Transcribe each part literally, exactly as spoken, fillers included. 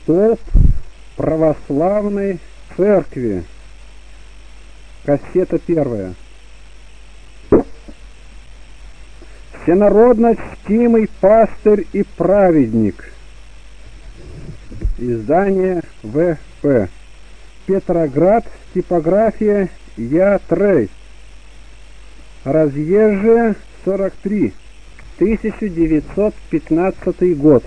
Столб православной церкви. Кассета первая. Всенародно чтимый пастырь и праведник. Издание В П. Петроград. Типография Я. Трей. Разъезжая сорок три. тысяча девятьсот пятнадцатый год.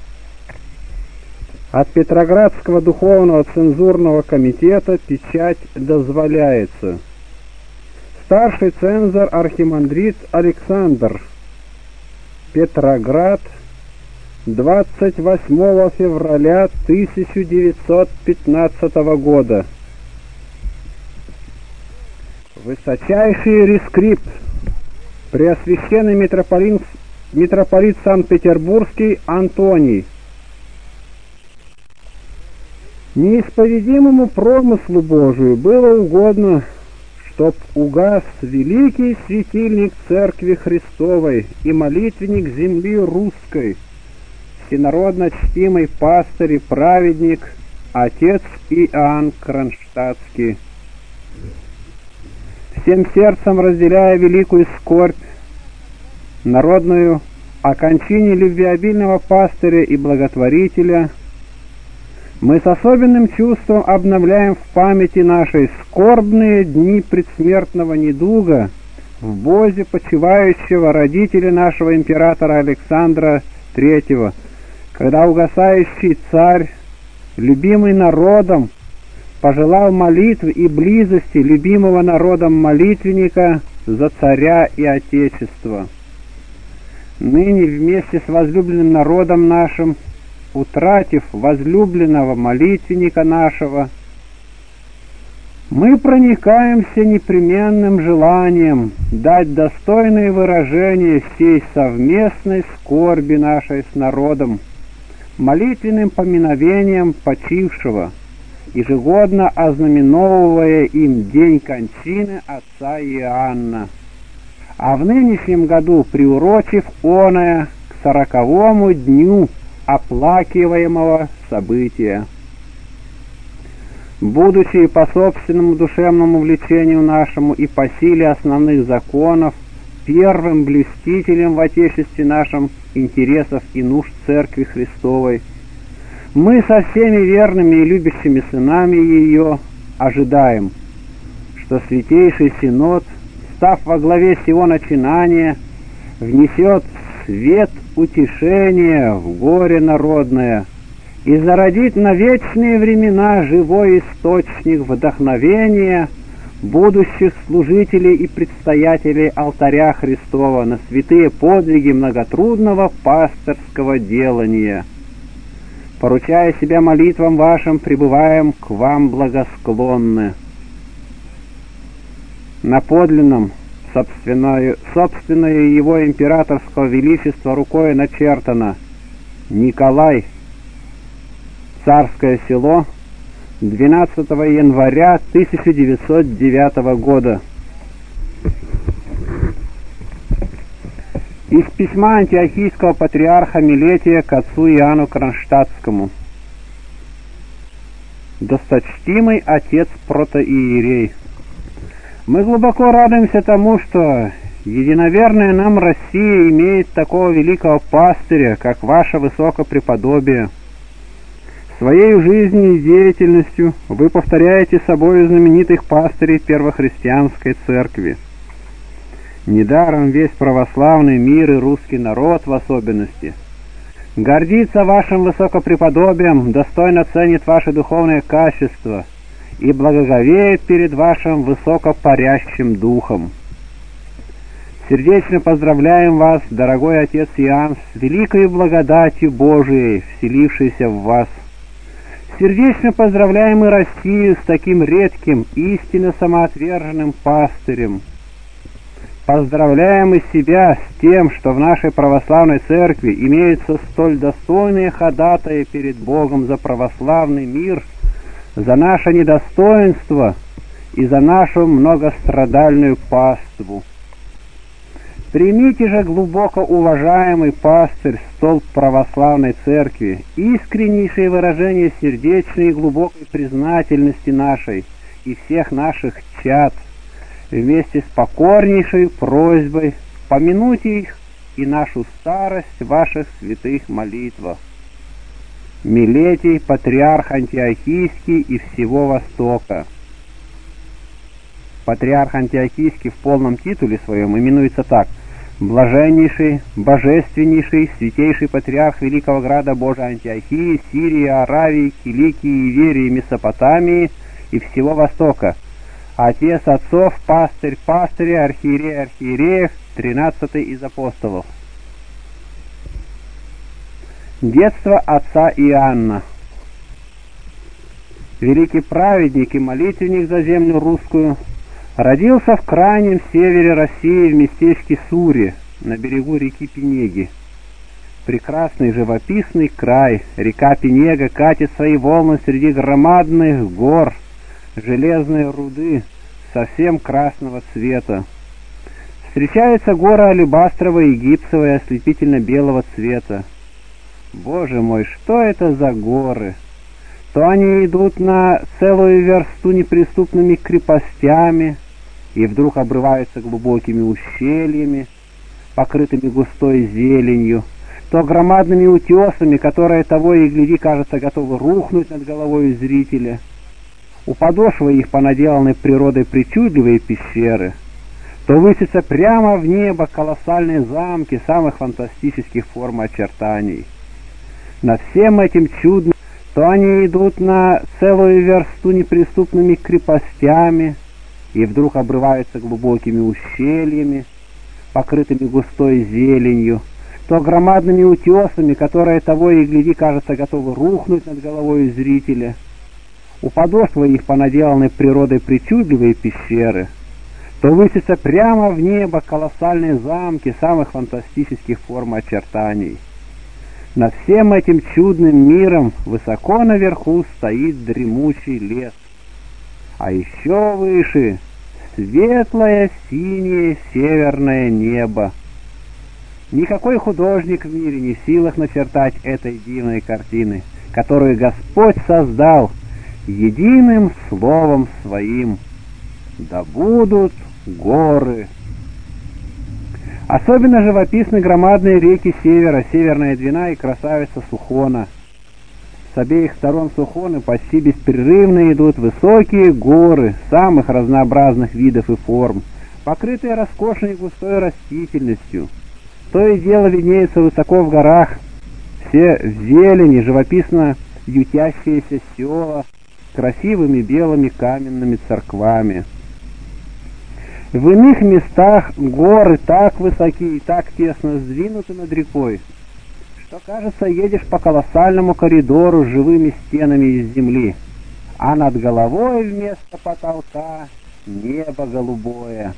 От Петроградского духовного цензурного комитета печать дозволяется. Старший цензор архимандрит Александр. Петроград, двадцать восьмого февраля тысяча девятьсот пятнадцатого года. Высочайший рескрипт. Преосвященный митрополит, митрополит Санкт-Петербургский Антоний. Неисповедимому промыслу Божию было угодно, чтоб угас великий светильник Церкви Христовой и молитвенник земли русской, всенародно чтимый пастырь и праведник, отец Иоанн Кронштадтский. Всем сердцем разделяя великую скорбь народную о кончине любвеобильного пастыря и благотворителя, мы с особенным чувством обновляем в памяти нашей скорбные дни предсмертного недуга в бозе почивающего родителя нашего императора Александра Третьего, когда угасающий царь, любимый народом, пожелал молитвы и близости любимого народом молитвенника за царя и отечество. Ныне вместе с возлюбленным народом нашим, утратив возлюбленного молитвенника нашего, мы проникаемся непременным желанием дать достойное выражение всей совместной скорби нашей с народом, молитвенным поминовением почившего, ежегодно ознаменовывая им день кончины отца Иоанна, а в нынешнем году приурочив оное к сороковому дню оплакиваемого события. Будучи по собственному душевному влечению нашему и по силе основных законов первым блюстителем в Отечестве нашем интересов и нужд Церкви Христовой, мы со всеми верными и любящими сынами ее ожидаем, что Святейший Синод, став во главе сего начинания, внесет свет утешения в горе народное и зародит на вечные времена живой источник вдохновения будущих служителей и предстоятелей алтаря Христова на святые подвиги многотрудного пастырского делания. Поручая себя молитвам вашим, пребываем к вам благосклонны. На подлинном собственное, собственное его императорского величества рукой начертано: Николай, Царское Село, двенадцатого января тысяча девятьсот девятого года. Из письма антиохийского патриарха Милетия к отцу Иоанну Кронштадтскому. Досточтимый отец протоиерей, мы глубоко радуемся тому, что единоверная нам Россия имеет такого великого пастыря, как ваше высокопреподобие. Своей жизнью и деятельностью вы повторяете собою знаменитых пастырей первохристианской церкви. Недаром весь православный мир и русский народ в особенности гордится вашим высокопреподобием, достойно ценит ваши духовные качества и благоговеет перед вашим высокопарящим духом. Сердечно поздравляем вас, дорогой отец Иоанн, с великой благодатью Божией, вселившейся в вас. Сердечно поздравляем и Россию с таким редким, истинно самоотверженным пастырем. Поздравляем и себя с тем, что в нашей православной церкви имеются столь достойные ходатаи перед Богом за православный мир, за наше недостоинство и за нашу многострадальную паству. Примите же, глубоко уважаемый пастырь, столб православной церкви, искреннейшее выражение сердечной и глубокой признательности нашей и всех наших чад, вместе с покорнейшей просьбой помянуйте их и нашу старость в ваших святых молитвах. Милетий, патриарх Антиохийский и всего Востока. Патриарх Антиохийский в полном титуле своем именуется так: блаженнейший, божественнейший, святейший патриарх Великого Града Божия Антиохии, Сирии, Аравии, Киликии, Иверии, Месопотамии и всего Востока, отец отцов, пастырь пастыря, архиерей архиереев, тринадцатый из апостолов. Детство отца Иоанна. Великий праведник и молитвенник за землю русскую родился в крайнем севере России в местечке Суре на берегу реки Пенеги. Прекрасный живописный край, река Пенега катит свои волны среди громадных гор, железные руды совсем красного цвета. Встречаются горы алебастровые и гипсовые ослепительно-белого цвета. Боже мой, что это за горы? То они идут на целую версту неприступными крепостями и вдруг обрываются глубокими ущельями, покрытыми густой зеленью, то громадными утесами, которые того и гляди, кажется, готовы рухнуть над головой зрителя. У подошвы их понаделаны природой причудливые пещеры, то высятся прямо в небо колоссальные замки самых фантастических форм и очертаний. Над всем этим чудом то они идут на целую версту неприступными крепостями и вдруг обрываются глубокими ущельями, покрытыми густой зеленью, то громадными утесами, которые того и гляди, кажется, готовы рухнуть над головой зрителя. У подошвы их понаделаны природой причудливые пещеры, то высятся прямо в небо колоссальные замки самых фантастических форм и очертаний. Над всем этим чудным миром высоко наверху стоит дремучий лес, а еще выше светлое синее северное небо. Никакой художник в мире не в силах начертать этой дивной картины, которую Господь создал единым словом своим: да будут горы. Особенно живописны громадные реки севера, Северная Двина и красавица Сухона. С обеих сторон Сухоны почти беспрерывно идут высокие горы самых разнообразных видов и форм, покрытые роскошной густой растительностью. То и дело виднеется высоко в горах все в зелени, живописно ютящиеся села с красивыми белыми каменными церквами. В иных местах горы так высоки и так тесно сдвинуты над рекой, что, кажется, едешь по колоссальному коридору с живыми стенами из земли, а над головой вместо потолка небо голубое.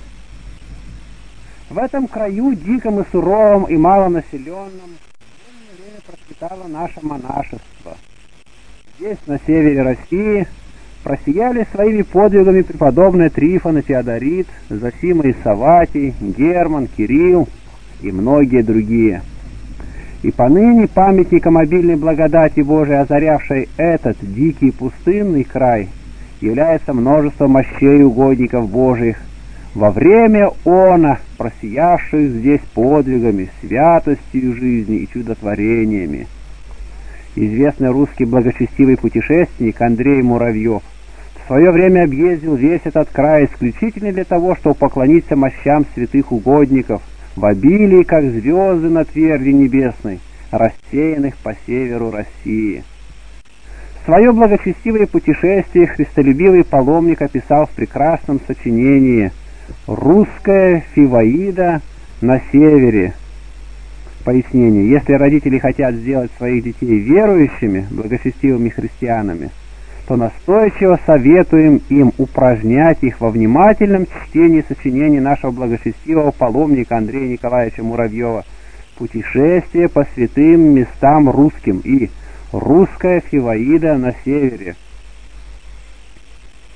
В этом краю, диком и суровом и малонаселенном, в древнее время процветало наше монашество. Здесь, на севере России, просияли своими подвигами преподобные Трифон и Феодорит, Зосима и Савватий, Герман, Кирилл и многие другие. И поныне памятником обильной благодати Божией, озарявшей этот дикий пустынный край, является множество мощей угодников Божиих, во время она просиявших здесь подвигами, святостью жизни и чудотворениями. Известный русский благочестивый путешественник Андрей Муравьев в свое время объездил весь этот край исключительно для того, чтобы поклониться мощам святых угодников в обилии, как звезды на тверди небесной, рассеянных по северу России. Свое благочестивое путешествие христолюбивый паломник описал в прекрасном сочинении «Русская Фиваида на севере». Пояснение: если родители хотят сделать своих детей верующими, благочестивыми христианами, то настойчиво советуем им упражнять их во внимательном чтении сочинений нашего благочестивого паломника Андрея Николаевича Муравьева «Путешествие по святым местам русским» и «Русская Фиваида на севере».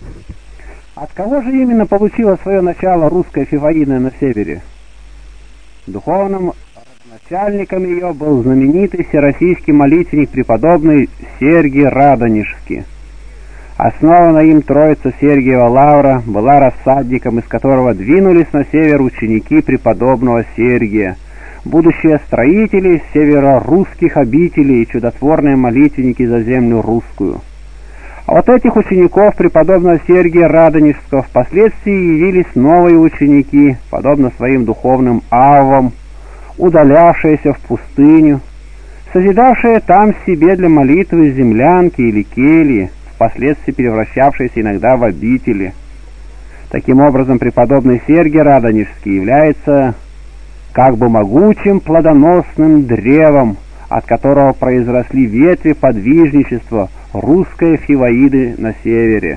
От кого же именно получила свое начало русская Фиваида на севере? Духовным начальником ее был знаменитый всероссийский молитвенник преподобный Сергий Радонежский. Основана им Троица Сергиева Лавра была рассадником, из которого двинулись на север ученики преподобного Сергия, будущие строители северо-русских обителей и чудотворные молитвенники за землю русскую. А вот этих учеников преподобного Сергия Радонежского впоследствии явились новые ученики, подобно своим духовным аввам, удалявшиеся в пустыню, созидавшие там себе для молитвы землянки или кельи, впоследствии превращавшиеся иногда в обители. Таким образом, преподобный Сергий Радонежский является как бы могучим плодоносным древом, от которого произросли ветви подвижничества русской Фиваиды на севере.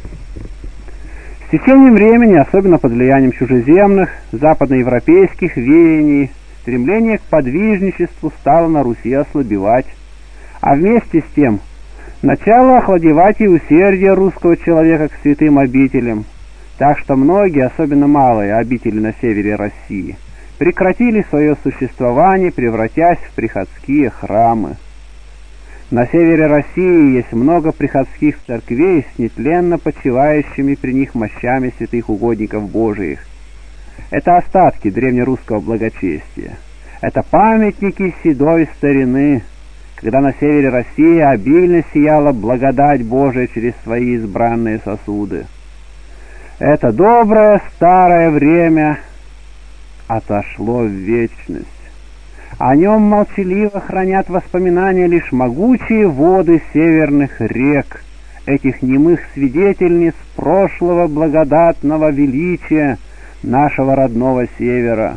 С течением времени, особенно под влиянием чужеземных, западноевропейских веяний, стремление к подвижничеству стало на Руси ослабевать, а вместе с тем начало охладевать и усердие русского человека к святым обителям, так что многие, особенно малые обители на севере России, прекратили свое существование, превратясь в приходские храмы. На севере России есть много приходских церквей с нетленно почивающими при них мощами святых угодников Божиих. Это остатки древнерусского благочестия. Это памятники седой старины, когда на севере России обильно сияла благодать Божия через свои избранные сосуды. Это доброе старое время отошло в вечность. О нем молчаливо хранят воспоминания лишь могучие воды северных рек, этих немых свидетельниц прошлого благодатного величия нашего родного севера.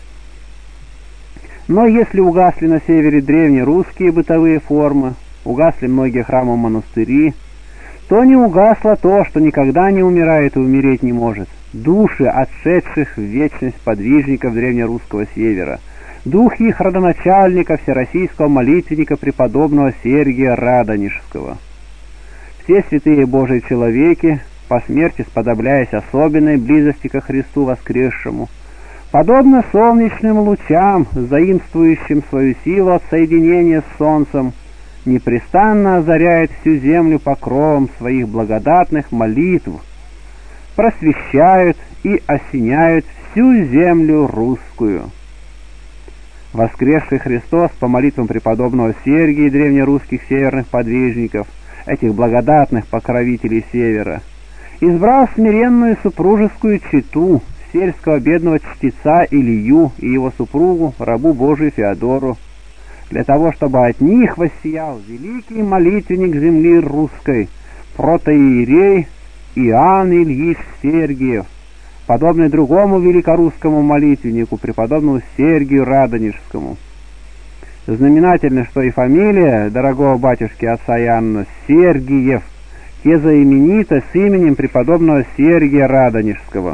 Но если угасли на севере древние русские бытовые формы, угасли многие храмы-монастыри, то не угасло то, что никогда не умирает и умереть не может. Души отшедших в вечность подвижников древнерусского севера, дух их родоначальника, всероссийского молитвенника преподобного Сергия Радонежского. Все святые Божии человеки, по смерти сподобляясь особенной близости ко Христу воскресшему, подобно солнечным лучам, заимствующим свою силу от соединения с солнцем, непрестанно озаряет всю землю покровом своих благодатных молитв, просвещают и осеняют всю землю русскую. Воскресший Христос по молитвам преподобного Сергия и древнерусских северных подвижников, этих благодатных покровителей севера, избрал смиренную супружескую чету сельского бедного чтеца Илью и его супругу, рабу Божию Феодору, для того, чтобы от них воссиял великий молитвенник земли русской, протоиерей Иоанн Ильич Сергиев, подобный другому великорусскому молитвеннику, преподобному Сергию Радонежскому. Знаменательно, что и фамилия дорогого батюшки отца Иоанна Сергиев тезаименита с именем преподобного Сергия Радонежского.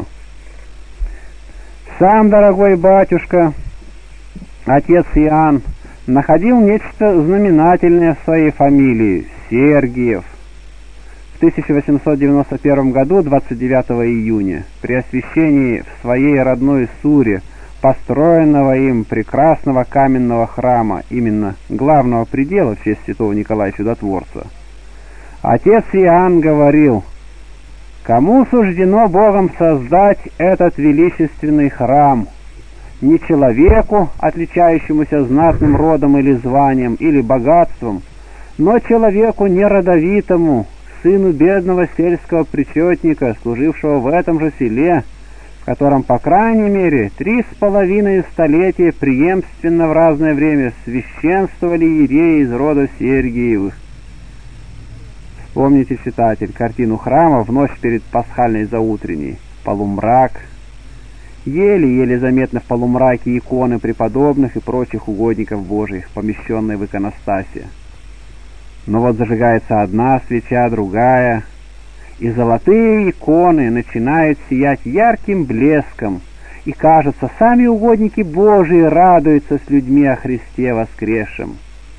Сам дорогой батюшка, отец Иоанн, находил нечто знаменательное в своей фамилии — Сергиев. В тысяча восемьсот девяносто первом году, двадцать девятого июня, при освящении в своей родной Суре построенного им прекрасного каменного храма, именно главного предела в честь святого Николая Чудотворца, отец Иоанн говорил: «Кому суждено Богом создать этот величественный храм? Не человеку, отличающемуся знатным родом или званием, или богатством, но человеку неродовитому, сыну бедного сельского причетника, служившего в этом же селе, в котором, по крайней мере, три с половиной столетия преемственно в разное время священствовали иереи из рода Сергиевых». Вспомните, читатель, картину храма в ночь перед пасхальной заутренней. Полумрак. Еле-еле заметны в полумраке иконы преподобных и прочих угодников Божиих, помещенные в иконостасе. Но вот зажигается одна свеча, другая, и золотые иконы начинают сиять ярким блеском, и, кажется, сами угодники Божии радуются с людьми о Христе воскресшем.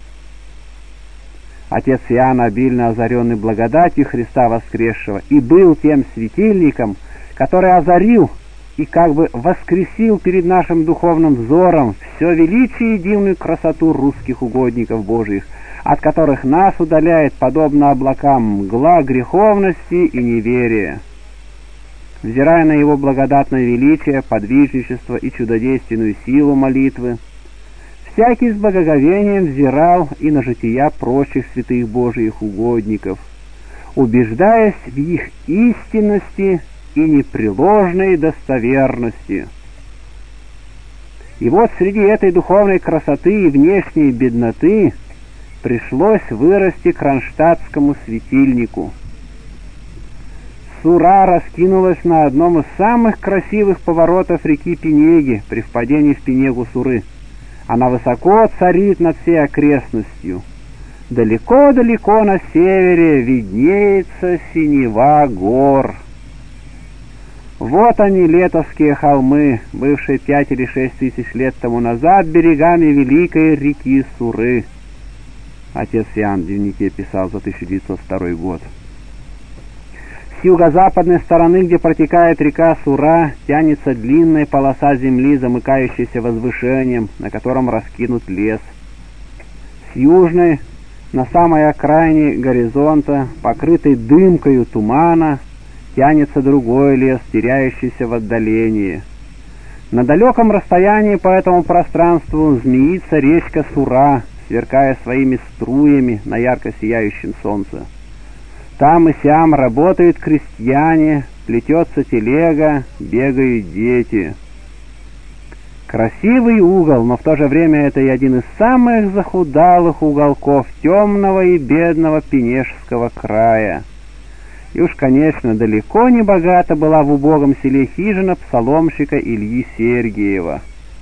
Отец Иоанн, обильно озаренный благодатью Христа воскресшего, и был тем светильником, который озарил и как бы воскресил перед нашим духовным взором все величие и дивную красоту русских угодников Божиих, от которых нас удаляет, подобно облакам, мгла греховности и неверия. Взирая на его благодатное величие, подвижничество и чудодейственную силу молитвы, всякий с благоговением взирал и на жития прочих святых Божиих угодников, убеждаясь в их истинности и непреложной достоверности. И вот среди этой духовной красоты и внешней бедноты пришлось вырасти кронштадтскому светильнику. Сура раскинулась на одном из самых красивых поворотов реки Пинеги при впадении в Пинегу Суры. Она высоко царит над всей окрестностью. Далеко-далеко на севере виднеется синева гор. Вот они, летовские холмы, бывшие пять или шесть тысяч лет тому назад берегами великой реки Суры. Отец Иоанн в дневнике писал за тысяча девятьсот второй год. С юго-западной стороны, где протекает река Сура, тянется длинная полоса земли, замыкающаяся возвышением, на котором раскинут лес. С южной, на самой окраине горизонта, покрытый дымкою тумана, тянется другой лес, теряющийся в отдалении. На далеком расстоянии по этому пространству змеится речка Сура, сверкая своими струями на ярко сияющем солнце. Там и сям работают крестьяне, плетется телега, бегают дети. Красивый угол, но в то же время это и один из самых захудалых уголков темного и бедного Пенежского края. И уж, конечно, далеко не богата была в убогом селе хижина псаломщика Ильи Сергиева.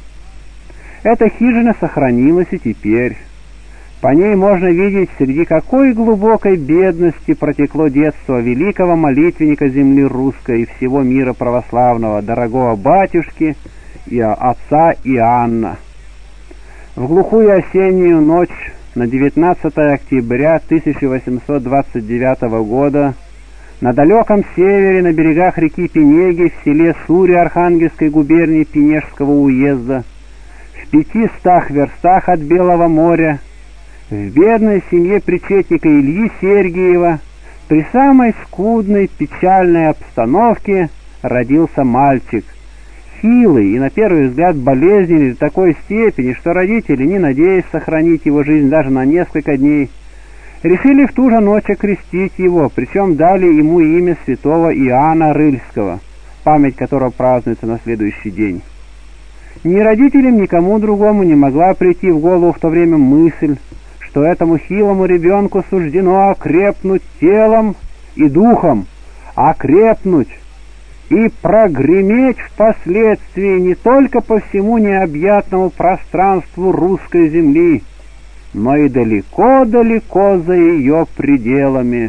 Эта хижина сохранилась и теперь. По ней можно видеть, среди какой глубокой бедности протекло детство великого молитвенника земли русской и всего мира православного, дорогого батюшки и отца Иоанна. В глухую осеннюю ночь на девятнадцатое октября тысяча восемьсот двадцать девятого года на далеком севере, на берегах реки Пинеги, в селе Суре Архангельской губернии Пенежского уезда, в пятистах верстах от Белого моря, в бедной семье причетника Ильи Сергиева, при самой скудной печальной обстановке родился мальчик, хилый и на первый взгляд болезненный до такой степени, что родители, не надеясь сохранить его жизнь даже на несколько дней, решили в ту же ночь окрестить его, причем дали ему имя святого Иоанна Рыльского, память которого празднуется на следующий день. Ни родителям, никому другому не могла прийти в голову в то время мысль, что этому хилому ребенку суждено окрепнуть телом и духом, окрепнуть и прогреметь впоследствии не только по всему необъятному пространству русской земли, но и далеко-далеко за ее пределами.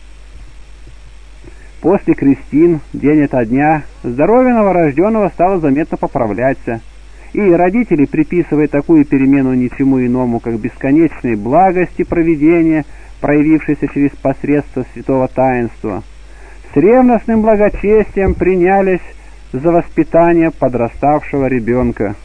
После крестин, день ото дня, здоровье новорожденного стало заметно поправляться, и родители, приписывая такую перемену ничему иному, как бесконечной благости провидения, проявившейся через посредство святого таинства, с ревностным благочестием принялись за воспитание подраставшего ребенка.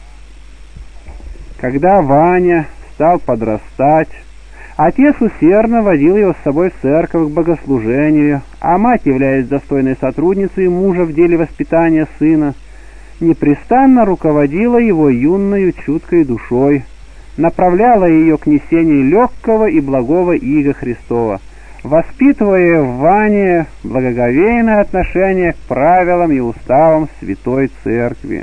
Когда Ваня стал подрастать, отец усердно водил его с собой в церковь к богослужению, а мать, являясь достойной сотрудницей мужа в деле воспитания сына, непрестанно руководила его юною чуткой душой, направляла ее к несению легкого и благого ига Христова, воспитывая в Ване благоговейное отношение к правилам и уставам Святой Церкви.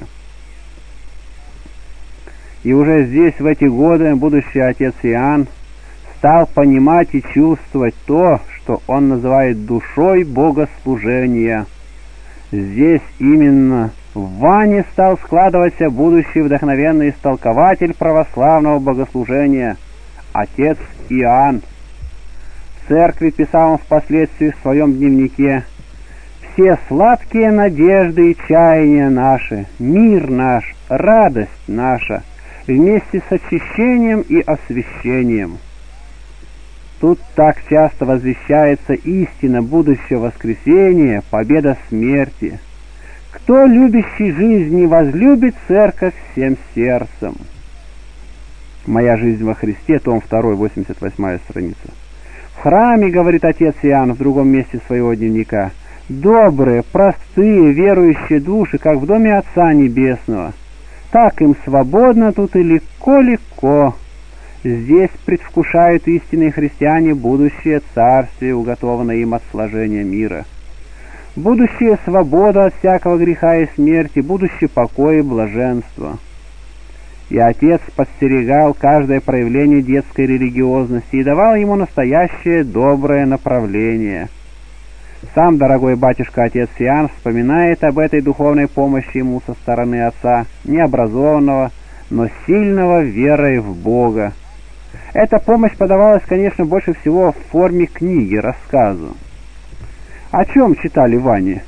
И уже здесь, в эти годы, будущий отец Иоанн стал понимать и чувствовать то, что он называет душой богослужения. Здесь именно в Ване стал складываться будущий вдохновенный истолкователь православного богослужения, отец Иоанн. В церкви писал он впоследствии в своем дневнике: «Все сладкие надежды и чаяния наши, мир наш, радость наша, вместе с очищением и освящением». Тут так часто возвещается истина будущего воскресения, победа смерти. Кто любящий жизнь не возлюбит церковь всем сердцем. «Моя жизнь во Христе», том два, восемьдесят восьмая страница. В храме, говорит отец Иоанн в другом месте своего дневника, добрые, простые, верующие души, как в доме Отца Небесного. Так им свободно тут и легко-легко. Здесь предвкушают истинные христиане будущее царствие, уготованное им от сложения мира. Будущая свобода от всякого греха и смерти, будущий покой и блаженство. И отец подстерегал каждое проявление детской религиозности и давал ему настоящее доброе направление. Сам дорогой батюшка отец Иоанн вспоминает об этой духовной помощи ему со стороны отца, необразованного, но сильного верой в Бога. Эта помощь подавалась, конечно, больше всего в форме книги, рассказу. О чем читали Ване?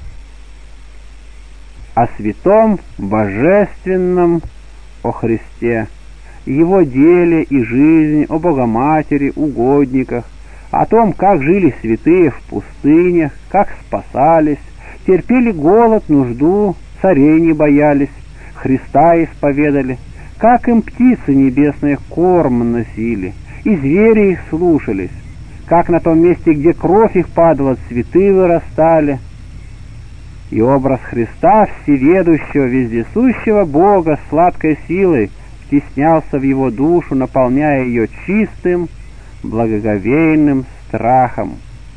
О святом, божественном, о Христе, Его деле и жизни, о Богоматери, угодниках, о том, как жили святые в пустынях, как спасались, терпели голод, нужду, царей не боялись, Христа исповедали, как им птицы небесные корм носили, и звери их слушались, как на том месте, где кровь их падала, цветы вырастали. И образ Христа, всеведущего, вездесущего Бога, сладкой силой втеснялся в его душу, наполняя ее чистым, благоговейным страхом.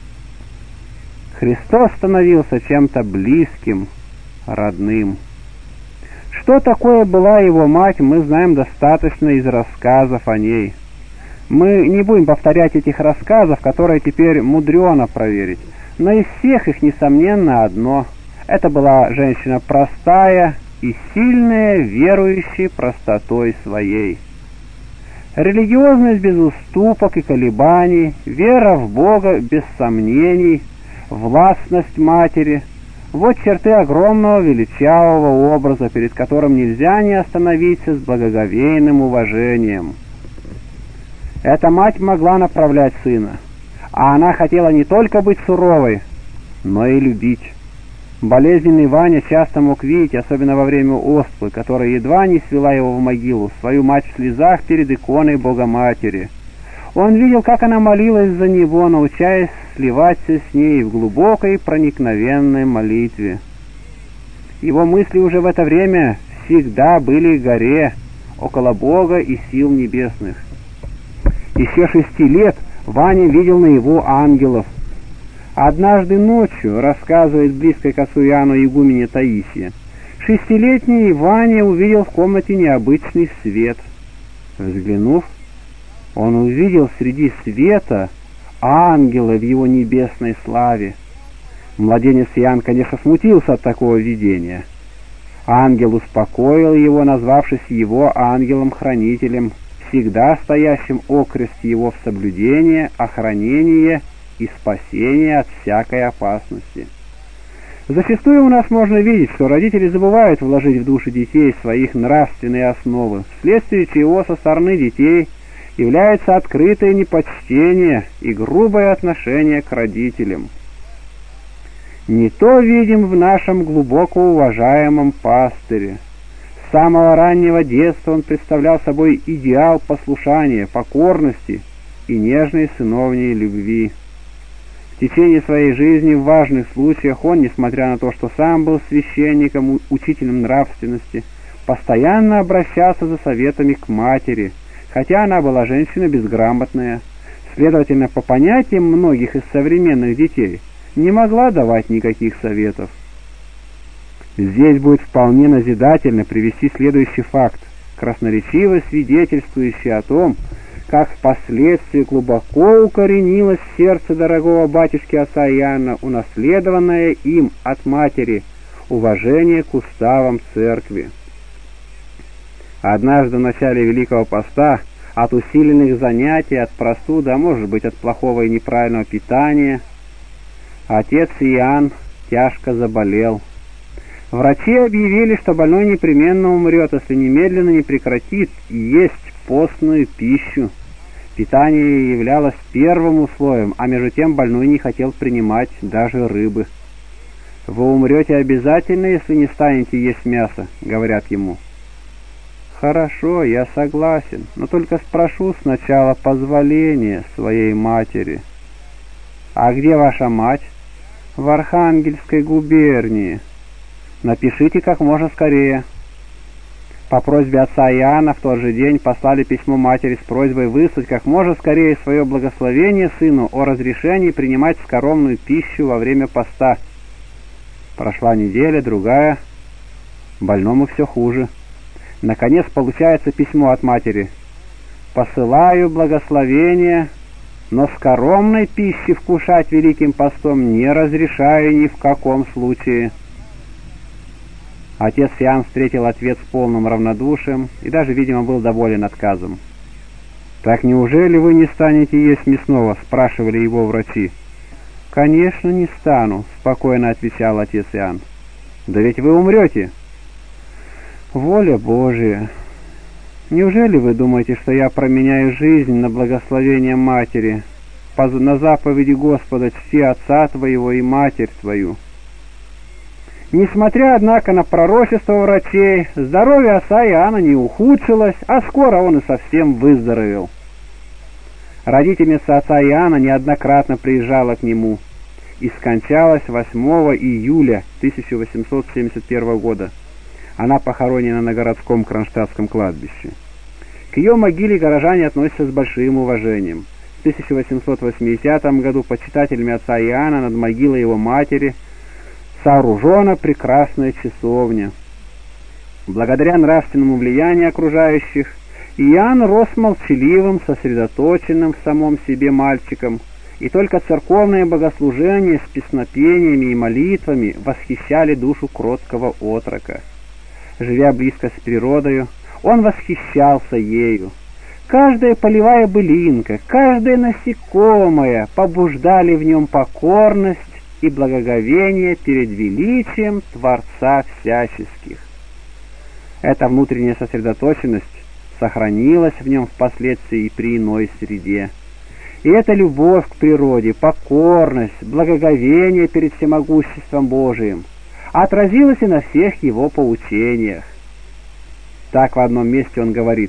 Христос становился чем-то близким, родным. Что такое была его мать, мы знаем достаточно из рассказов о ней. Мы не будем повторять этих рассказов, которые теперь мудрено проверить, но из всех их, несомненно, одно — это была женщина простая и сильная, верующей простотой своей. Религиозность без уступок и колебаний, вера в Бога без сомнений, властность матери — вот черты огромного величавого образа, перед которым нельзя не остановиться с благоговейным уважением. Эта мать могла направлять сына, а она хотела не только быть суровой, но и любить. Болезненный Ваня часто мог видеть, особенно во время оспы, которая едва не свела его в могилу, свою мать в слезах перед иконой Богоматери. Он видел, как она молилась за него, научаясь сливаться с ней в глубокой проникновенной молитве. Его мысли уже в это время всегда были в горе, около Бога и сил небесных. Еще шести лет Ваня видел наяву ангелов. Однажды ночью, рассказывает близкой к отцу Иоанну игумене Таисия, шестилетний Ваня увидел в комнате необычный свет. Взглянув, он увидел среди света ангела в его небесной славе. Младенец Иоанн, конечно, смутился от такого видения. Ангел успокоил его, назвавшись его ангелом-хранителем, всегда стоящим окрест его в соблюдение, охранение и спасение от всякой опасности. Зачастую у нас можно видеть, что родители забывают вложить в души детей своих нравственные основы, вследствие чего со стороны детей является открытое непочтение и грубое отношение к родителям. Не то видим в нашем глубоко уважаемом пастыре. С самого раннего детства он представлял собой идеал послушания, покорности и нежной сыновней любви. В течение своей жизни в важных случаях он, несмотря на то, что сам был священником, учителем нравственности, постоянно обращался за советами к матери, хотя она была женщина безграмотная, следовательно, по понятиям многих из современных детей, не могла давать никаких советов. Здесь будет вполне назидательно привести следующий факт, красноречиво свидетельствующий о том, как впоследствии глубоко укоренилось в сердце дорогого батюшки отца Иоанна, унаследованное им от матери, уважение к уставам церкви. Однажды в начале Великого Поста от усиленных занятий, от простуды, а может быть от плохого и неправильного питания, отец Иоанн тяжко заболел. Врачи объявили, что больной непременно умрет, если немедленно не прекратит есть постную пищу. Питание являлось первым условием, а между тем больной не хотел принимать даже рыбы. «Вы умрете обязательно, если не станете есть мясо», — говорят ему. «Хорошо, я согласен, но только спрошу сначала позволения своей матери». «А где ваша мать?» «В Архангельской губернии». «Напишите как можно скорее». По просьбе отца Иоанна в тот же день послали письмо матери с просьбой выслать как можно скорее свое благословение сыну о разрешении принимать скоромную пищу во время поста. Прошла неделя, другая. Больному все хуже. Наконец получается письмо от матери. «Посылаю благословение, но скоромной пищи вкушать великим постом не разрешаю ни в каком случае». Отец Иоанн встретил ответ с полным равнодушием и даже, видимо, был доволен отказом. «Так неужели вы не станете есть мясного?» — спрашивали его врачи. «Конечно, не стану», — спокойно отвечал отец Иоанн. «Да ведь вы умрете». «Воля Божия! Неужели вы думаете, что я променяю жизнь на благословение матери, на заповеди Господа чти отца твоего и матерь твою?» Несмотря, однако, на пророчество врачей, здоровье отца Иоанна не ухудшилось, а скоро он и совсем выздоровел. Родительница отца Иоанна неоднократно приезжала к нему и скончалась восьмого июля тысяча восемьсот семьдесят первого года. Она похоронена на городском Кронштадтском кладбище. К ее могиле горожане относятся с большим уважением. В тысяча восемьсот восьмидесятом году почитателями отца Иоанна над могилой его матери сооружена прекрасная часовня. Благодаря нравственному влиянию окружающих, Иоанн рос молчаливым, сосредоточенным в самом себе мальчиком, и только церковные богослужения с песнопениями и молитвами восхищали душу кроткого отрока. Живя близко с природою, он восхищался ею. Каждая полевая былинка, каждое насекомое побуждали в нем покорность и благоговение перед величием Творца всяческих. Эта внутренняя сосредоточенность сохранилась в нем впоследствии и при иной среде. И эта любовь к природе, покорность, благоговение перед всемогуществом Божиим отразилась и на всех его поучениях. Так в одном месте он говорит: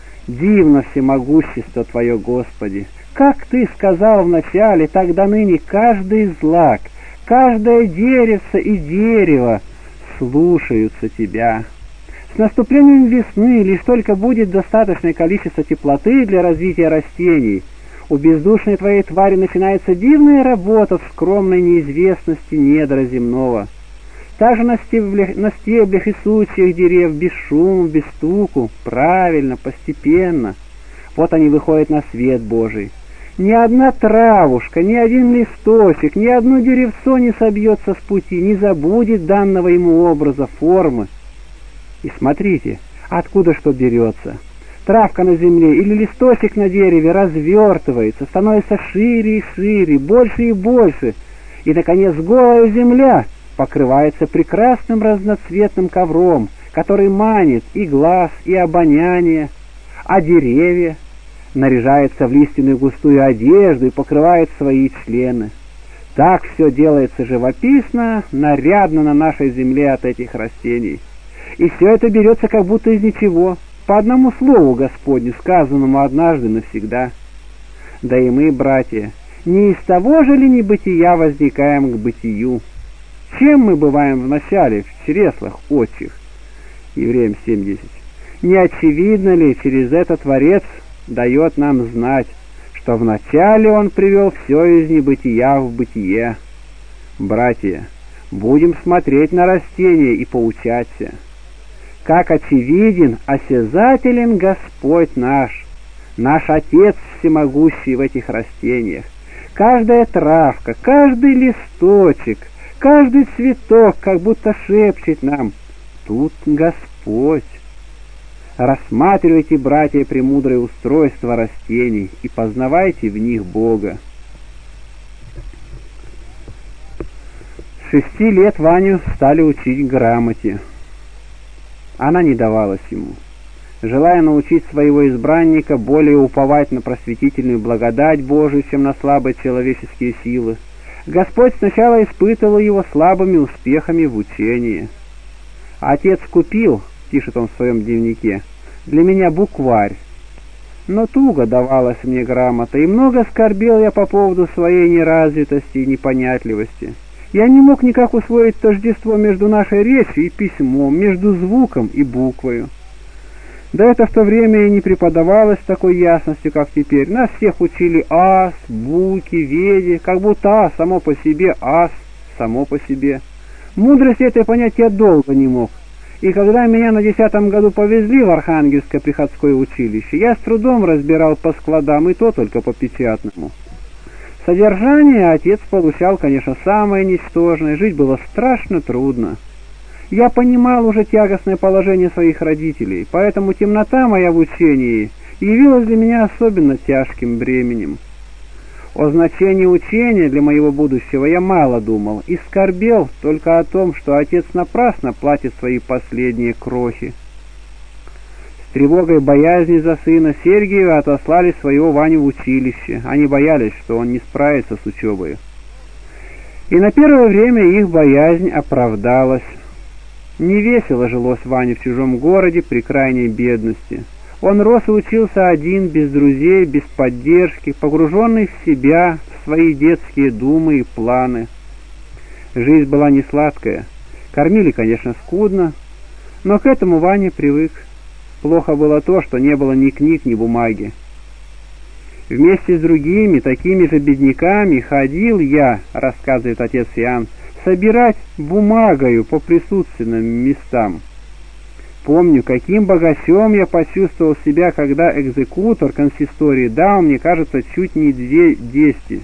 «Дивно всемогущество Твое, Господи! Как Ты сказал вначале, так до ныне каждый злак, каждое деревце и дерево слушаются Тебя. С наступлением весны лишь только будет достаточное количество теплоты для развития растений, у бездушной Твоей твари начинается дивная работа в скромной неизвестности недра земного. Также на стеблях, на стеблях и сучьях дерев без шума, без стуку, правильно, постепенно. Вот они выходят на свет Божий. Ни одна травушка, ни один листочек, ни одно деревцо не собьется с пути, не забудет данного ему образа, формы. И смотрите, откуда что берется. Травка на земле или листочек на дереве развертывается, становится шире и шире, больше и больше, и, наконец, голая земля покрывается прекрасным разноцветным ковром, который манит и глаз, и обоняние, а деревья наряжается в лиственную густую одежду и покрывает свои члены. Так все делается живописно, нарядно на нашей земле от этих растений. И все это берется как будто из ничего, по одному слову Господню, сказанному однажды навсегда. Да и мы, братья, не из того же ли небытия возникаем к бытию? Чем мы бываем вначале в чреслах отчих? Евреям семь десять. Не очевидно ли через это Творец дает нам знать, что вначале Он привел все из небытия в бытие? Братья, будем смотреть на растения и поучаться. Как очевиден, осязателен Господь наш, наш Отец всемогущий в этих растениях. Каждая травка, каждый листочек, каждый цветок как будто шепчет нам: тут Господь. Рассматривайте, братья, премудрое устройство растений и познавайте в них Бога. С шести лет Ваню стали учить грамоте. Она не давалась ему. Желая научить своего избранника более уповать на просветительную благодать Божию, чем на слабые человеческие силы, Господь сначала испытывал его слабыми успехами в учении. «Отец купил, — пишет он в своем дневнике, — для меня букварь, но туго давалась мне грамота, и много скорбел я по поводу своей неразвитости и непонятливости. Я не мог никак усвоить тождество между нашей речью и письмом, между звуком и буквою. Да это в то время и не преподавалось с такой ясностью, как теперь. Нас всех учили ас, буки, веди, как будто ас само по себе, ас само по себе. Мудрость этой понять я долго не мог. И когда меня на десятом году повезли в Архангельское приходское училище, я с трудом разбирал по складам, и то только по печатному. Содержание отец получал, конечно, самое ничтожное, жить было страшно трудно. Я понимал уже тягостное положение своих родителей, поэтому темнота моя в учении явилась для меня особенно тяжким бременем. О значении учения для моего будущего я мало думал и скорбел только о том, что отец напрасно платит свои последние крохи. С тревогой боязни за сына Сергия отослали своего Ваню в училище. Они боялись, что он не справится с учебой. И на первое время их боязнь оправдалась. Невесело жилось Ване в чужом городе при крайней бедности. Он рос и учился один, без друзей, без поддержки, погруженный в себя, в свои детские думы и планы. Жизнь была не сладкая. Кормили, конечно, скудно, но к этому Ваня привык. Плохо было то, что не было ни книг, ни бумаги. Вместе с другими, такими же бедняками, ходил я, рассказывает отец Иоанн, собирать бумагою по присутственным местам. Помню, каким богачом я почувствовал себя, когда экзекутор консистории дал мне, кажется, чуть не две десяти.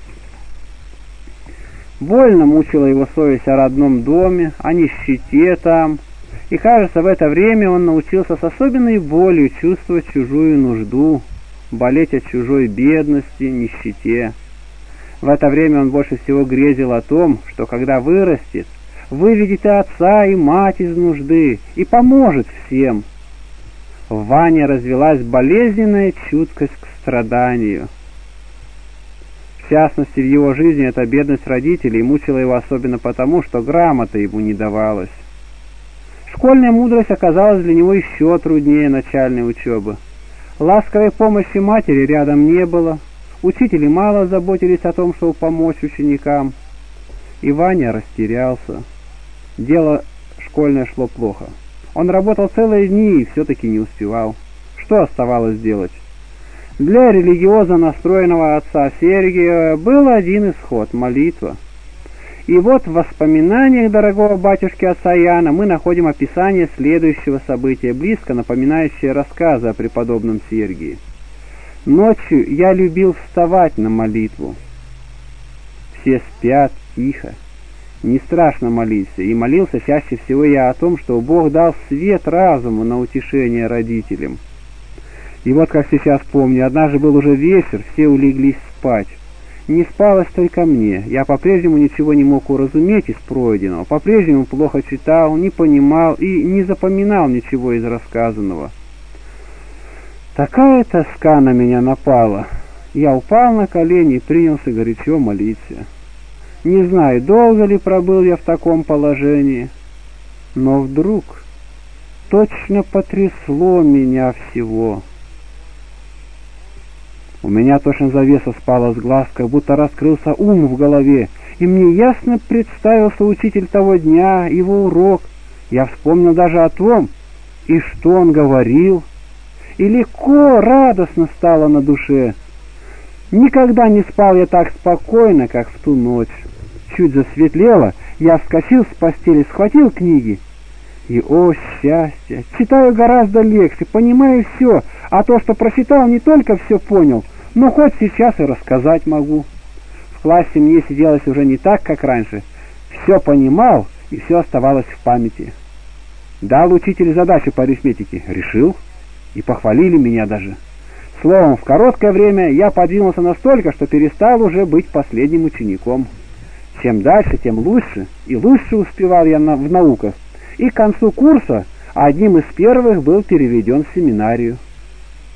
Больно мучила его совесть о родном доме, о нищете там, и, кажется, в это время он научился с особенной болью чувствовать чужую нужду, болеть от чужой бедности, нищете. В это время он больше всего грезил о том, что когда вырастет, выведет и отца, и мать из нужды, и поможет всем. В Ване развилась болезненная чуткость к страданию. В частности, в его жизни эта бедность родителей мучила его особенно потому, что грамота ему не давалась. Школьная мудрость оказалась для него еще труднее начальной учебы. Ласковой помощи матери рядом не было, учители мало заботились о том, чтобы помочь ученикам, и Ваня растерялся. Дело школьное шло плохо. Он работал целые дни и все-таки не успевал. Что оставалось делать? Для религиозно настроенного отца Сергия был один исход – молитва. И вот в воспоминаниях дорогого батюшки отца Иоанна мы находим описание следующего события, близко напоминающее рассказы о преподобном Сергии. «Ночью я любил вставать на молитву. Все спят тихо. Не страшно молиться, и молился чаще всего я о том, что Бог дал свет разуму на утешение родителям. И вот, как сейчас помню, однажды был уже вечер, все улеглись спать. Не спалось только мне, я по-прежнему ничего не мог уразуметь из пройденного, по-прежнему плохо читал, не понимал и не запоминал ничего из рассказанного. Такая тоска на меня напала. Я упал на колени и принялся горячо молиться. Не знаю, долго ли пробыл я в таком положении, но вдруг точно потрясло меня всего. У меня точно завеса спала с глаз, как будто раскрылся ум в голове, и мне ясно представился учитель того дня, его урок. Я вспомнил даже о том, и что он говорил, и легко, радостно стало на душе. Никогда не спал я так спокойно, как в ту ночь. Чуть засветлело, я вскочил с постели, схватил книги. И, о счастье, читаю гораздо легче, понимаю все, а то, что прочитал, не только все понял, но хоть сейчас и рассказать могу. В классе мне сиделось уже не так, как раньше. Все понимал, и все оставалось в памяти. Дал учитель задачу по арифметике, решил, и похвалили меня даже. Словом, в короткое время я подвинулся настолько, что перестал уже быть последним учеником. Чем дальше, тем лучше, и лучше успевал я на, в науках, и к концу курса одним из первых был переведен в семинарию.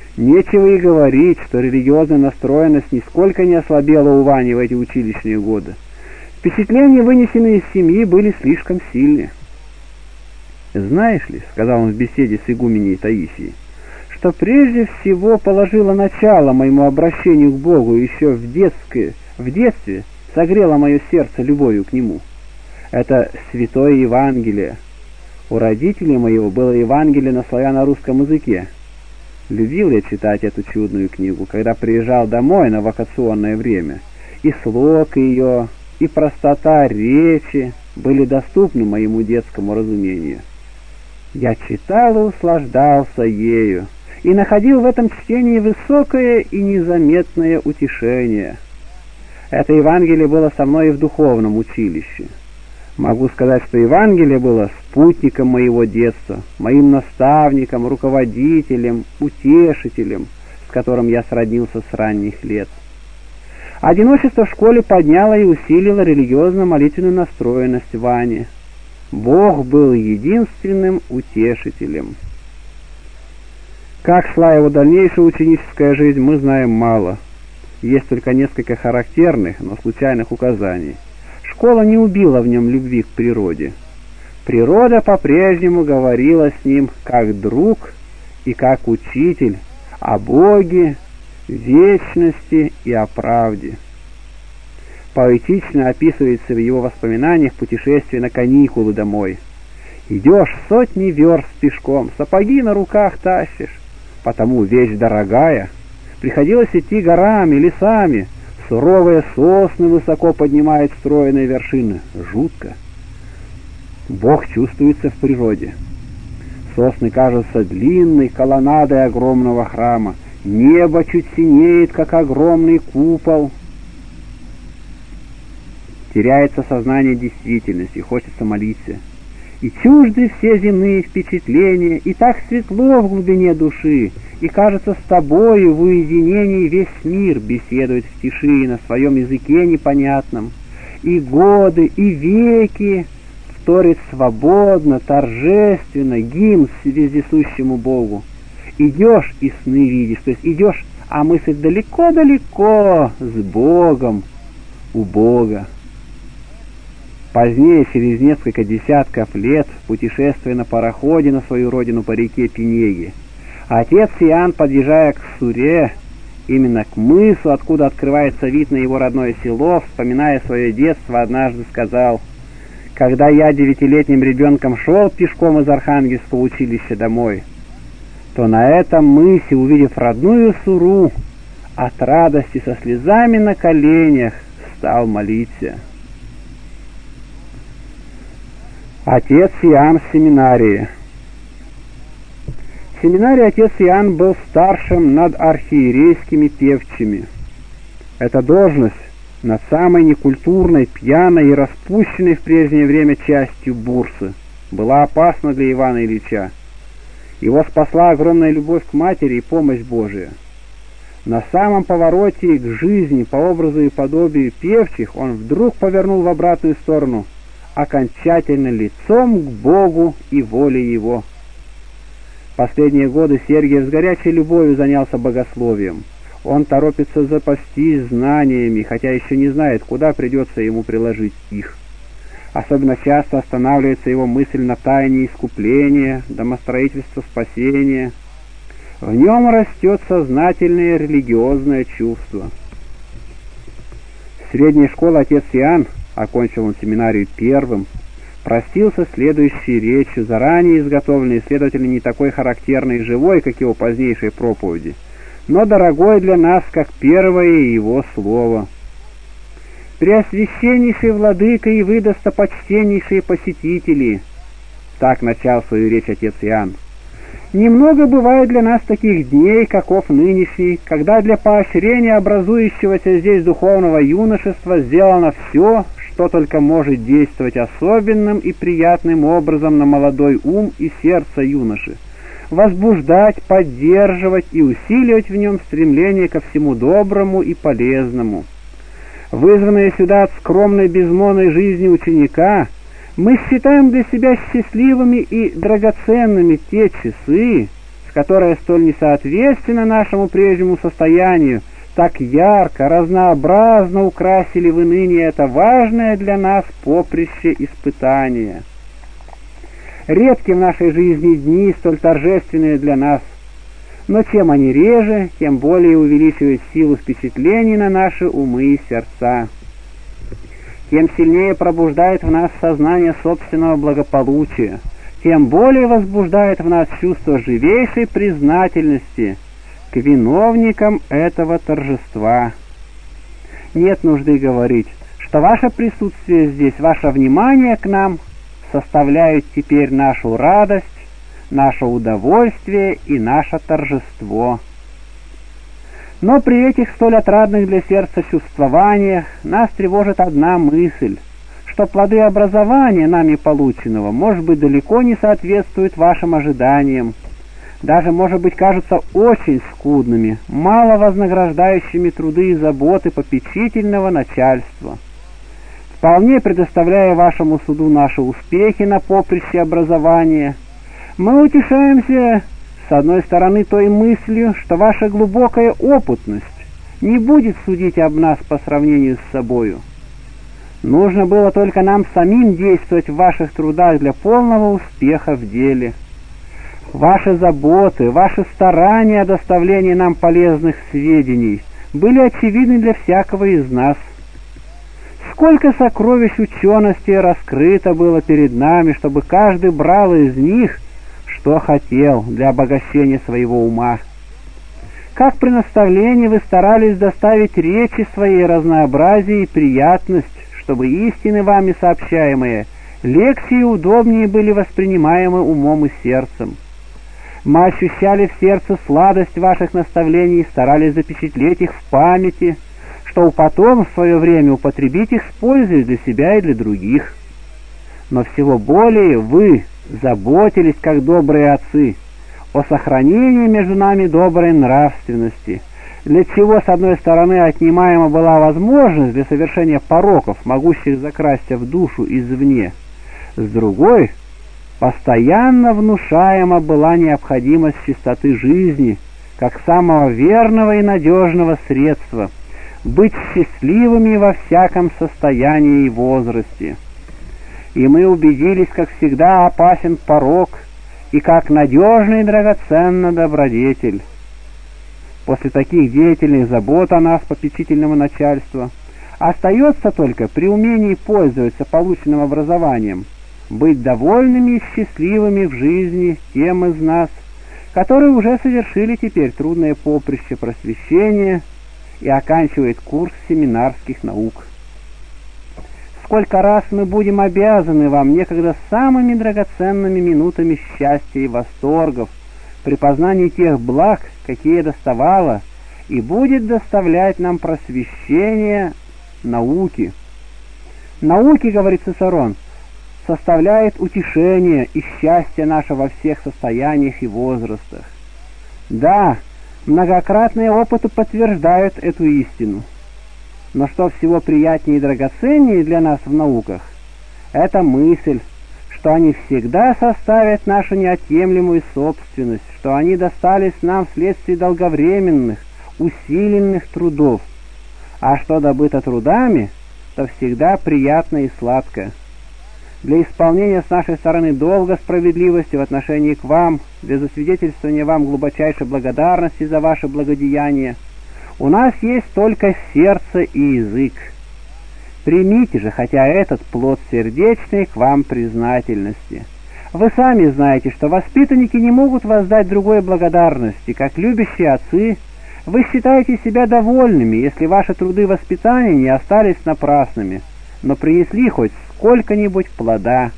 Нечего и говорить, что религиозная настроенность нисколько не ослабела у Вани в эти училищные годы. Впечатления, вынесенные из семьи, были слишком сильны. «Знаешь ли, — сказал он в беседе с игуменей Таисией, — что прежде всего положило начало моему обращению к Богу еще в детстве, в детстве согрело мое сердце любовью к Нему. Это Святое Евангелие. У родителей моего было Евангелие на славяно-русском языке. Любил я читать эту чудную книгу, когда приезжал домой на вакационное время, и слог ее, и простота речи были доступны моему детскому разумению. Я читал и услаждался ею, и находил в этом чтении высокое и незаметное утешение. Это Евангелие было со мной и в духовном училище. Могу сказать, что Евангелие было спутником моего детства, моим наставником, руководителем, утешителем, с которым я сроднился с ранних лет. Одиночество в школе подняло и усилило религиозно-молитвенную настроенность Вани. Бог был единственным утешителем. Как шла его дальнейшая ученическая жизнь, мы знаем мало. Есть только несколько характерных, но случайных указаний. Школа не убила в нем любви к природе. Природа по-прежнему говорила с ним как друг и как учитель о Боге, вечности и о правде. Поэтично описывается в его воспоминаниях путешествие на каникулы домой. «Идешь сотни верст пешком, сапоги на руках тащишь, потому вещь дорогая. Приходилось идти горами, лесами, суровые сосны высоко поднимают стройные вершины. Жутко. Бог чувствуется в природе. Сосны кажутся длинной колоннадой огромного храма. Небо чуть синеет, как огромный купол. Теряется сознание действительности, хочется молиться. И чужды все земные впечатления, и так светло в глубине души, и, кажется, с тобою в уединении весь мир беседует в тиши на своем языке непонятном, и годы, и веки вторит свободно, торжественно гимн вездесущему Богу. Идешь и сны видишь, то есть идешь, а мысль далеко-далеко с Богом, у Бога. Позднее, через несколько десятков лет, путешествуя на пароходе на свою родину по реке Пинеги, отец Иоанн, подъезжая к Суре, именно к мысу, откуда открывается вид на его родное село, вспоминая свое детство, однажды сказал: «Когда я девятилетним ребенком шел пешком из Архангельского училища домой, то на этом мысе, увидев родную Суру, от радости со слезами на коленях стал молиться». Отец Иоанн в семинарии. В семинарии отец Иоанн был старшим над архиерейскими певчими. Эта должность над самой некультурной, пьяной и распущенной в прежнее время частью бурсы была опасна для Ивана Ильича. Его спасла огромная любовь к матери и помощь Божия. На самом повороте к жизни по образу и подобию певчих он вдруг повернул в обратную сторону, окончательно лицом к Богу и воле Его. Последние годы Сергиев с горячей любовью занялся богословием. Он торопится запастись знаниями, хотя еще не знает, куда придется ему приложить их. Особенно часто останавливается его мысль на тайне искупления, домостроительства спасения. В нем растет сознательное религиозное чувство. В средней школе отец Иоанн, окончил он семинарию первым, простился следующей речью, заранее изготовленной, следовательно, не такой характерной и живой, как его позднейшие проповеди, но дорогой для нас, как первое его слово. «Преосвященнейший владыка и вы, достопочтеннейшие посетители», — так начал свою речь отец Иоанн, — «немного бывает для нас таких дней, каков нынешний, когда для поощрения образующегося здесь духовного юношества сделано все, что только может действовать особенным и приятным образом на молодой ум и сердце юноши, возбуждать, поддерживать и усиливать в нем стремление ко всему доброму и полезному. Вызванные сюда от скромной безмолвной жизни ученика, мы считаем для себя счастливыми и драгоценными те часы, которая столь несоответственно нашему прежнему состоянию, так ярко, разнообразно украсили вы ныне это важное для нас поприще испытания. Редки в нашей жизни дни, столь торжественные для нас, но чем они реже, тем более увеличивают силу впечатлений на наши умы и сердца. Тем сильнее пробуждает в нас сознание собственного благополучия, тем более возбуждает в нас чувство живейшей признательности к виновникам этого торжества. Нет нужды говорить, что ваше присутствие здесь, ваше внимание к нам составляют теперь нашу радость, наше удовольствие и наше торжество. Но при этих столь отрадных для сердца чувствованиях нас тревожит одна мысль, что плоды образования, нами полученного, может быть, далеко не соответствуют вашим ожиданиям, даже, может быть, кажутся очень скудными, мало вознаграждающими труды и заботы попечительного начальства. Вполне предоставляя вашему суду наши успехи на поприще образования, мы утешаемся, с одной стороны, той мыслью, что ваша глубокая опытность не будет судить об нас по сравнению с собою. Нужно было только нам самим действовать в ваших трудах для полного успеха в деле. Ваши заботы, ваши старания о доставлении нам полезных сведений были очевидны для всякого из нас. Сколько сокровищ учености раскрыто было перед нами, чтобы каждый брал из них, что хотел, для обогащения своего ума. Как при наставлении вы старались доставить речи своей разнообразие и приятность, чтобы истины вами сообщаемые лекции удобнее были воспринимаемы умом и сердцем. Мы ощущали в сердце сладость ваших наставлений и старались запечатлеть их в памяти, чтобы потом в свое время употребить их с пользой для себя и для других. Но всего более вы заботились, как добрые отцы, о сохранении между нами доброй нравственности, для чего, с одной стороны, отнимаема была возможность для совершения пороков, могущих закрасться в душу извне, с другой — постоянно внушаема была необходимость чистоты жизни, как самого верного и надежного средства быть счастливыми во всяком состоянии и возрасте. И мы убедились, как всегда опасен порок, и как надежный и драгоценный добродетель. После таких деятельных забот о нас попечительного начальства остается только при умении пользоваться полученным образованием быть довольными и счастливыми в жизни тем из нас, которые уже совершили теперь трудное поприще просвещения и оканчивают курс семинарских наук. Сколько раз мы будем обязаны вам некогда самыми драгоценными минутами счастья и восторгов при познании тех благ, какие доставало и будет доставлять нам просвещение науки. Науки, говорит Цицерон, составляет утешение и счастье наше во всех состояниях и возрастах. Да, многократные опыты подтверждают эту истину. Но что всего приятнее и драгоценнее для нас в науках, это мысль, что они всегда составят нашу неотъемлемую собственность, что они достались нам вследствие долговременных, усиленных трудов, а что добыто трудами, то всегда приятно и сладко. Для исполнения с нашей стороны долга справедливости в отношении к вам, для засвидетельствования вам глубочайшей благодарности за ваше благодеяние, у нас есть только сердце и язык. Примите же, хотя этот плод сердечный, к вам признательности. Вы сами знаете, что воспитанники не могут воздать другой благодарности, как любящие отцы. Вы считаете себя довольными, если ваши труды воспитания не остались напрасными, но принесли хоть сколько-нибудь плода.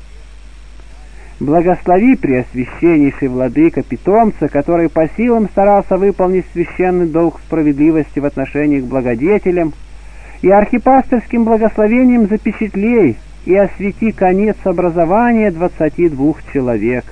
Благослови, преосвященнейший владыка, питомца, который по силам старался выполнить священный долг справедливости в отношении к благодетелям, и архипасторским благословением запечатлей и освети конец образования двадцати двух человек.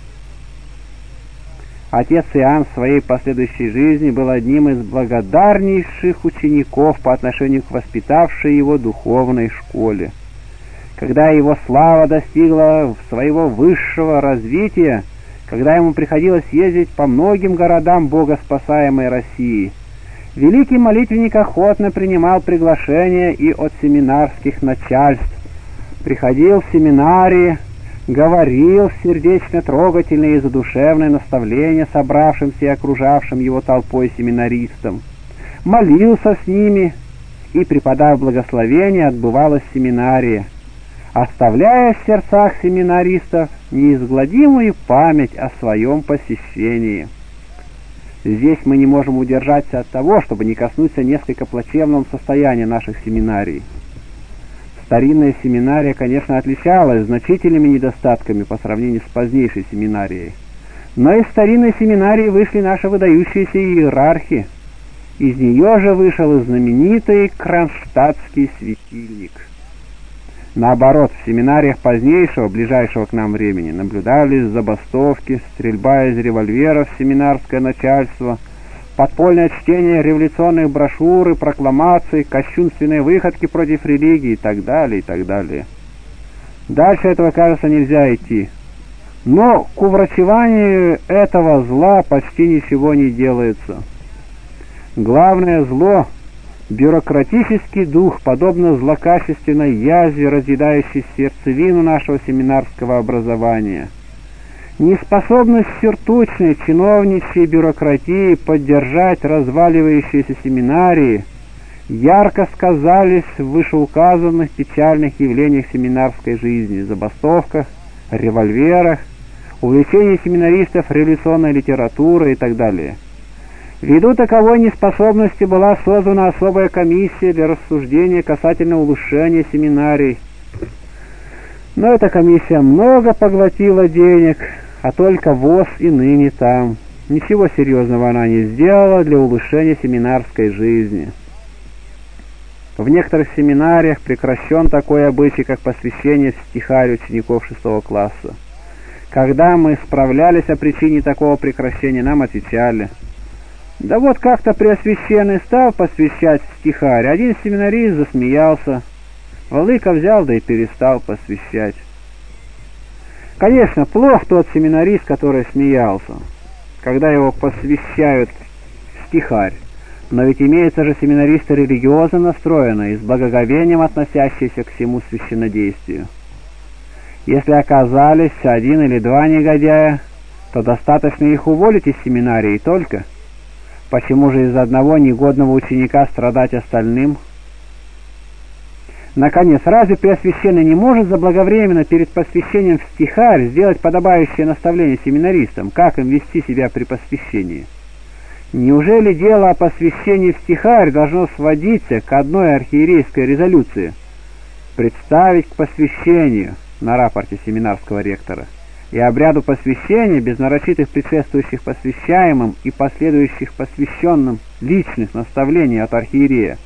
Отец Иоанн в своей последующей жизни был одним из благодарнейших учеников по отношению к воспитавшей его духовной школе. Когда его слава достигла своего высшего развития, когда ему приходилось ездить по многим городам богоспасаемой России. Великий молитвенник охотно принимал приглашения и от семинарских начальств, приходил в семинарии, говорил сердечно трогательные и задушевные наставления собравшимся и окружавшим его толпой семинаристам, молился с ними и, преподав благословение, отбывал из семинарии, оставляя в сердцах семинаристов неизгладимую память о своем посещении. Здесь мы не можем удержаться от того, чтобы не коснуться несколько плачевного состояния наших семинарий. Старинная семинария, конечно, отличалась значительными недостатками по сравнению с позднейшей семинарией. Но из старинной семинарии вышли наши выдающиеся иерархи. Из нее же вышел и знаменитый кронштадтский светильник. Наоборот, в семинариях позднейшего, ближайшего к нам времени, наблюдались забастовки, стрельба из револьверов в семинарское начальство, подпольное чтение революционных брошюр и прокламаций, кощунственные выходки против религии и так далее, и так далее. Дальше этого, кажется, нельзя идти. Но к уврачеванию этого зла почти ничего не делается. Главное зло — бюрократический дух, подобно злокачественной язве, разъедающей сердцевину нашего семинарского образования. Неспособность сюртучной чиновничьей бюрократии поддержать разваливающиеся семинарии ярко сказались в вышеуказанных печальных явлениях семинарской жизни: забастовках, револьверах, увлечении семинаристов революционной литературой и так далее. Ввиду таковой неспособности была создана особая комиссия для рассуждения касательно улучшения семинарий. Но эта комиссия много поглотила денег, а только воз и ныне там. Ничего серьезного она не сделала для улучшения семинарской жизни. В некоторых семинариях прекращен такой обычай, как посвящение в стихарь учеников шестого класса. Когда мы справлялись о причине такого прекращения, нам отвечали: да вот как-то Преосвященный стал посвящать в стихарь, один семинарист засмеялся, владыка взял да и перестал посвящать. Конечно, плох тот семинарист, который смеялся, когда его посвящают в стихарь, но ведь имеются же семинаристы религиозно настроенные и с благоговением относящиеся к всему священнодействию. Если оказались один или два негодяя, то достаточно их уволить из семинарии только. Почему же из одного негодного ученика страдать остальным? Наконец, разве Преосвященный не может заблаговременно перед посвящением в стихарь сделать подобающее наставление семинаристам, как им вести себя при посвящении? Неужели дело о посвящении в стихарь должно сводиться к одной архиерейской резолюции: представить к посвящению на рапорте семинарского ректора и обряду посвящения без нарочитых предшествующих посвящаемым и последующих посвященным личных наставлений от архиерея?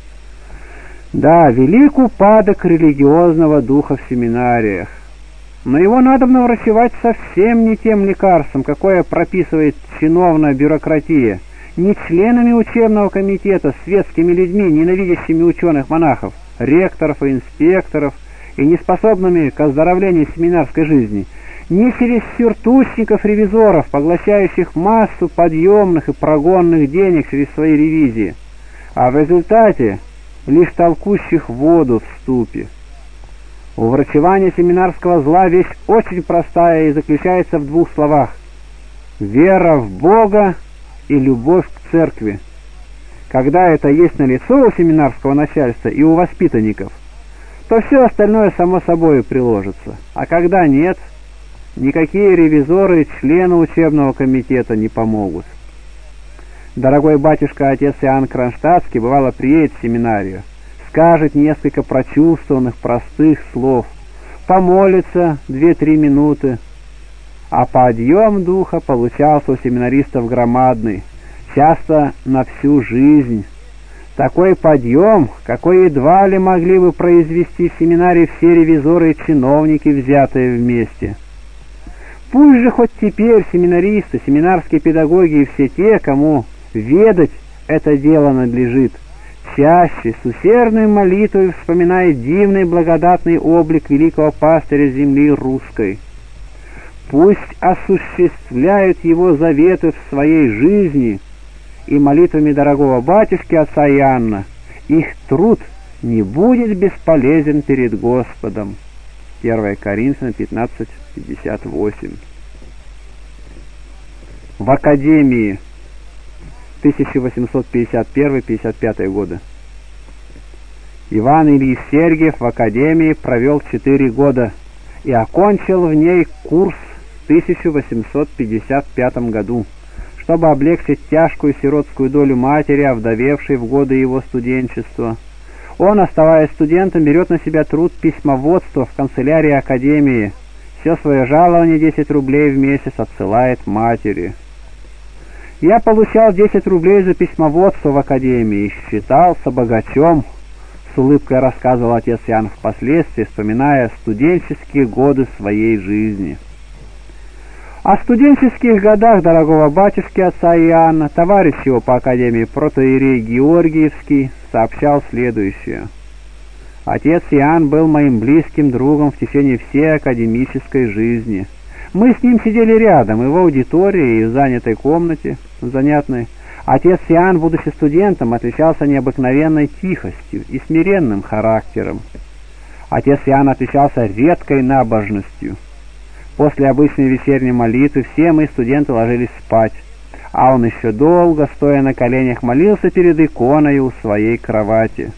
Да, велик упадок религиозного духа в семинариях, но его надо врачевать совсем не тем лекарством, какое прописывает чиновная бюрократия, не членами учебного комитета, светскими людьми, ненавидящими ученых-монахов, ректоров и инспекторов, и неспособными к оздоровлению семинарской жизни, не через сюртучников-ревизоров, поглощающих массу подъемных и прогонных денег через свои ревизии, а в результате лишь толкущих воду в ступе. Уврачевание семинарского зла — вещь очень простая и заключается в двух словах: вера в Бога и любовь к церкви. Когда это есть налицо у семинарского начальства и у воспитанников, то все остальное само собой приложится, а когда нет, никакие ревизоры и члены учебного комитета не помогут. Дорогой батюшка, отец Иоанн Кронштадтский, бывало приедет в семинарию, скажет несколько прочувствованных простых слов, помолится две-три минуты, а подъем духа получался у семинаристов громадный, часто на всю жизнь. Такой подъем, какой едва ли могли бы произвести в семинарии все ревизоры и чиновники, взятые вместе. Пусть же хоть теперь семинаристы, семинарские педагоги и все те, кому ведать это дело надлежит, чаще с усердной молитвой вспоминает дивный благодатный облик великого пастыря земли русской. пусть осуществляют его заветы в своей жизни, и молитвами дорогого батюшки отца Иоанна их труд не будет бесполезен перед Господом. первое Коринфянам пятнадцать пятьдесят восемь. В Академии тысяча восемьсот пятьдесят первый — пятьдесят пятый годы. Иван Ильич Сергиев в Академии провел четыре года и окончил в ней курс в тысяча восемьсот пятьдесят пятом году, чтобы облегчить тяжкую сиротскую долю матери, овдовевшей в годы его студенчества. Он, оставаясь студентом, берет на себя труд письмоводства в канцелярии Академии. Все свое жалование, десять рублей в месяц, отсылает матери. Я получал десять рублей за письмоводство в Академии и считался богачом, с улыбкой рассказывал отец Иоанн впоследствии, вспоминая студенческие годы своей жизни. О студенческих годах дорогого батюшки отца Иоанна товарищ его по Академии протоиерей Георгиевский сообщал следующее. Отец Иоанн был моим близким другом в течение всей академической жизни. Мы с ним сидели рядом, и в аудитории, и в занятой комнате, занятной. Отец Иоанн, будучи студентом, отличался необыкновенной тихостью и смиренным характером. Отец Иоанн отличался редкой набожностью. После обычной вечерней молитвы все мы, студенты, ложились спать, а он еще долго, стоя на коленях, молился перед иконой у своей кровати.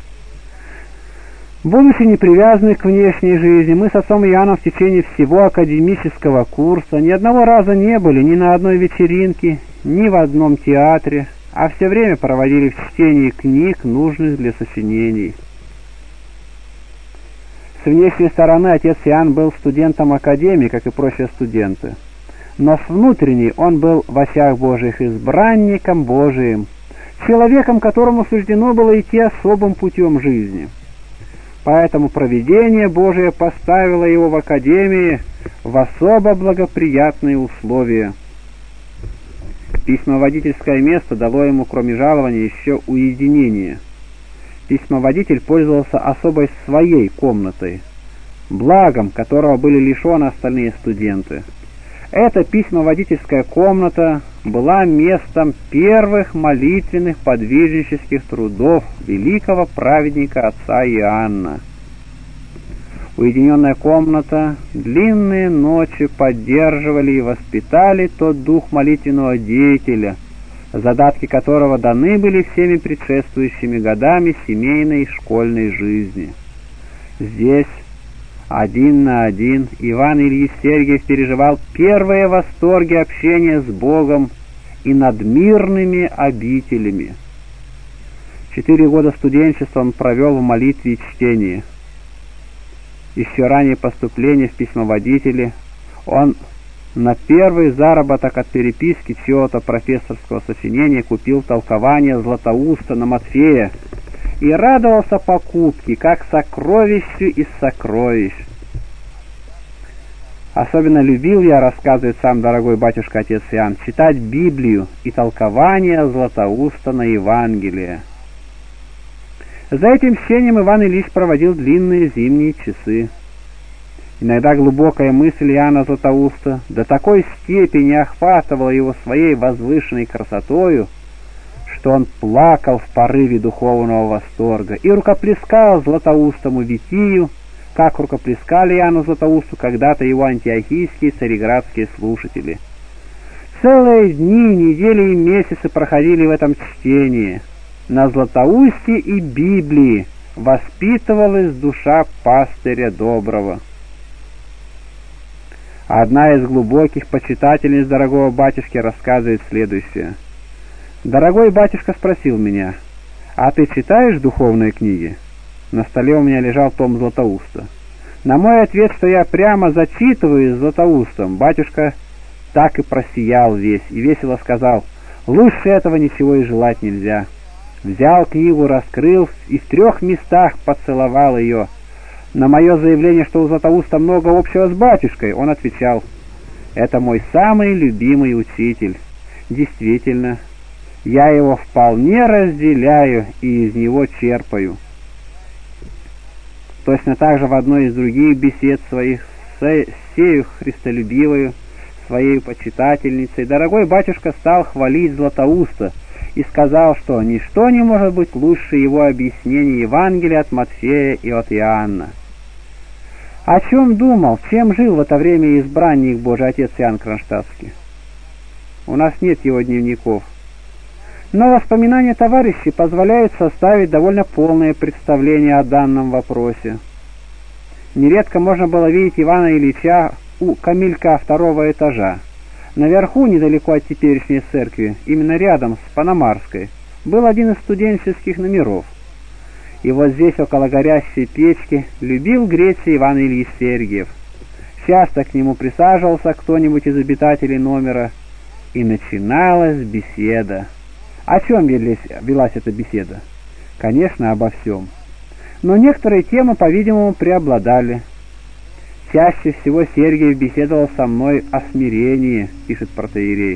Будучи не привязаны к внешней жизни, мы с отцом Иоанном в течение всего академического курса ни одного раза не были ни на одной вечеринке, ни в одном театре, а все время проводили в чтении книг, нужных для сочинений. С внешней стороны отец Иоанн был студентом Академии, как и прочие студенты, но с внутренней он был в очах Божьих избранником Божиим, человеком, которому суждено было идти особым путем жизни. Поэтому провидение Божие поставило его в Академии в особо благоприятные условия. Письмоводительское место дало ему, кроме жалования, еще уединение. Письмоводитель пользовался особой своей комнатой, благом которого были лишены остальные студенты. Эта письмоводительская комната была местом первых молитвенных подвижнических трудов великого праведника отца Иоанна. Уединенная комната, длинные ночи поддерживали и воспитали тот дух молитвенного деятеля, задатки которого даны были всеми предшествующими годами семейной и школьной жизни. Здесь, один на один, Иван Ильич Сергиев переживал первые восторги общения с Богом и над мирными обителями. Четыре года студенчества он провел в молитве и чтении. Еще ранее поступления в письмоводители он на первый заработок от переписки чьего-то профессорского сочинения купил толкование Златоуста на Матфея и радовался покупке, как сокровищу из сокровищ. Особенно любил я, рассказывает сам дорогой батюшка отец Иоанн, читать Библию и толкование Златоуста на Евангелие. За этим чтением Иван Ильич проводил длинные зимние часы. Иногда глубокая мысль Иоанна Златоуста до такой степени охватывала его своей возвышенной красотою, что он плакал в порыве духовного восторга и рукоплескал Златоустому Витию, как рукоплескали Иоанну Златоусту когда-то его антиохийские цареградские слушатели. Целые дни, недели и месяцы проходили в этом чтении. На Златоусте и Библии воспитывалась душа пастыря доброго. Одна из глубоких почитательниц дорогого батюшки рассказывает следующее. «Дорогой батюшка спросил меня, а ты читаешь духовные книги?» На столе у меня лежал том Златоуста. На мой ответ, что я прямо зачитываю Златоустом, батюшка так и просиял весь и весело сказал: «Лучше этого ничего и желать нельзя». Взял книгу, раскрыл и в трех местах поцеловал ее. На мое заявление, что у Златоуста много общего с батюшкой, он отвечал: «Это мой самый любимый учитель. Действительно, я его вполне разделяю и из него черпаю». Точно так же в одной из других бесед своих с сею христолюбивою, своей почитательницей, дорогой батюшка стал хвалить Златоуста и сказал, что ничто не может быть лучше его объяснений Евангелия от Матфея и от Иоанна. О чем думал, чем жил в это время избранник Божий отец Иоанн Кронштадтский? У нас нет его дневников. Но воспоминания товарищей позволяют составить довольно полное представление о данном вопросе. Нередко можно было видеть Ивана Ильича у камелька второго этажа. Наверху, недалеко от теперешней церкви, именно рядом с Панамарской, был один из студенческих номеров. И вот здесь, около горящей печки, любил греться Иван Ильич Сергиев. Часто к нему присаживался кто-нибудь из обитателей номера, и начиналась беседа. О чем велась, велась эта беседа? Конечно, обо всем. Но некоторые темы, по-видимому, преобладали. Чаще всего Сергиев беседовал со мной о смирении, пишет протоиерей.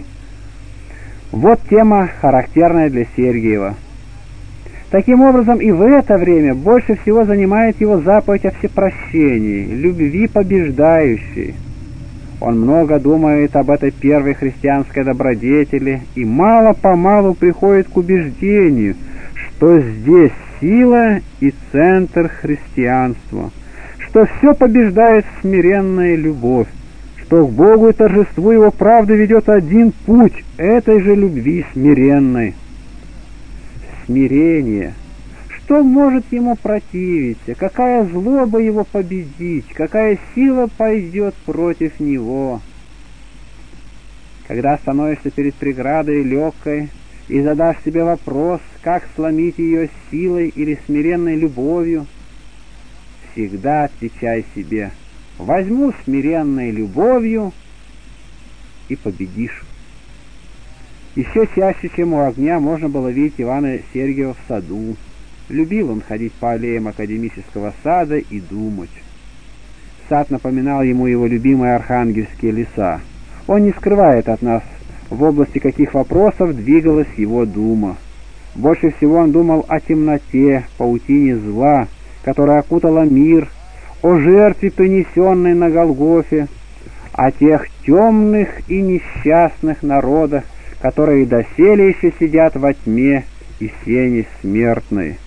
Вот тема, характерная для Сергиева. Таким образом, и в это время больше всего занимает его заповедь о всепрощении, любви побеждающей. Он много думает об этой первой христианской добродетели и мало-помалу приходит к убеждению, что здесь сила и центр христианства, что все побеждает смиренная любовь, что к Богу и торжеству Его правды ведет один путь этой же любви смиренной. Смирение. Что может ему противиться? Какая злоба его победить? Какая сила пойдет против него? Когда становишься перед преградой легкой и задашь себе вопрос, как сломить ее силой или смиренной любовью, всегда отвечай себе: возьму смиренной любовью и победишь. Еще чаще, чем у огня, можно было видеть Ивана Сергиева в саду. Любил он ходить по аллеям академического сада и думать. Сад напоминал ему его любимые архангельские леса. Он не скрывает от нас, в области каких вопросов двигалась его дума. Больше всего он думал о темноте, паутине зла, которая окутала мир, о жертве, принесенной на Голгофе, о тех темных и несчастных народах, которые доселе еще сидят во тьме и сене смертной.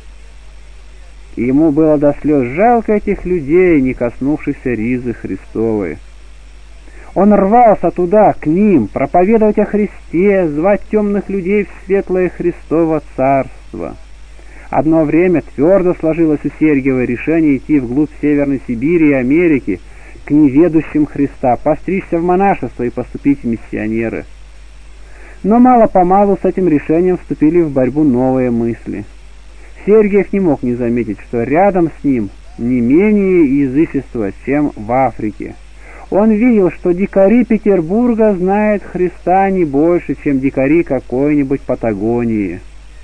И ему было до слез жалко этих людей, не коснувшихся ризы Христовой. Он рвался туда, к ним, проповедовать о Христе, звать темных людей в светлое Христово Царство. Одно время твердо сложилось у Сергиева решение идти вглубь Северной Сибири и Америки, к неведущим Христа, постричься в монашество и поступить в миссионеры. Но мало-помалу с этим решением вступили в борьбу новые мысли. Сергиев не мог не заметить, что рядом с ним не менее язычество, чем в Африке. Он видел, что дикари Петербурга знают Христа не больше, чем дикари какой-нибудь Патагонии.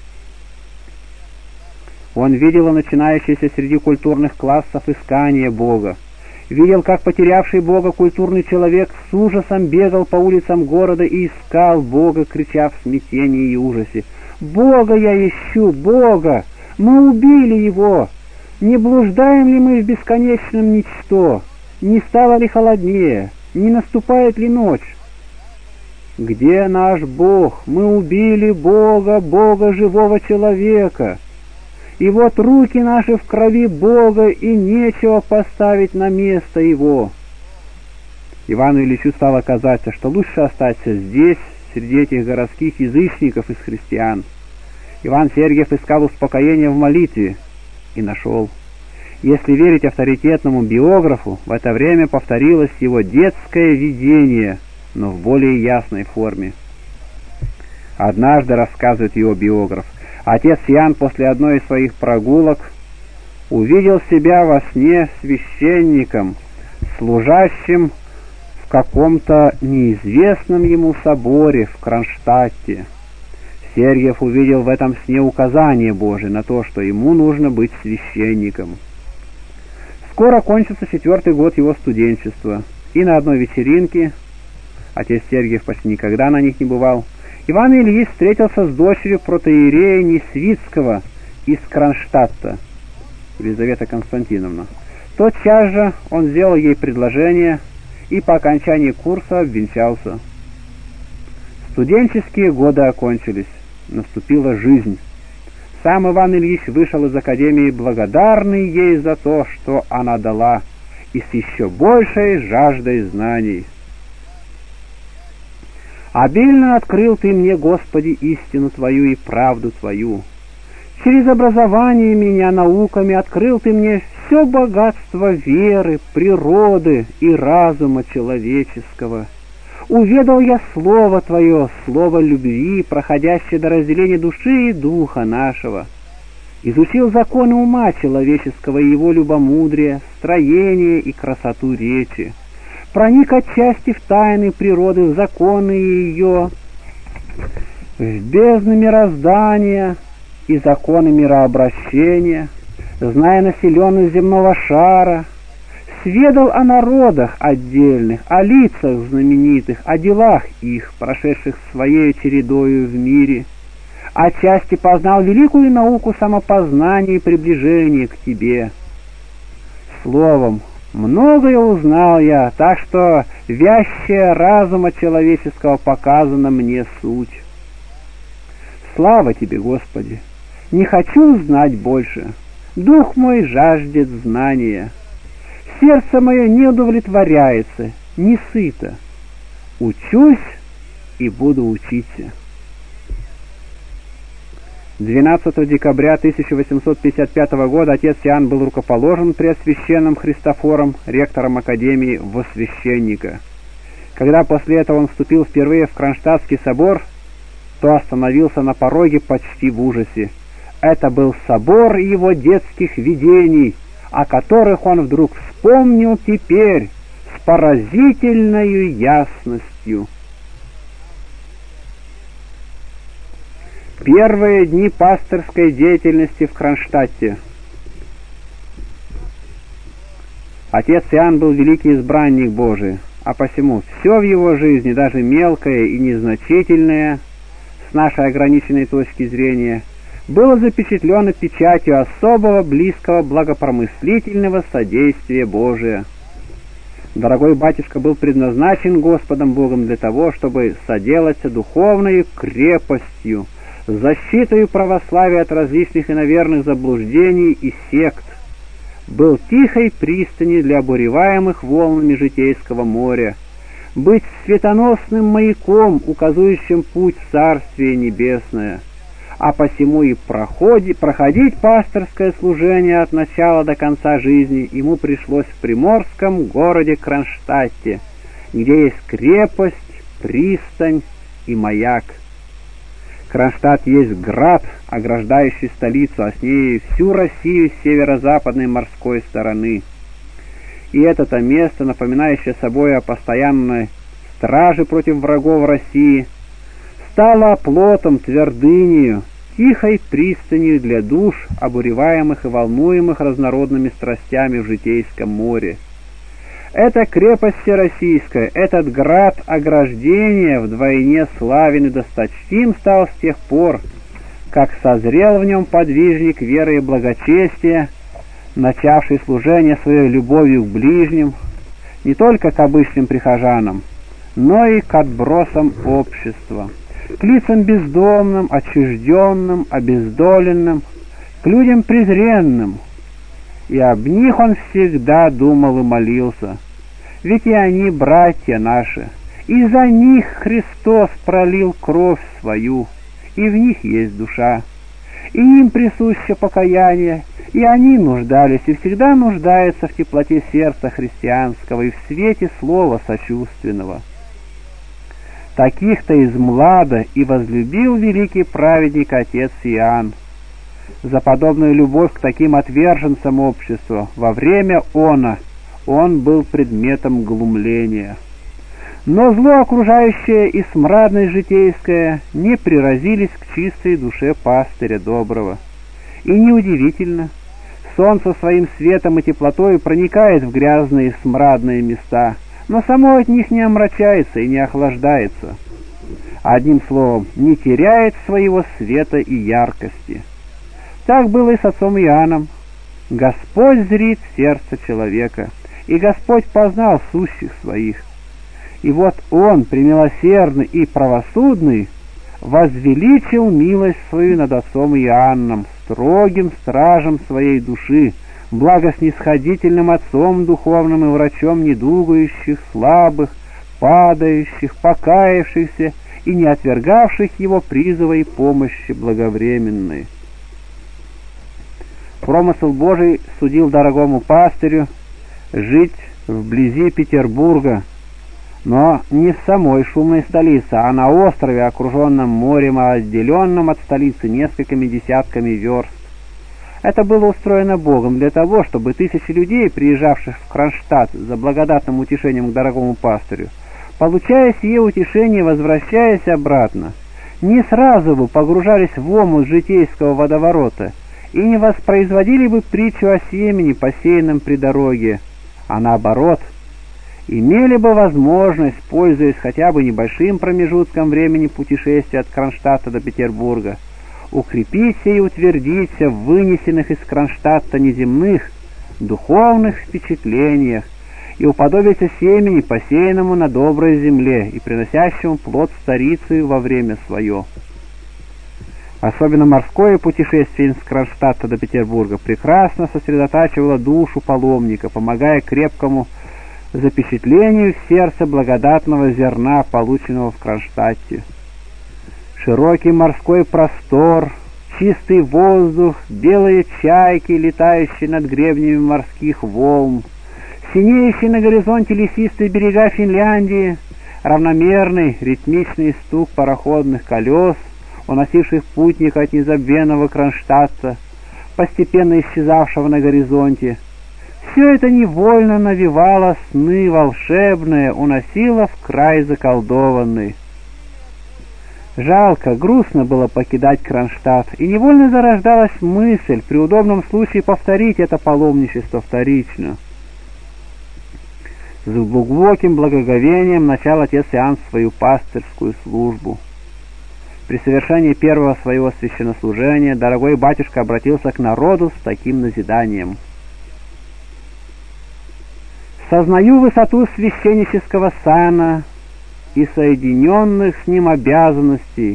Он видел начинающееся среди культурных классов искание Бога. Видел, как потерявший Бога культурный человек с ужасом бегал по улицам города и искал Бога, крича в смятении и ужасе: «Бога я ищу! Бога! Мы убили Его! Не блуждаем ли мы в бесконечном ничто? Не стало ли холоднее? Не наступает ли ночь? Где наш Бог? Мы убили Бога, Бога живого человека! И вот руки наши в крови Бога, и нечего поставить на место Его». Ивану Ильичу стало казаться, что лучше остаться здесь, среди этих городских язычников из христиан. Иван Сергиев искал успокоения в молитве и нашел. Если верить авторитетному биографу, в это время повторилось его детское видение, но в более ясной форме. Однажды, рассказывает его биограф, отец Иоанн после одной из своих прогулок увидел себя во сне священником, служащим в каком-то неизвестном ему соборе в Кронштадте. Сергиев увидел в этом сне указание Божие на то, что ему нужно быть священником. Скоро кончится четвертый год его студенчества, и на одной вечеринке, отец Сергиев почти никогда на них не бывал, Иван Ильич встретился с дочерью протоиерея Несвицкого из Кронштадта, Елизавета Константиновна, Тотчас же он сделал ей предложение и по окончании курса обвенчался. Студенческие годы окончились, наступила жизнь. Сам Иван Ильич вышел из академии благодарный ей за то, что она дала, и с еще большей жаждой знаний. «Обильно открыл ты мне, Господи, истину Твою и правду Твою. Через образование меня науками открыл ты мне все богатство веры, природы и разума человеческого. Уведал я Слово Твое, Слово любви, проходящее до разделения души и духа нашего. Изучил законы ума человеческого и его любомудрие, строение и красоту речи. Проник отчасти в тайны природы, в законы ее, в бездны мироздания и законы мирообращения, зная населенность земного шара, сведал о народах отдельных, о лицах знаменитых, о делах их, прошедших своей чередою в мире, отчасти познал великую науку самопознания и приближения к Тебе. Словом, многое узнал я, так что вящая разума человеческого показана мне суть. Слава Тебе, Господи! Не хочу знать больше. Дух мой жаждет знания. Сердце мое не удовлетворяется, не сыто. Учусь и буду учиться. двенадцатого декабря тысяча восемьсот пятьдесят пятого года отец Иоанн был рукоположен Преосвященным Христофором, ректором Академии, во священника. Когда после этого он вступил впервые в Кронштадтский собор, то остановился на пороге почти в ужасе. Это был собор его детских видений, о которых он вдруг вспомнил теперь с поразительной ясностью. Первые дни пасторской деятельности в Кронштадте. Отец Иоанн был великий избранник Божий, а посему все в его жизни, даже мелкое и незначительное, с нашей ограниченной точки зрения, было запечатлено печатью особого близкого благопромыслительного содействия Божия. Дорогой батюшка был предназначен Господом Богом для того, чтобы соделаться духовной крепостью, защитою православия от различных иноверных заблуждений и сект, был тихой пристанью для обуреваемых волнами житейского моря, быть светоносным маяком, указующим путь в Царствие Небесное, а посему и проходи, проходить пасторское служение от начала до конца жизни ему пришлось в приморском городе Кронштадте, где есть крепость, пристань и маяк. Кронштадт есть град, ограждающий столицу, а с ней всю Россию с северо-западной морской стороны. И это-то место, напоминающее собой о постоянной страже против врагов России, стало оплотом, твердынею, тихой пристанью для душ, обуреваемых и волнуемых разнородными страстями в житейском море. Эта крепость всероссийская, этот град ограждения вдвойне славен и досточтим стал с тех пор, как созрел в нем подвижник веры и благочестия, начавший служение своей любовью к ближним, не только к обычным прихожанам, но и к отбросам общества, к лицам бездомным, отчужденным, обездоленным, к людям презренным. И об них он всегда думал и молился, ведь и они братья наши, и за них Христос пролил кровь свою, и в них есть душа, и им присуще покаяние, и они нуждались и всегда нуждаются в теплоте сердца христианского и в свете слова сочувственного. Таких-то из млада и возлюбил великий праведник отец Иоанн. За подобную любовь к таким отверженцам общества во время она он был предметом глумления. Но зло окружающее и смрадность житейская не приразились к чистой душе пастыря доброго. И неудивительно, солнце своим светом и теплотой проникает в грязные и смрадные места, но само от них не омрачается и не охлаждается. Одним словом, не теряет своего света и яркости. Так было и с отцом Иоанном. Господь зрит сердце человека, и Господь познал сущих своих. И вот Он, премилосердный и правосудный, возвеличил милость свою над отцом Иоанном, строгим стражем своей души, благоснисходительным отцом духовным и врачом недугающих, слабых, падающих, покаявшихся и не отвергавших его призыва и помощи благовременной. Промысл Божий судил дорогому пастырю жить вблизи Петербурга, но не в самой шумной столице, а на острове, окруженном морем, а отделенном от столицы несколькими десятками верст. Это было устроено Богом для того, чтобы тысячи людей, приезжавших в Кронштадт за благодатным утешением к дорогому пастырю, получая сие утешение, возвращаясь обратно, не сразу бы погружались в омут житейского водоворота и не воспроизводили бы притчу о семени, посеянном при дороге, а наоборот, имели бы возможность, пользуясь хотя бы небольшим промежутком времени путешествия от Кронштадта до Петербурга, укрепиться и утвердиться в вынесенных из Кронштадта неземных, духовных впечатлениях и уподобиться семени, посеянному на доброй земле и приносящему плод в старицу во время свое. Особенно морское путешествие из Кронштадта до Петербурга прекрасно сосредотачивало душу паломника, помогая крепкому запечатлению в сердце благодатного зерна, полученного в Кронштадте. Широкий морской простор, чистый воздух, белые чайки, летающие над гребнями морских волн, синеющие на горизонте лесистые берега Финляндии, равномерный ритмичный стук пароходных колес, уносивших путника от незабвенного Кронштадта, постепенно исчезавшего на горизонте. Все это невольно навевало сны волшебные, уносило в край заколдованный. Жалко, грустно было покидать Кронштадт, и невольно зарождалась мысль при удобном случае повторить это паломничество вторично. С глубоким благоговением начал отец Иоанн свою пастырскую службу. При совершении первого своего священнослужения дорогой батюшка обратился к народу с таким назиданием: «Сознаю высоту священнического сана и соединенных с ним обязанностей,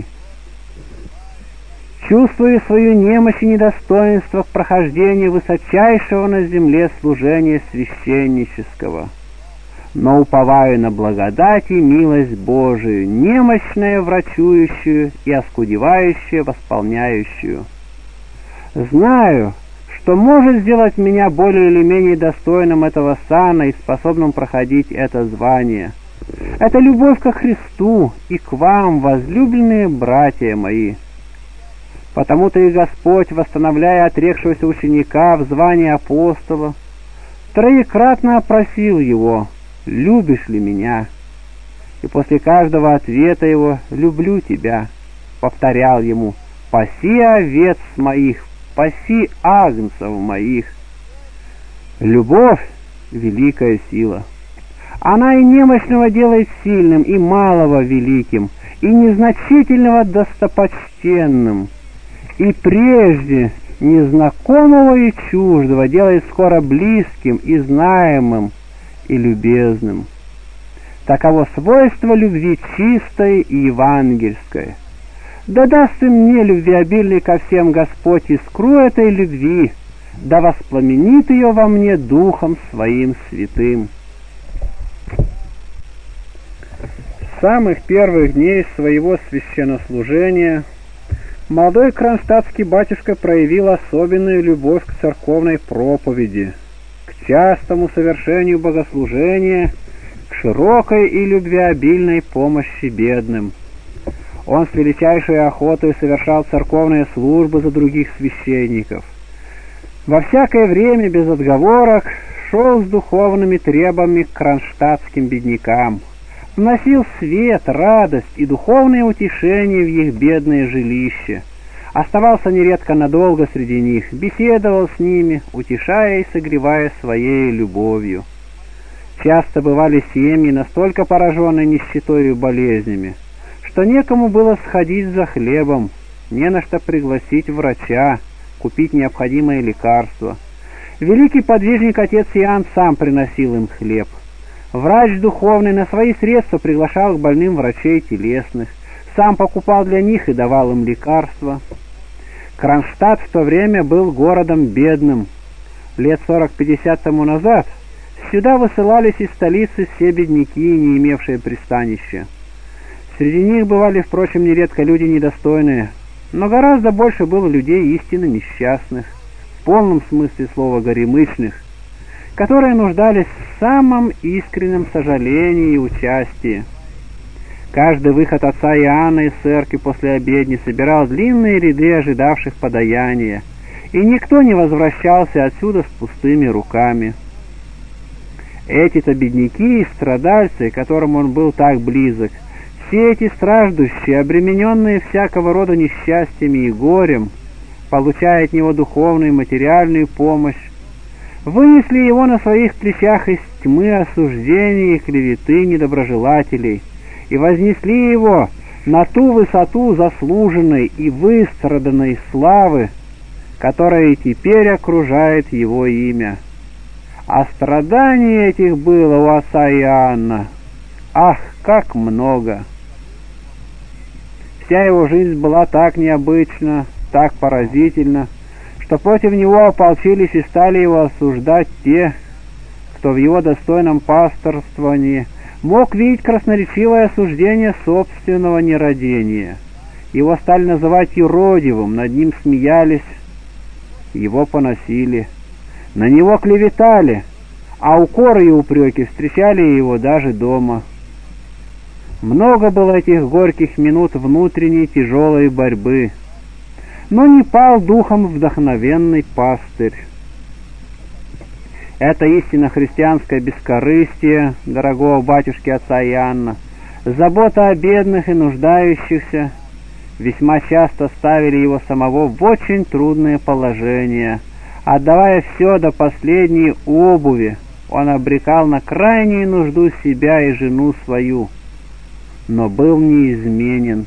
чувствую свою немощь и недостоинство к прохождению высочайшего на земле служения священнического, но уповаю на благодать и милость Божию, немощную врачующую и оскудевающую восполняющую. Знаю, что может сделать меня более или менее достойным этого сана и способным проходить это звание. Это любовь ко Христу и к вам, возлюбленные братья мои. Потому-то и Господь, восстановляя отрекшегося ученика в звании апостола, троекратно опросил его: «Любишь ли меня?» И после каждого ответа его «Люблю тебя» повторял ему: «Паси овец моих, паси агнцев моих». Любовь — великая сила. Она и немощного делает сильным, и малого великим, и незначительного достопочтенным, и прежде незнакомого и чуждого делает скоро близким и знаемым и любезным. Таково свойство любви чистой и евангельской. Да даст и мне, любвеобильный ко всем Господь, искру этой любви, да воспламенит ее во мне Духом Своим Святым. С самых первых дней своего священнослужения молодой кронштадтский батюшка проявил особенную любовь к церковной проповеди, к частому совершению богослужения, к широкой и любвеобильной помощи бедным. Он с величайшей охотой совершал церковные службы за других священников. Во всякое время без отговорок шел с духовными требами к кронштадтским беднякам, вносил свет, радость и духовное утешение в их бедное жилище, оставался нередко надолго среди них, беседовал с ними, утешая и согревая своей любовью. Часто бывали семьи, настолько пораженные нищетой и болезнями, что некому было сходить за хлебом, не на что пригласить врача, купить необходимые лекарства. Великий подвижник отец Иоанн сам приносил им хлеб. Врач духовный на свои средства приглашал к больным врачей телесных, сам покупал для них и давал им лекарства. Кронштадт в то время был городом бедным. Лет сорок-пятьдесят тому назад сюда высылались из столицы все бедняки, не имевшие пристанища. Среди них бывали, впрочем, нередко люди недостойные, но гораздо больше было людей истинно несчастных, в полном смысле слова горемычных, которые нуждались в самом искреннем сожалении и участии. Каждый выход отца Иоанна из церкви после обедни собирал длинные ряды ожидавших подаяния, и никто не возвращался отсюда с пустыми руками. Эти-то бедняки и страдальцы, которым он был так близок, все эти страждущие, обремененные всякого рода несчастьями и горем, получая от него духовную и материальную помощь, вынесли его на своих плечах из тьмы осуждений и клеветы недоброжелателей и вознесли его на ту высоту заслуженной и выстраданной славы, которая и теперь окружает его имя. А страданий этих было у отца Иоанна, ах, как много! Вся его жизнь была так необычна, так поразительна, что против него ополчились и стали его осуждать те, кто в его достойном пасторствовании мог видеть красноречивое осуждение собственного нерадения. Его стали называть юродивым, над ним смеялись, его поносили, на него клеветали, а укоры и упреки встречали его даже дома. Много было этих горьких минут внутренней тяжелой борьбы, но не пал духом вдохновенный пастырь. Это истинно христианское бескорыстие дорогого батюшки отца Иоанна, забота о бедных и нуждающихся, весьма часто ставили его самого в очень трудное положение. Отдавая все до последней обуви, он обрекал на крайнюю нужду себя и жену свою, но был неизменен.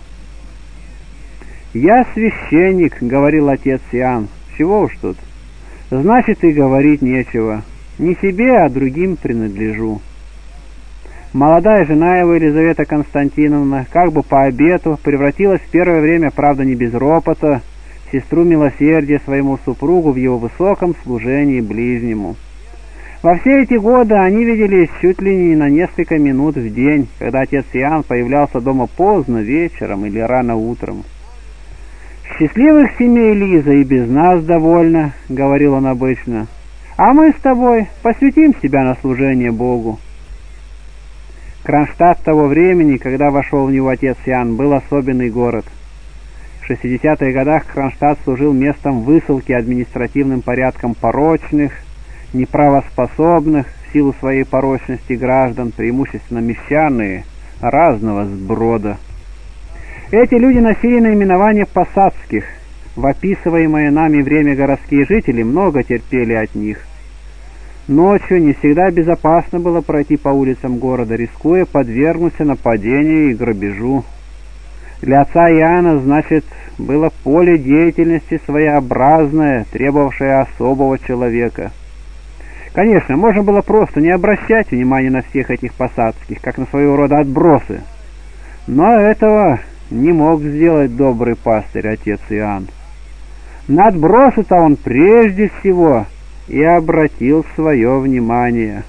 «Я священник», — говорил отец Иоанн, — «чего уж тут? Значит, и говорить нечего. Не себе, а другим принадлежу». Молодая жена его, Елизавета Константиновна, как бы по обету, превратилась в первое время, правда не без ропота, сестру милосердия своему супругу в его высоком служении ближнему. Во все эти годы они виделись чуть ли не на несколько минут в день, когда отец Иоанн появлялся дома поздно вечером или рано утром. «Счастливых семей, Лиза, и без нас довольно», — говорил он обычно, — «а мы с тобой посвятим себя на служение Богу». Кронштадт того времени, когда вошел в него отец Иоанн, был особенный город. В шестидесятых годах Кронштадт служил местом высылки административным порядком порочных, неправоспособных в силу своей порочности граждан, преимущественно мещаны разного сброда. Эти люди носили наименование посадских. В описываемое нами время городские жители много терпели от них. Ночью не всегда безопасно было пройти по улицам города, рискуя подвергнуться нападению и грабежу. Для отца Иоанна, значит, было поле деятельности своеобразное, требовавшее особого человека. Конечно, можно было просто не обращать внимания на всех этих посадских, как на своего рода отбросы. Но этого не мог сделать добрый пастырь отец Иоанн. На отбросы-то он прежде всего и обратил свое внимание.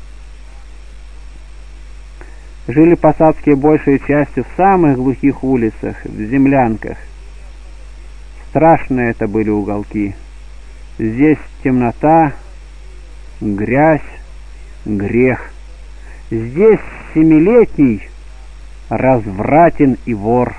Жили посадские большей частью в самых глухих улицах, в землянках. Страшные это были уголки. Здесь темнота, грязь, грех. Здесь семилетний развратен и вор.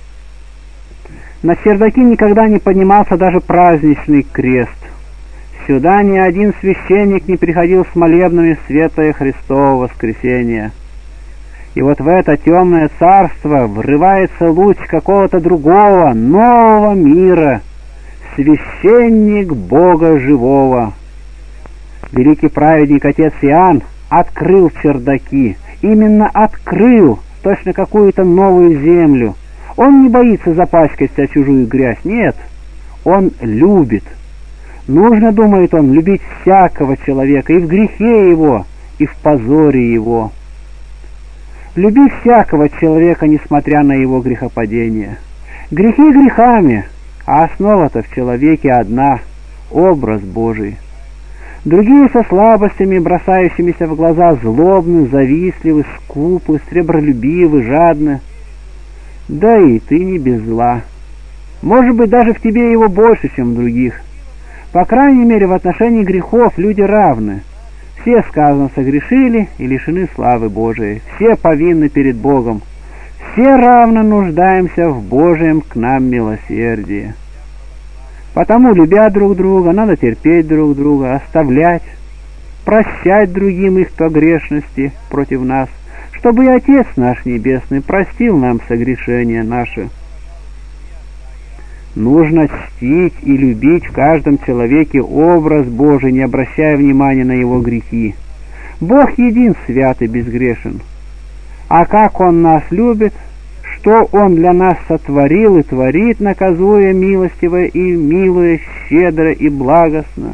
На чердаке никогда не поднимался даже праздничный крест. Сюда ни один священник не приходил с молебнами в светлое Христово воскресенье. И вот в это темное царство врывается луч какого-то другого, нового мира, священник Бога живого. Великий праведник отец Иоанн открыл чердаки, именно открыл, точно какую-то новую землю. Он не боится запачкать себя чужую грязь, нет, он любит. Нужно, думает он, любить всякого человека и в грехе его, и в позоре его. Люби всякого человека, несмотря на его грехопадение. Грехи грехами, а основа-то в человеке одна — образ Божий. Другие со слабостями, бросающимися в глаза, злобны, завистливы, скупы, сребролюбивы, жадны. Да и ты не без зла. Может быть, даже в тебе его больше, чем в других. По крайней мере, в отношении грехов люди равны. Все, сказано, согрешили и лишены славы Божией. Все повинны перед Богом. Все равно нуждаемся в Божьем к нам милосердии. Потому, любя друг друга, надо терпеть друг друга, оставлять, прощать другим их погрешности против нас, чтобы и Отец наш Небесный простил нам согрешения наши. Нужно чтить и любить в каждом человеке образ Божий, не обращая внимания на его грехи. Бог един, свят и безгрешен. А как Он нас любит, что Он для нас сотворил и творит, наказуя милостиво и милуя, щедро и благостно.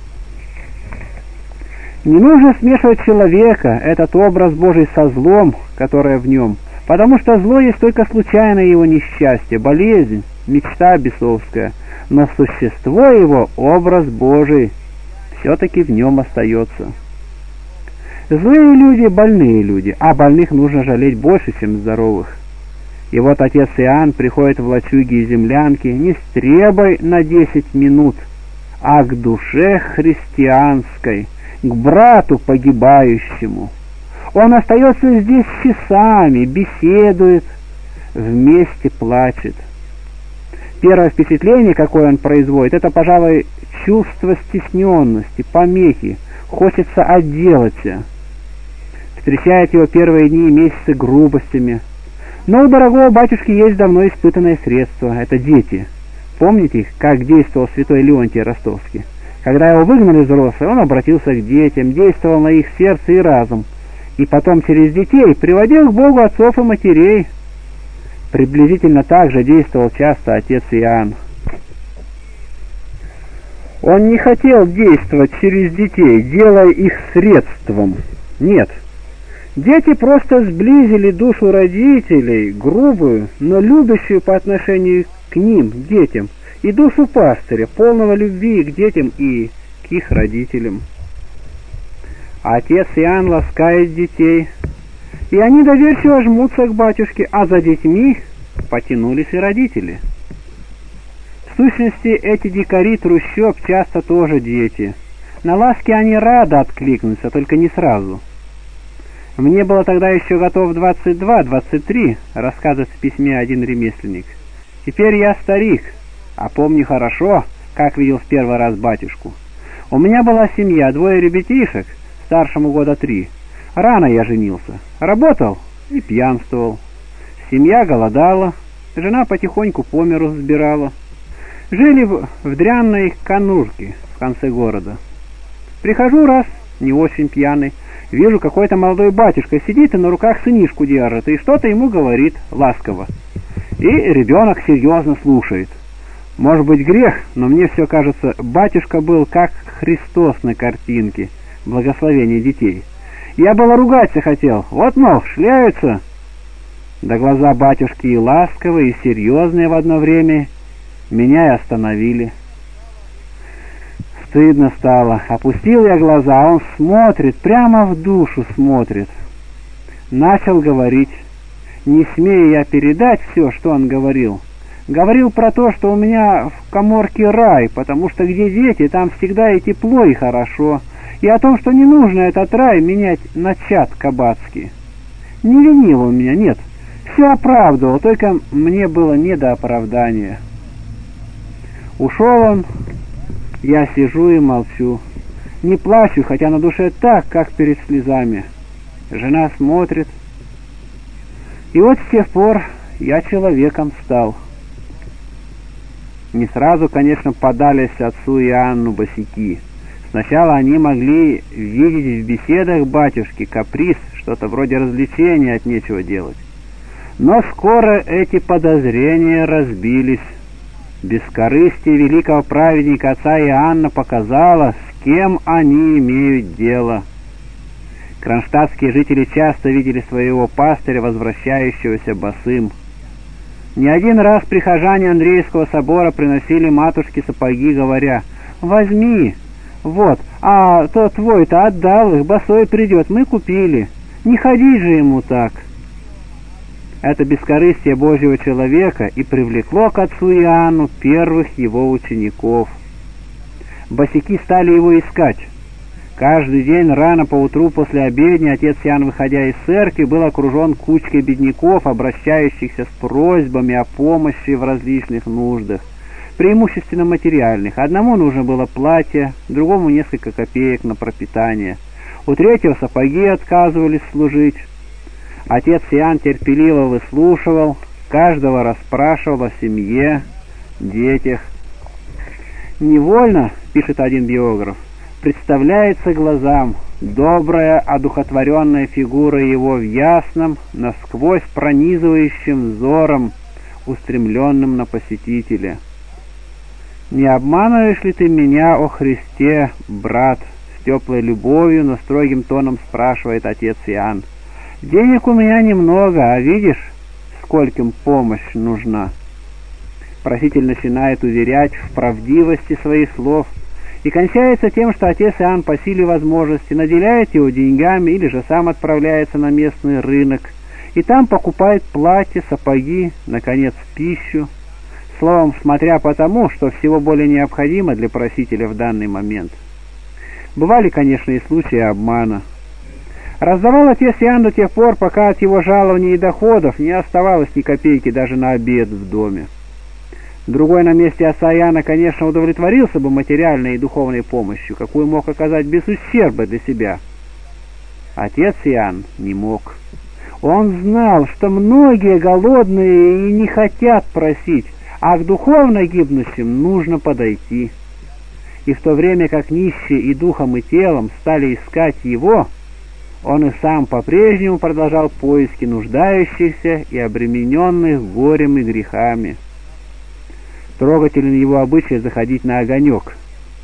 Не нужно смешивать человека, этот образ Божий, со злом, которое в нем, потому что зло есть только случайное его несчастье, болезнь, мечта бесовская, но существо его, образ Божий, все-таки в нем остается. Злые люди — больные люди, а больных нужно жалеть больше, чем здоровых. И вот отец Иоанн приходит в лачуги и землянки не с требой на десять минут, а к душе христианской, к брату погибающему. Он остается здесь часами, беседует, вместе плачет. Первое впечатление, какое он производит, это, пожалуй, чувство стесненности, помехи, хочется отделаться. Встречает его первые дни и месяцы грубостями. Но у дорогого батюшки есть давно испытанное средство — это дети. Помните, как действовал святой Леонтий Ростовский? Когда его выгнали взрослые, он обратился к детям, действовал на их сердце и разум, и потом через детей приводил к Богу отцов и матерей. Приблизительно так же действовал часто отец Иоанн. Он не хотел действовать через детей, делая их средством. Нет. Дети просто сблизили душу родителей, грубую, но любящую по отношению к ним, детям, и душу пастыря, полного любви к детям и к их родителям. А отец Иоанн ласкает детей, и они доверчиво жмутся к батюшке, а за детьми потянулись и родители. В сущности, эти дикари трущоб часто тоже дети. На ласки они рады откликнутся, только не сразу. Мне было тогда еще готов двадцать два — двадцать три, рассказывает в письме один ремесленник. Теперь я старик, а помню хорошо, как видел в первый раз батюшку. У меня была семья, двое ребятишек, старшему года три. Рано я женился, работал и пьянствовал. Семья голодала, жена потихоньку по миру сбирала. Жили в, в дрянной конурке в конце города. Прихожу раз, не очень пьяный, вижу, какой-то молодой батюшка сидит и на руках сынишку держит, и что-то ему говорит ласково. И ребенок серьезно слушает. Может быть, грех, но мне все кажется, батюшка был как Христос на картинке, благословение детей. Я было ругаться хотел, вот, мол, шляются. Да глаза батюшки и ласковые, и серьезные в одно время меня и остановили. Стыдно стало. Опустил я глаза, а он смотрит, прямо в душу смотрит. Начал говорить. Не смею я передать все, что он говорил. Говорил про то, что у меня в каморке рай, потому что где дети, там всегда и тепло, и хорошо. И о том, что не нужно этот рай менять на чад кабацкий. Не винил он меня, нет. Все оправдывал, только мне было не до оправдания. Ушел он, я сижу и молчу. Не плачу, хотя на душе так, как перед слезами. Жена смотрит. И вот с тех пор я человеком стал. Не сразу, конечно, подались отцу Иоанну босяки. Сначала они могли видеть в беседах батюшки каприз, что-то вроде развлечения от нечего делать. Но скоро эти подозрения разбились. Бескорыстие великого праведника отца Иоанна показало, с кем они имеют дело. Кронштадтские жители часто видели своего пастыря, возвращающегося босым. Не один раз прихожане Андреевского собора приносили матушке сапоги, говоря: «Возьми, вот, а то твой-то отдал их, босой придет, мы купили, не ходи же ему так». Это бескорыстие Божьего человека и привлекло к отцу Иоанну первых его учеников. Босяки стали его искать. Каждый день рано поутру после обедни отец Иоанн, выходя из церкви, был окружен кучкой бедняков, обращающихся с просьбами о помощи в различных нуждах, преимущественно материальных. Одному нужно было платье, другому несколько копеек на пропитание. У третьего сапоги отказывались служить. Отец Иоанн терпеливо выслушивал, каждого расспрашивал о семье, детях. «Невольно, — пишет один биограф, — представляется глазам добрая, одухотворенная фигура его в ясном, насквозь пронизывающим взором, устремленным на посетителя. Не обманываешь ли ты меня, о Христе, брат?» — с теплой любовью, но строгим тоном спрашивает отец Иоанн. «Денег у меня немного, а видишь, скольким помощь нужна?» Проситель начинает уверять в правдивости своих слов и кончается тем, что отец Иоанн по силе возможности наделяет его деньгами или же сам отправляется на местный рынок и там покупает платья, сапоги, наконец, пищу. Словом, смотря по тому, что всего более необходимо для просителя в данный момент. Бывали, конечно, и случаи обмана. Раздавал отец Иоанн до тех пор, пока от его жалований и доходов не оставалось ни копейки даже на обед в доме. Другой на месте отца Иоанна, конечно, удовлетворился бы материальной и духовной помощью, какую мог оказать без ущерба для себя. Отец Иоанн не мог. Он знал, что многие голодные и не хотят просить, а к духовно гибнущим нужно подойти. И в то время как нищие и духом, и телом стали искать его, он и сам по-прежнему продолжал поиски нуждающихся и обремененных горем и грехами. Трогателен его обычай заходить на огонек.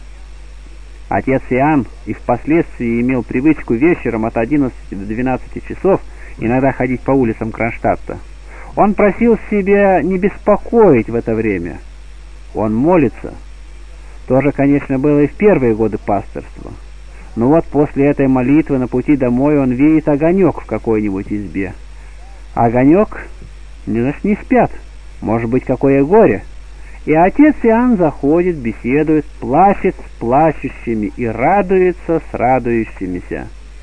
Отец Иоанн и впоследствии имел привычку вечером от одиннадцати до двенадцати часов иногда ходить по улицам Кронштадта. Он просил себя не беспокоить в это время. Он молится. Тоже, конечно, было и в первые годы пасторства. Но вот после этой молитвы на пути домой он видит огонек в какой-нибудь избе. Огонек, значит, не спят. Может быть, какое горе. И отец Иоанн заходит, беседует, плачет с плачущими и радуется с радующимися.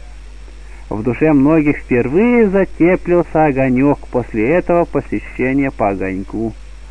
В душе многих впервые затеплился огонек после этого посещения по огоньку.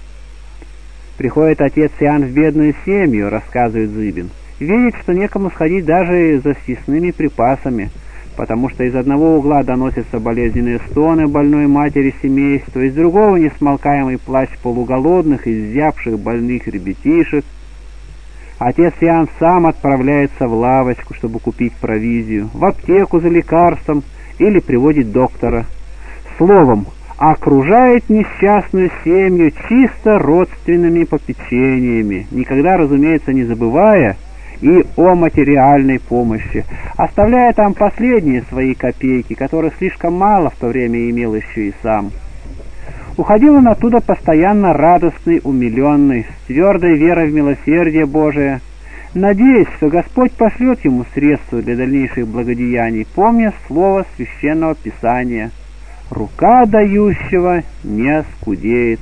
Приходит отец Иоанн в бедную семью, рассказывает Зыбин, видит, что некому сходить даже за съестными припасами, потому что из одного угла доносятся болезненные стоны больной матери семейства, из другого несмолкаемый плач полуголодных, изябших больных ребятишек. Отец Иоанн сам отправляется в лавочку, чтобы купить провизию, в аптеку за лекарством или приводит доктора. Словом, окружает несчастную семью чисто родственными попечениями, никогда, разумеется, не забывая и о материальной помощи, оставляя там последние свои копейки, которых слишком мало в то время имел еще и сам. Уходил он оттуда постоянно радостный, умиленный, с твердой верой в милосердие Божие, надеясь, что Господь пошлет ему средства для дальнейших благодеяний, помня слово Священного Писания: «Рука дающего не оскудеет».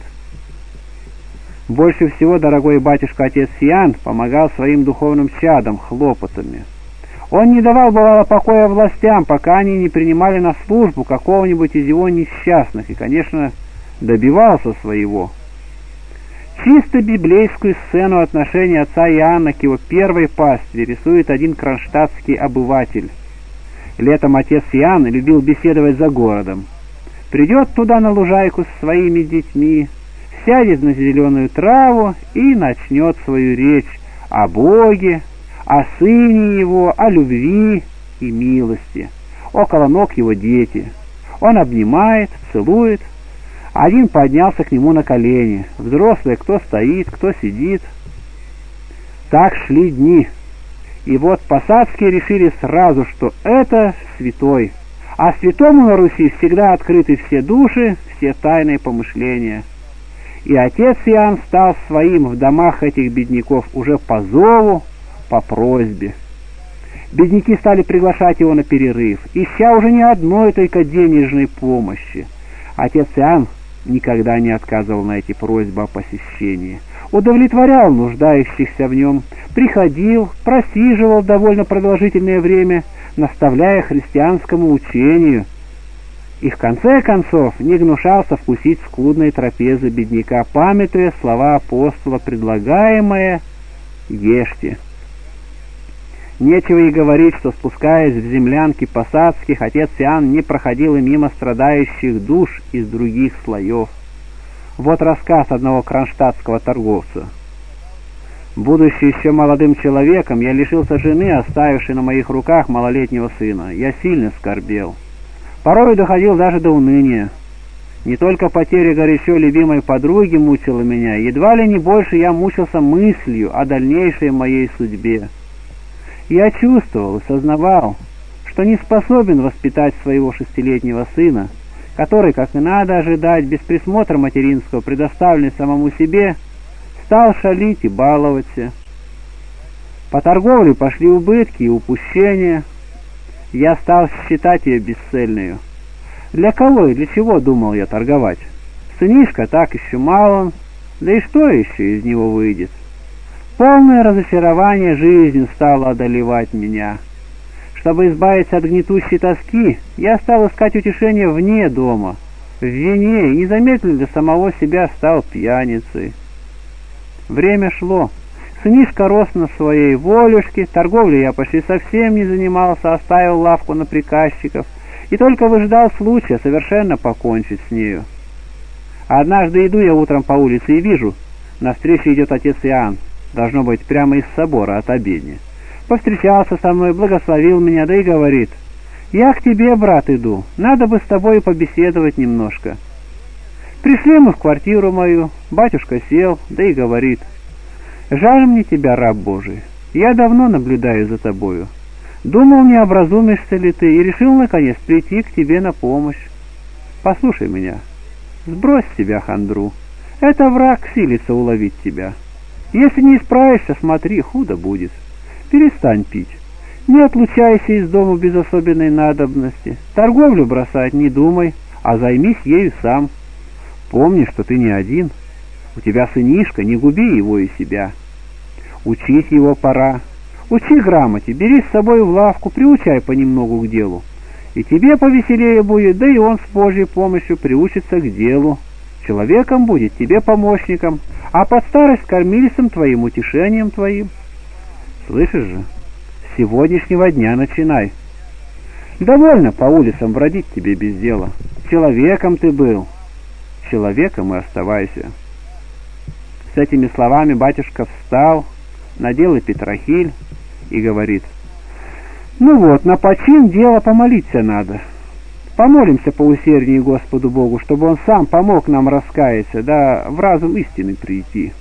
Больше всего дорогой батюшка отец Иоанн помогал своим духовным чадам хлопотами. Он не давал, бывало, покоя властям, пока они не принимали на службу какого-нибудь из его несчастных, и, конечно, добивался своего. Чисто библейскую сцену отношения отца Иоанна к его первой пастве рисует один кронштадтский обыватель. Летом отец Иоанн любил беседовать за городом. Придет туда на лужайку со своими детьми, сядет на зеленую траву и начнет свою речь о Боге, о Сыне Его, о любви и милости. Около ног его дети. Он обнимает, целует, Один поднялся к нему на колени. Взрослые, кто стоит, кто сидит. Так шли дни. И вот посадские решили сразу, что это святой. А святому на Руси всегда открыты все души, все тайные помышления. И отец Иоанн стал своим в домах этих бедняков уже по зову, по просьбе. Бедняки стали приглашать его на перерыв, ища уже не одной только денежной помощи. Отец Иоанн никогда не отказывал на эти просьбы о посещении, удовлетворял нуждающихся в нем, приходил, просиживал довольно продолжительное время, наставляя христианскому учению, и в конце концов не гнушался вкусить скудной трапезы бедняка, памятуя слова апостола, предлагаемое «Ешьте». Нечего и говорить, что, спускаясь в землянки посадских, отец Иоанн не проходил и мимо страдающих душ из других слоев. Вот рассказ одного кронштадтского торговца. Будучи еще молодым человеком, я лишился жены, оставившей на моих руках малолетнего сына. Я сильно скорбел. Порой доходил даже до уныния. Не только потеря горячо любимой подруги мучила меня, едва ли не больше я мучился мыслью о дальнейшей моей судьбе. Я чувствовал и сознавал, что не способен воспитать своего шестилетнего сына, который, как и надо ожидать, без присмотра материнского, предоставленный самому себе, стал шалить и баловаться. По торговле пошли убытки и упущения. Я стал считать ее бесцельную. Для кого и для чего думал я торговать? Сынишка так еще мал он, да и что еще из него выйдет? Полное разочарование жизни стало одолевать меня. Чтобы избавиться от гнетущей тоски, я стал искать утешение вне дома, в вине, и незаметно для самого себя стал пьяницей. Время шло. Сынишка рос на своей волюшке, торговлей я почти совсем не занимался, оставил лавку на приказчиков и только выждал случая совершенно покончить с нею. Однажды иду я утром по улице и вижу, навстречу идет отец Иоанн, должно быть, прямо из собора от обедни. Повстречался со мной, благословил меня, да и говорит: «Я к тебе, брат, иду, надо бы с тобой побеседовать немножко». Пришли мы в квартиру мою, батюшка сел, да и говорит: «Жаль мне тебя, раб Божий, я давно наблюдаю за тобою. Думал, не образумишься ли ты, и решил, наконец, прийти к тебе на помощь. Послушай меня, сбрось с себя хандру, это враг силится уловить тебя. Если не исправишься, смотри, худо будет. Перестань пить, не отлучайся из дома без особенной надобности, торговлю бросать не думай, а займись ею сам. Помни, что ты не один, у тебя сынишка, не губи его и себя. Учить его пора, учи грамоте, бери с собой в лавку, приучай понемногу к делу. И тебе повеселее будет, да и он с Божьей помощью приучится к делу. Человеком будет, тебе помощником, а под старость кормильцем твоим, утешением твоим. Слышишь же, с сегодняшнего дня начинай. Довольно по улицам бродить тебе без дела. Человеком ты был, человеком и оставайся». С этими словами батюшка встал, надел и петрохиль и говорит: «Ну вот, на почин дело помолиться надо. Помолимся поусерднее Господу Богу, чтобы Он сам помог нам раскаяться, да в разум истины прийти».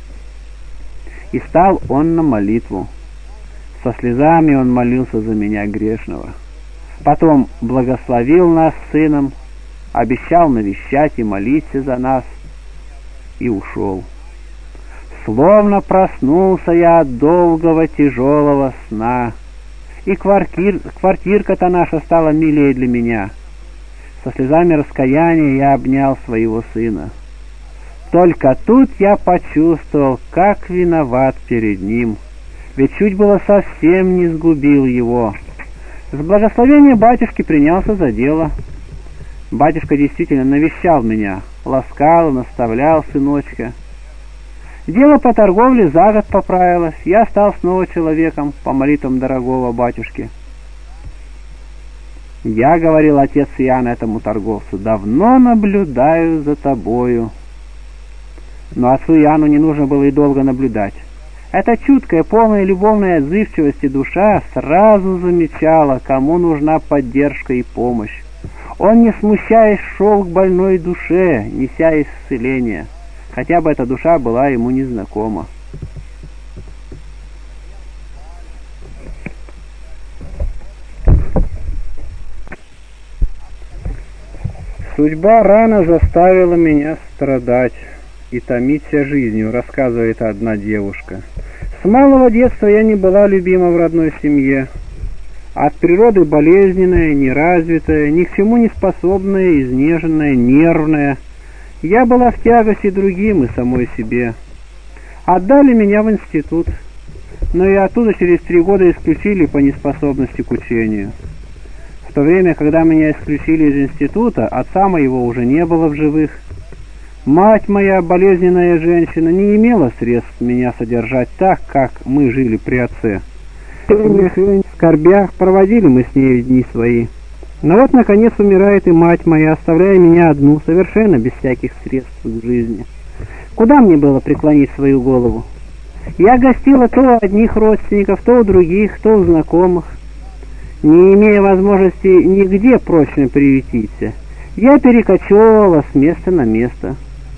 И стал он на молитву. Со слезами он молился за меня грешного. Потом благословил нас с сыном, обещал навещать и молиться за нас, и ушел. Словно проснулся я от долгого тяжелого сна, и квартир, квартирка-то наша стала милее для меня. Со слезами раскаяния я обнял своего сына. Только тут я почувствовал, как виноват перед ним, ведь чуть было совсем не сгубил его. С благословения батюшки принялся за дело. Батюшка действительно навещал меня, ласкал, наставлял сыночка. Дело по торговле за год поправилось, я стал снова человеком по молитвам дорогого батюшки. «Я, — говорил отец Иоанн этому торговцу, — давно наблюдаю за тобою». Но отцу Иоанну не нужно было и долго наблюдать. Эта чуткая, полная любовной отзывчивости душа сразу замечала, кому нужна поддержка и помощь. Он, не смущаясь, шел к больной душе, неся исцеление, хотя бы эта душа была ему незнакома. Судьба рано заставила меня страдать и томиться жизнью, рассказывает одна девушка. С малого детства я не была любима в родной семье. От природы болезненная, неразвитая, ни к чему не способная, изнеженная, нервная. Я была в тягости другим и самой себе. Отдали меня в институт, но и оттуда через три года исключили по неспособности к учению. В то время, когда меня исключили из института, отца моего уже не было в живых. Мать моя, болезненная женщина, не имела средств меня содержать так, как мы жили при отце. В скорбях проводили мы с ней дни свои. Но вот, наконец, умирает и мать моя, оставляя меня одну, совершенно без всяких средств к жизни. Куда мне было преклонить свою голову? Я гостила то у одних родственников, то у других, то у знакомых. Не имея возможности нигде прочно приютиться, я перекочевывала с места на место.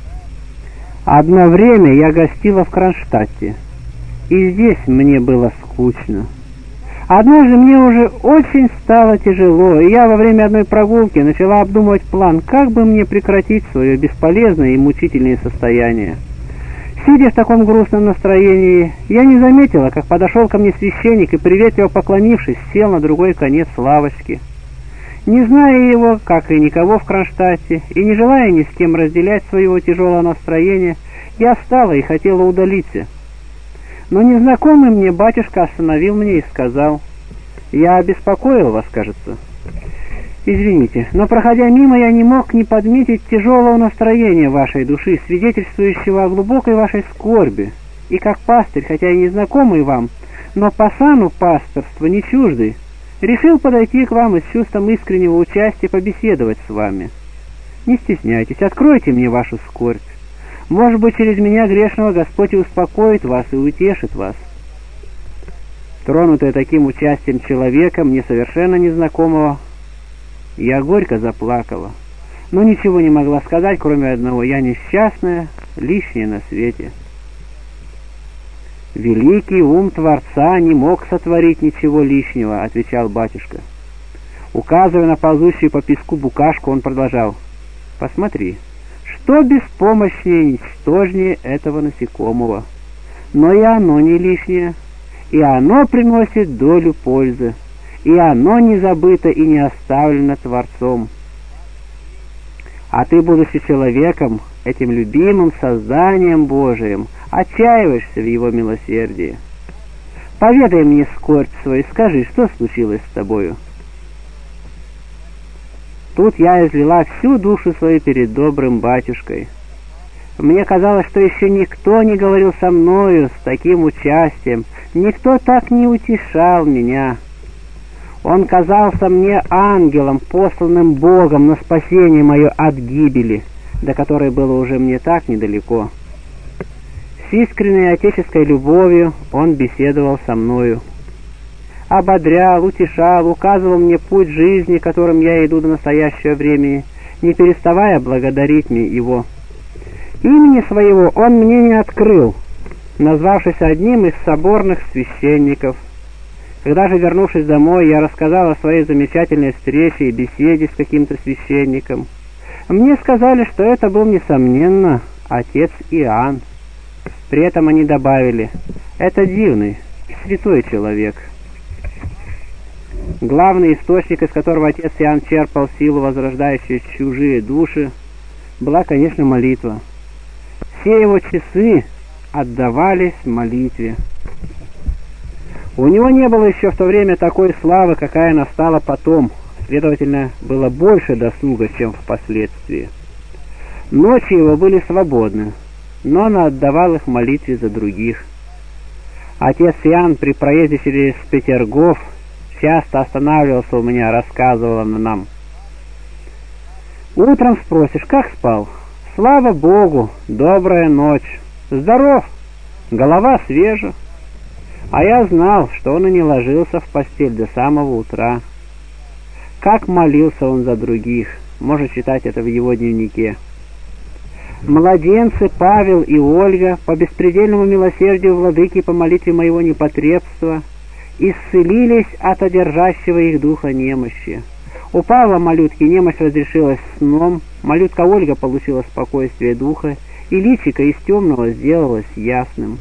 Одно время я гостила в Кронштадте, и здесь мне было скучно. Однажды мне уже очень стало тяжело, и я во время одной прогулки начала обдумывать план, как бы мне прекратить свое бесполезное и мучительное состояние. Сидя в таком грустном настроении, я не заметила, как подошел ко мне священник и, приветливо поклонившись, сел на другой конец лавочки. Не зная его, как и никого в Кронштадте, и не желая ни с кем разделять своего тяжелого настроения, я встала и хотела удалиться. Но незнакомый мне батюшка остановил меня и сказал: «Я обеспокоил вас, кажется. Извините, но, проходя мимо, я не мог не подметить тяжелого настроения вашей души, свидетельствующего о глубокой вашей скорби, и как пастырь, хотя и незнакомый вам, но по сану пасторства не чуждый, решил подойти к вам и с чувством искреннего участия побеседовать с вами. Не стесняйтесь, откройте мне вашу скорбь. Может быть, через меня грешного Господь и успокоит вас и утешит вас». Тронутая таким участием человека, мне совершенно незнакомого, я горько заплакала, но ничего не могла сказать, кроме одного: я несчастная, лишняя на свете. «Великий ум Творца не мог сотворить ничего лишнего», — отвечал батюшка. Указывая на ползущую по песку букашку, он продолжал: «Посмотри, что беспомощнее и ничтожнее этого насекомого. Но и оно не лишнее, и оно приносит долю пользы, и оно не забыто и не оставлено Творцом. А ты, будучи человеком, этим любимым созданием Божиим, отчаиваешься в его милосердии. Поведай мне скорбь свою, скажи, что случилось с тобою?» Тут я излила всю душу свою перед добрым батюшкой. Мне казалось, что еще никто не говорил со мною с таким участием, никто так не утешал меня. Он казался мне ангелом, посланным Богом на спасение мое от гибели, до которой было уже мне так недалеко. С искренней отеческой любовью он беседовал со мною. Ободрял, утешал, указывал мне путь жизни, которым я иду до настоящего времени, не переставая благодарить мне его. Имени своего он мне не открыл, назвавшись одним из соборных священников. Когда же, вернувшись домой, я рассказал о своей замечательной встрече и беседе с каким-то священником, мне сказали, что это был, несомненно, отец Иоанн. При этом они добавили: «Это дивный, святой человек». Главный источник, из которого отец Иоанн черпал силу, возрождающую чужие души, была, конечно, молитва. Все его часы отдавались молитве. У него не было еще в то время такой славы, какая настала потом, следовательно, было больше досуга, чем впоследствии. Ночи его были свободны, но он отдавал их молитве за других. Отец Иоанн при проезде через Петергоф часто останавливался у меня, рассказывал он нам. Утром спросишь: как спал? Слава Богу, добрая ночь. Здоров, голова свежа. А я знал, что он и не ложился в постель до самого утра. как молился он за других. Можно читать это в его дневнике. Младенцы Павел и Ольга по беспредельному милосердию владыки по молитве моего непотребства исцелились от одержащего их духа немощи. У Павла малютки немощь разрешилась сном, малютка Ольга получила спокойствие духа, и личико из темного сделалось ясным.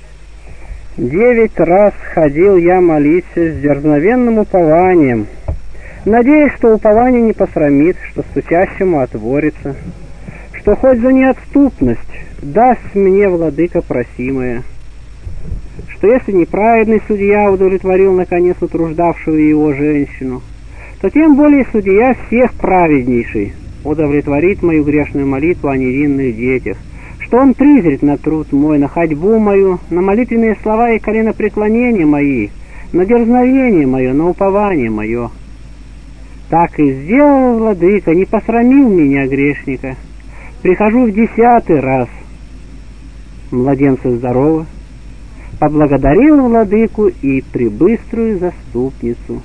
Девять раз ходил я молиться с дерзновенным упованием, надеясь, что упование не посрамит, что стучащему отворится, что хоть за неотступность даст мне владыка просимое, что если неправедный судья удовлетворил наконец утруждавшую его женщину, то тем более судья всех праведнейший удовлетворит мою грешную молитву о невинных детях, что он презрит на труд мой, на ходьбу мою, на молитвенные слова и коленопреклонения мои, на дерзновение мое, на упование мое. Так и сделал владыка, не посрамил меня, грешника. Прихожу в десятый раз. Младенцы здоровы. Поблагодарил владыку и пребыструю заступницу.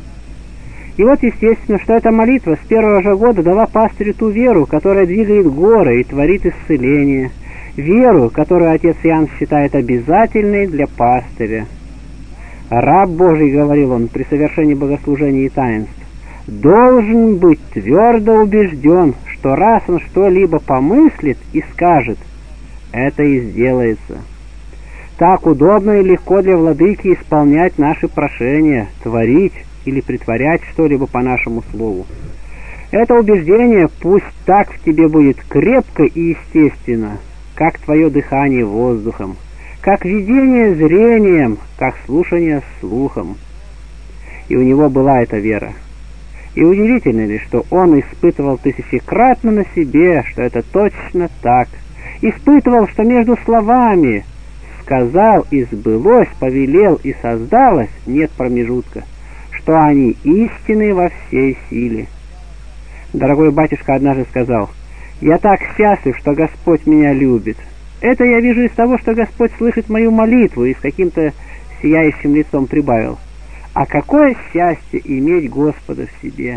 И вот естественно, что эта молитва с первого же года дала пастырю ту веру, которая двигает горы и творит исцеление, веру, которую отец Иоанн считает обязательной для пастыря. «Раб Божий, — говорил он при совершении богослужения и таинств, — должен быть твердо убежден, что раз он что-либо помыслит и скажет, это и сделается. Так удобно и легко для владыки исполнять наши прошения, творить или притворять что-либо по нашему слову. Это убеждение пусть так в тебе будет крепко и естественно, как твое дыхание воздухом, как видение зрением, как слушание слухом». И у него была эта вера. И удивительно ли, что он испытывал тысячекратно на себе, что это точно так. Испытывал, что между словами «сказал и сбылось», «повелел и создалось» нет промежутка, что они истинны во всей силе. Дорогой батюшка однажды сказал: «Я так счастлив, что Господь меня любит. Это я вижу из того, что Господь слышит мою молитву», и с каким-то сияющим лицом прибавил: «А какое счастье иметь Господа в себе!»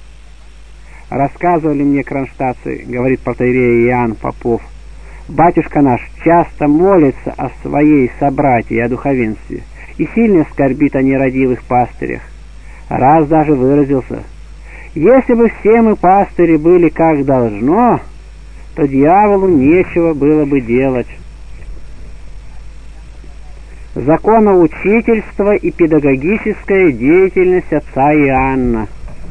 Рассказывали мне кронштадтцы, говорит протоиерей Иоанн Попов, батюшка наш часто молится о своей собратье и о духовенстве, и сильно скорбит о нерадивых пастырях. Раз даже выразился: «Если бы все мы пастыри были как должно, то дьяволу нечего было бы делать». Законоучительство и педагогическая деятельность отца Иоанна.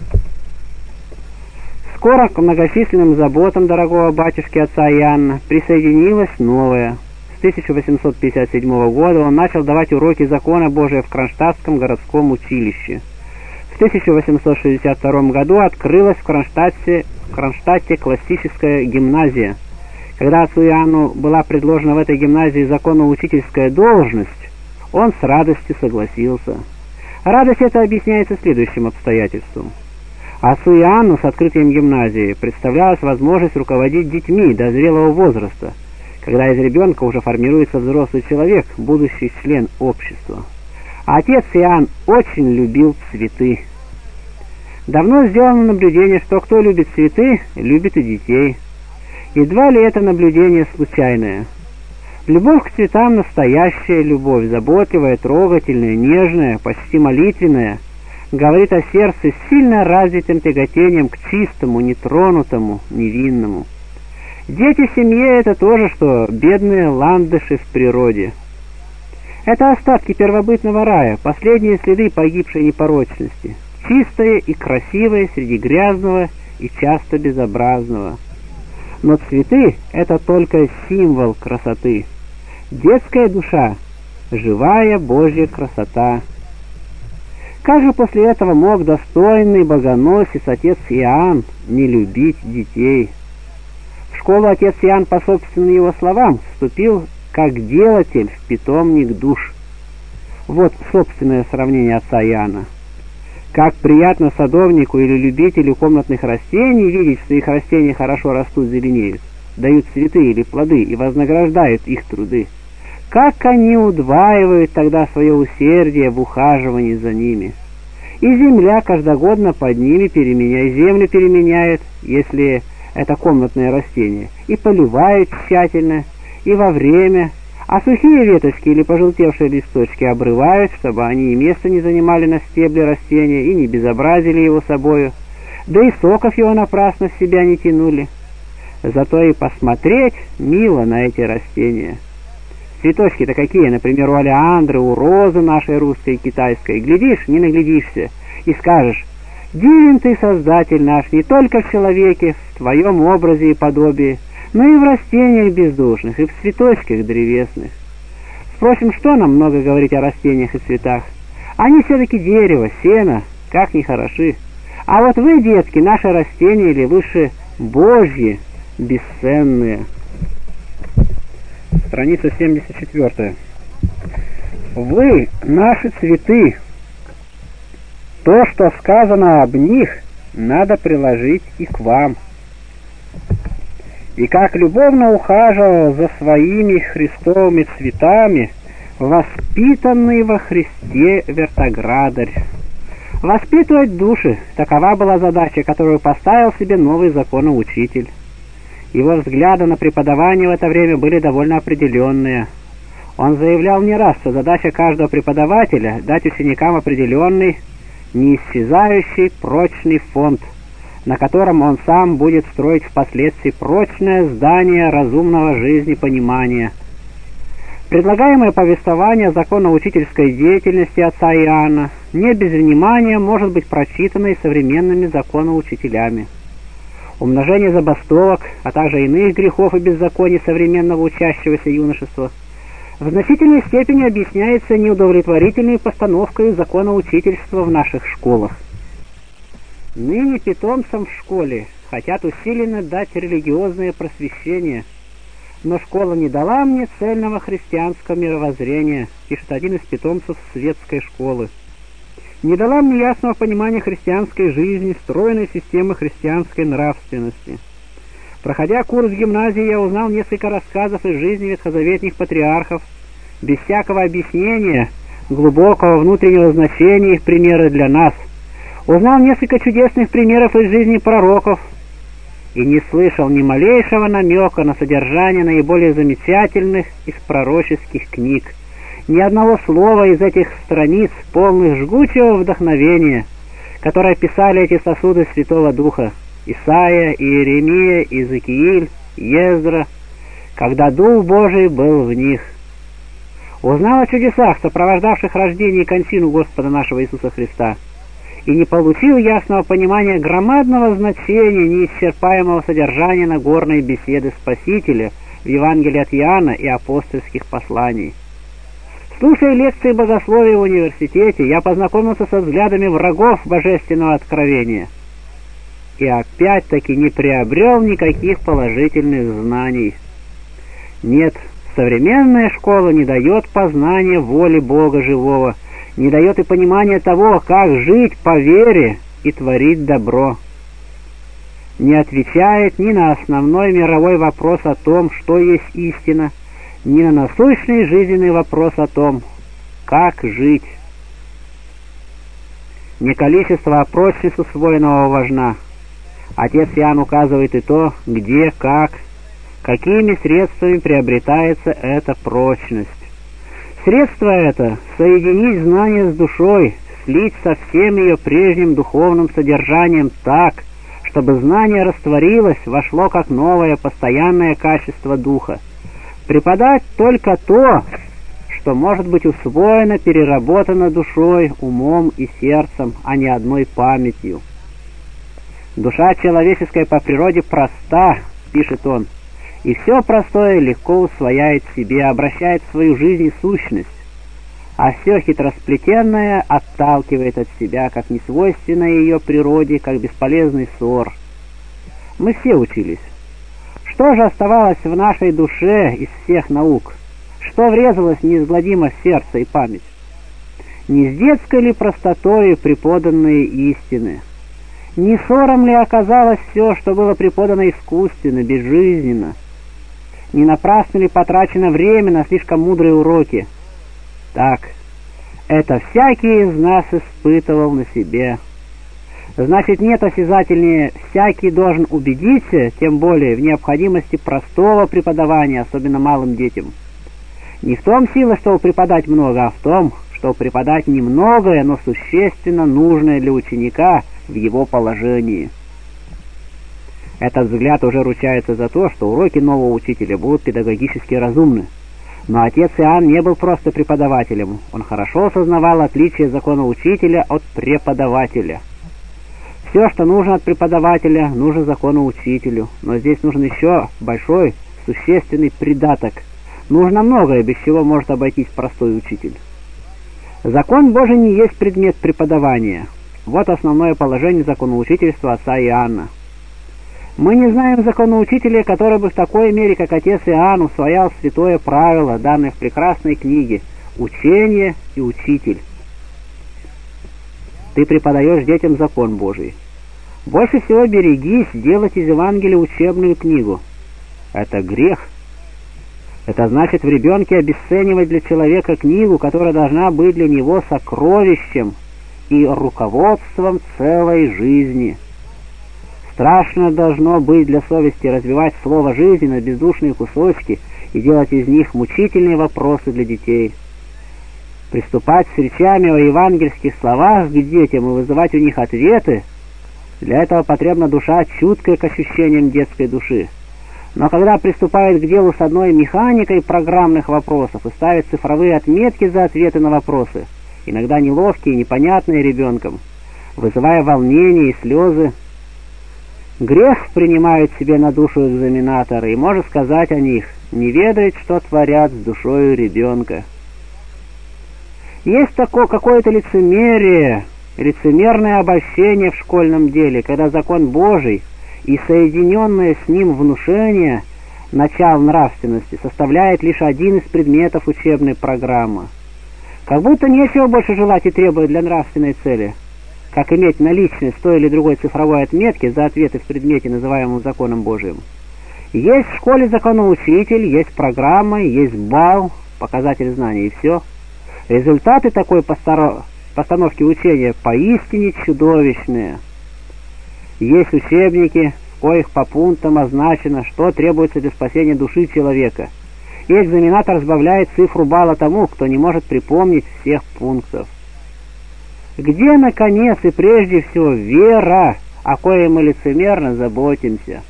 Скоро к многочисленным заботам дорогого батюшки отца Иоанна присоединилось новое. С тысяча восемьсот пятьдесят седьмого года он начал давать уроки закона Божия в Кронштадтском городском училище. В тысяча восемьсот шестьдесят втором году открылась в Кронштадте, в Кронштадте классическая гимназия. Когда отцу Иоанну была предложена в этой гимназии законоучительская должность, он с радостью согласился. Радость эта объясняется следующим обстоятельством. Отцу Иоанну с открытием гимназии представлялась возможность руководить детьми до зрелого возраста, когда из ребенка уже формируется взрослый человек, будущий член общества. Отец Иоанн очень любил цветы. Давно сделано наблюдение, что кто любит цветы, любит и детей. Едва ли это наблюдение случайное. Любовь к цветам — настоящая любовь, заботливая, трогательная, нежная, почти молитвенная, говорит о сердце с сильно развитым тяготением к чистому, нетронутому, невинному. Дети в семье — это то же, что бедные ландыши в природе. Это остатки первобытного рая, последние следы погибшей непорочности, чистое и красивое среди грязного и часто безобразного. Но цветы — это только символ красоты. Детская душа — живая Божья красота. Как же после этого мог достойный богоносец отец Иоанн не любить детей? В школу отец Иоанн, по собственным его словам, вступил как делатель в питомник душ. Вот собственное сравнение отца Иоанна. Как приятно садовнику или любителю комнатных растений видеть, что их растения хорошо растут, зеленеют, дают цветы или плоды и вознаграждают их труды. Как они удваивают тогда свое усердие в ухаживании за ними. И земля каждогодно под ними переменяет, землю переменяет, если это комнатное растение, и поливают тщательно, и во время, а сухие веточки или пожелтевшие листочки обрывают, чтобы они и место не занимали на стебле растения и не безобразили его собою, да и соков его напрасно в себя не тянули. Зато и посмотреть мило на эти растения. Цветочки-то какие, например, у олеандры, у розы нашей русской и китайской. Глядишь, не наглядишься, и скажешь: «Дивен ты, Создатель наш, не только в человеке, в твоем образе и подобии, но и в растениях бездушных, и в цветочках древесных». Впрочем, что нам много говорить о растениях и цветах? Они все-таки дерево, сено, как ни хороши. А вот вы, детки, наши растения, или лучше Божьи, бесценные. Страница семьдесят четыре. Вы, наши цветы, то, что сказано об них, надо приложить и к вам. И как любовно ухаживал за своими христовыми цветами воспитанный во Христе вертоградарь. Воспитывать души — такова была задача, которую поставил себе новый законоучитель. Его взгляды на преподавание в это время были довольно определенные. Он заявлял не раз, что задача каждого преподавателя — дать ученикам определенный, неисчезающий прочный фонд, на котором он сам будет строить впоследствии прочное здание разумного жизнепонимания. Предлагаемое повествование законоучительской деятельности отца Иоанна не без внимания может быть прочитано и современными законоучителями. Умножение забастовок, а также иных грехов и беззаконий современного учащегося юношества в значительной степени объясняется неудовлетворительной постановкой законоучительства в наших школах. Ныне питомцам в школе хотят усиленно дать религиозное просвещение, но школа не дала мне цельного христианского мировоззрения, пишет один из питомцев светской школы. Не дала мне ясного понимания христианской жизни, стройной системы христианской нравственности. Проходя курс в гимназии, я узнал несколько рассказов из жизни ветхозаветных патриархов, без всякого объяснения глубокого внутреннего значения их примеры для нас. Узнал несколько чудесных примеров из жизни пророков и не слышал ни малейшего намека на содержание наиболее замечательных из пророческих книг. Ни одного слова из этих страниц, полных жгучего вдохновения, которые писали эти сосуды Святого Духа: Исаия, Иеремия, Иезекииль, Ездра, когда Дух Божий был в них. Узнал о чудесах, сопровождавших рождение и кончину Господа нашего Иисуса Христа, и не получил ясного понимания громадного значения неисчерпаемого содержания Нагорной беседы Спасителя в Евангелии от Иоанна и апостольских посланий. Слушая лекции богословия в университете, я познакомился со взглядами врагов божественного откровения и опять-таки не приобрел никаких положительных знаний. Нет, современная школа не дает познания воли Бога живого, не дает и понимания того, как жить по вере и творить добро. Не отвечает ни на основной мировой вопрос о том, что есть истина, ни на насущный жизненный вопрос о том, как жить. Не количество, а прочность усвоенного важна. Отец Иоанн указывает и то, где, как, какими средствами приобретается эта прочность. Средство это — соединить знание с душой, слить со всем ее прежним духовным содержанием так, чтобы знание растворилось, вошло как новое постоянное качество духа. Преподать только то, что может быть усвоено, переработано душой, умом и сердцем, а не одной памятью. Душа человеческая по природе проста, пишет он, и все простое легко усвояет в себе, обращает в свою жизнь и сущность, а все хитросплетенное отталкивает от себя, как несвойственное ее природе, как бесполезный ссор. Мы все учились. Что же оставалось в нашей душе из всех наук? Что врезалось неизгладимо в сердце и память? Не с детской ли простотой преподанные истины? Не ссором ли оказалось все, что было преподано искусственно, безжизненно? Не напрасно ли потрачено время на слишком мудрые уроки? Так, Это всякий из нас испытывал на себе. Значит, нет осязательнее, всякий должен убедиться, тем более в необходимости простого преподавания, особенно малым детям. Не в том сила, чтобы преподать много, а в том, чтобы преподать немногое, но существенно нужное для ученика в его положении. Этот взгляд уже ручается за то, что уроки нового учителя будут педагогически разумны. Но отец Иоанн не был просто преподавателем, он хорошо осознавал отличие закона учителя от преподавателя. Все, что нужно от преподавателя, нужно закону учителю, но здесь нужен еще большой, существенный придаток. Нужно многое, без чего может обойтись простой учитель. Закон Божий не есть предмет преподавания. Вот основное положение законоучительства отца Иоанна. Мы не знаем законоучителя, который бы в такой мере, как отец Иоанн, усвоял святое правило, данное в прекрасной книге «Учение и учитель». Ты преподаешь детям закон Божий. Больше всего берегись делать из Евангелия учебную книгу. Это грех. Это значит в ребенке обесценивать для человека книгу, которая должна быть для него сокровищем и руководством целой жизни. Страшно должно быть для совести развивать слово жизни на бездушные кусочки и делать из них мучительные вопросы для детей. Приступать с речами о евангельских словах к детям и вызывать у них ответы, для этого потребна душа, чуткая к ощущениям детской души. Но когда приступает к делу с одной механикой программных вопросов и ставит цифровые отметки за ответы на вопросы, иногда неловкие и непонятные ребенком, вызывая волнение и слезы, грех принимают себе на душу экзаменаторы, и может сказать о них: не ведает, что творят с душою ребенка. Есть такое какое-то лицемерие, лицемерное обольщение в школьном деле, когда закон Божий и соединенное с ним внушение начал нравственности составляет лишь один из предметов учебной программы. Как будто нечего больше желать и требовать для нравственной цели, как иметь наличность той или другой цифровой отметки за ответы в предмете, называемом законом Божиим. Есть в школе законоучитель, есть программа, есть балл, показатель знаний, и все. Результаты такой постановки учения поистине чудовищные. Есть учебники, в коих по пунктам означено, что требуется для спасения души человека, и экзаменатор сбавляет цифру балла тому, кто не может припомнить всех пунктов. Где, наконец, и прежде всего вера, о коей мы лицемерно заботимся?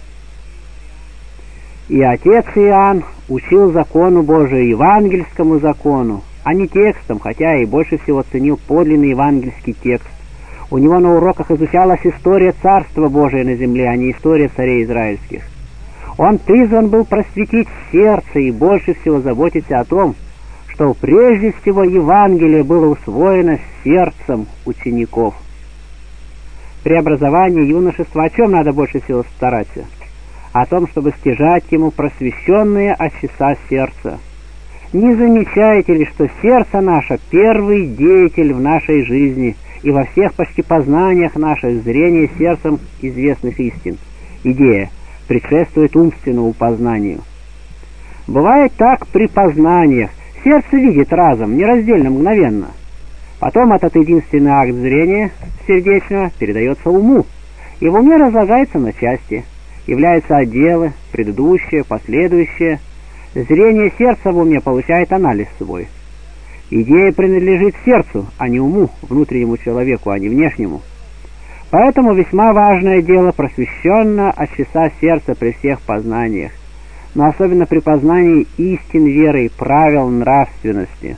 И отец Иоанн учил закону Божию, евангельскому закону, а не текстом, хотя и больше всего ценил подлинный евангельский текст. У него на уроках изучалась история Царства Божия на земле, а не история царей израильских. Он призван был просветить сердце и больше всего заботиться о том, что прежде всего Евангелие было усвоено сердцем учеников. При образовании юношества о чем надо больше всего стараться? О том, чтобы стяжать ему просвещенные от часа сердца. Не замечаете ли, что сердце наше — первый деятель в нашей жизни и во всех почти познаниях наших зрения сердцем известных истин? Идея предшествует умственному познанию. Бывает так при познаниях. Сердце видит разом, нераздельно, мгновенно. Потом этот единственный акт зрения сердечного передается уму, и в уме разлагается на части. Являются отделы, предыдущее, последующее. Зрение сердца в уме получает анализ свой. Идея принадлежит сердцу, а не уму, внутреннему человеку, а не внешнему. Поэтому весьма важное дело просвещенно от часа сердца при всех познаниях, но особенно при познании истин веры и правил нравственности.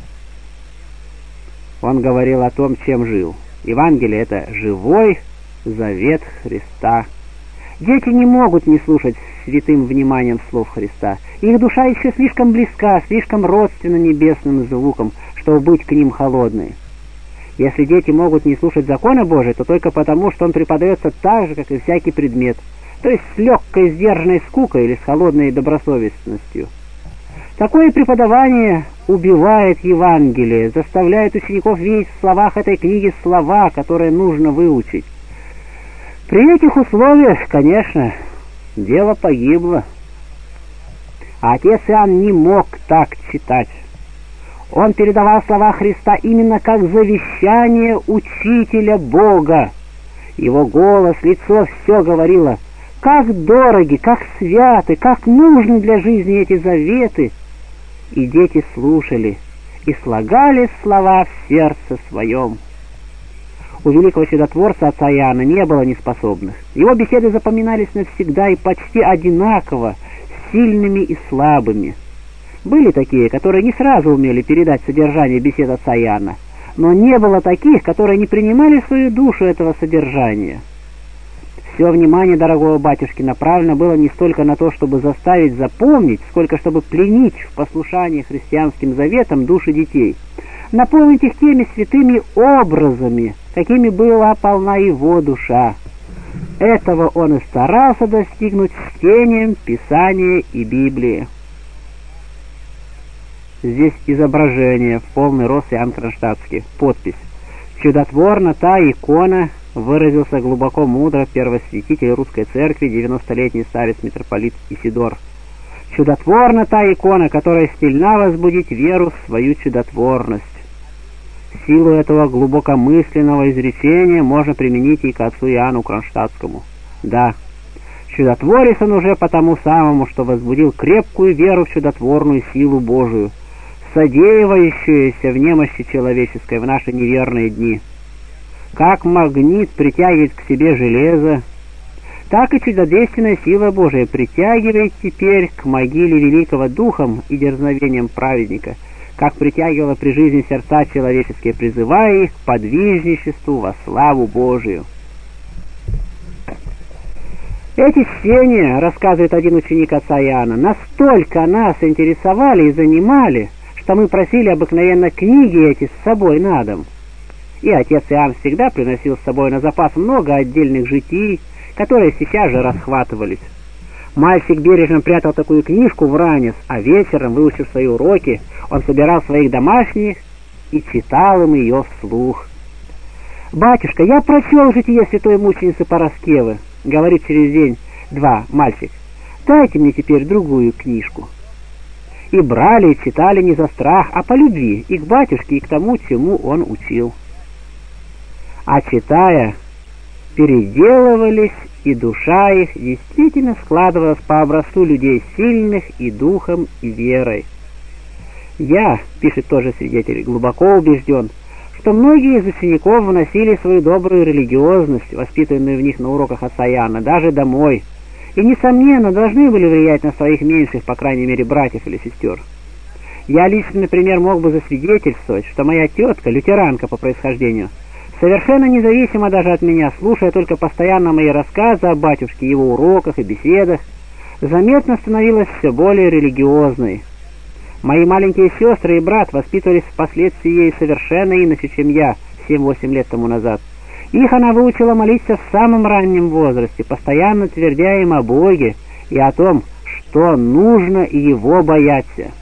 Он говорил о том, чем жил. Евангелие — это живой завет Христа. Дети не могут не слушать святым вниманием слов Христа. Их душа еще слишком близка, слишком родственна небесным звукам, чтобы быть к ним холодной. Если дети могут не слушать закона Божия, то только потому, что он преподается так же, как и всякий предмет, то есть с легкой сдержанной скукой или с холодной добросовестностью. Такое преподавание убивает Евангелие, заставляет учеников видеть в словах этой книги слова, которые нужно выучить. При этих условиях, конечно, дело погибло. А отец Иоанн не мог так читать. Он передавал слова Христа именно как завещание учителя Бога. Его голос, лицо все говорило, как дороги, как святы, как нужны для жизни эти заветы. И дети слушали и слагали слова в сердце своем. У великого чудотворца отца Иоанна не было неспособных. Его беседы запоминались навсегда и почти одинаково, сильными и слабыми. Были такие, которые не сразу умели передать содержание бесед отца Иоанна, но не было таких, которые не принимали в свою душу этого содержания. Все внимание дорогого батюшки направлено было не столько на то, чтобы заставить запомнить, сколько чтобы пленить в послушании христианским заветам души детей, наполнить их теми святыми образами, какими была полна его душа. Этого он и старался достигнуть чтением Писания и Библии. Здесь изображение в полный рост Иоанн Кронштадтский. Подпись. Чудотворна та икона, выразился глубоко мудро первосвятитель русской церкви, девяностолетний старец митрополит Исидор. Чудотворна та икона, которая стильна возбудить веру в свою чудотворность. Силу этого глубокомысленного изречения можно применить и к отцу Иоанну Кронштадтскому. Да, чудотворец он уже по тому самому, что возбудил крепкую веру в чудотворную силу Божию, содеивающуюся в немощи человеческой в наши неверные дни. Как магнит притягивает к себе железо, так и чудодейственная сила Божия притягивает теперь к могиле великого духом и дерзновением праведника, как притягивала при жизни сердца человеческие, призывая их к подвижничеству во славу Божию. Эти чтения, рассказывает один ученик отца Иоанна, настолько нас интересовали и занимали, что мы просили обыкновенно книги эти с собой на дом. И отец Иоанн всегда приносил с собой на запас много отдельных житий, которые сейчас же расхватывались. Мальчик бережно прятал такую книжку в ранец, а вечером, выучив свои уроки, он собирал своих домашних и читал им ее вслух. «Батюшка, я прочел житие святой мученицы Параскевы», — говорит через день-два мальчик, — «дайте мне теперь другую книжку». И брали и читали не за страх, а по любви и к батюшке, и к тому, чему он учил. А читая, переделывались, и душа их действительно складывалась по образцу людей сильных и духом, и верой. Я, пишет тоже свидетель, глубоко убежден, что многие из учеников вносили свою добрую религиозность, воспитанную в них на уроках отца Иоанна, даже домой, и, несомненно, должны были влиять на своих меньших, по крайней мере, братьев или сестер. Я лично, например, мог бы засвидетельствовать, что моя тетка, лютеранка по происхождению, совершенно независимо даже от меня, слушая только постоянно мои рассказы о батюшке, его уроках и беседах, заметно становилась все более религиозной. Мои маленькие сестры и брат воспитывались впоследствии ей совершенно иначе, чем я семь-восемь лет тому назад. Их она выучила молиться в самом раннем возрасте, постоянно твердя им о Боге и о том, что нужно его бояться.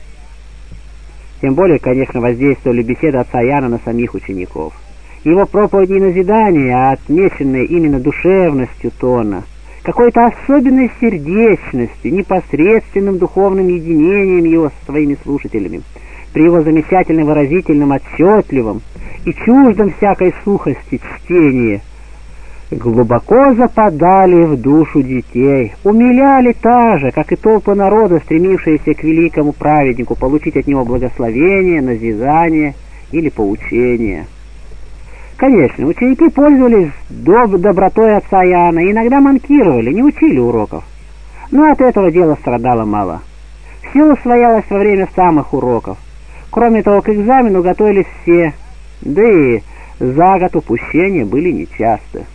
Тем более, конечно, воздействовали беседы отца Иоанна на самих учеников. Его проповеди и назидания, отмеченные именно душевностью тона, какой-то особенной сердечностью, непосредственным духовным единением его со своими слушателями, при его замечательно выразительном, отчетливом и чуждом всякой сухости чтении, глубоко западали в душу детей, умиляли так же, как и толпы народа, стремившиеся к великому праведнику получить от него благословение, назидание или поучение. Конечно, ученики пользовались доб- добротой отца Иоанна и иногда манкировали, не учили уроков. Но от этого дела страдало мало. Все усвоялось во время самых уроков. Кроме того, к экзамену готовились все, да и за год упущения были нечасты.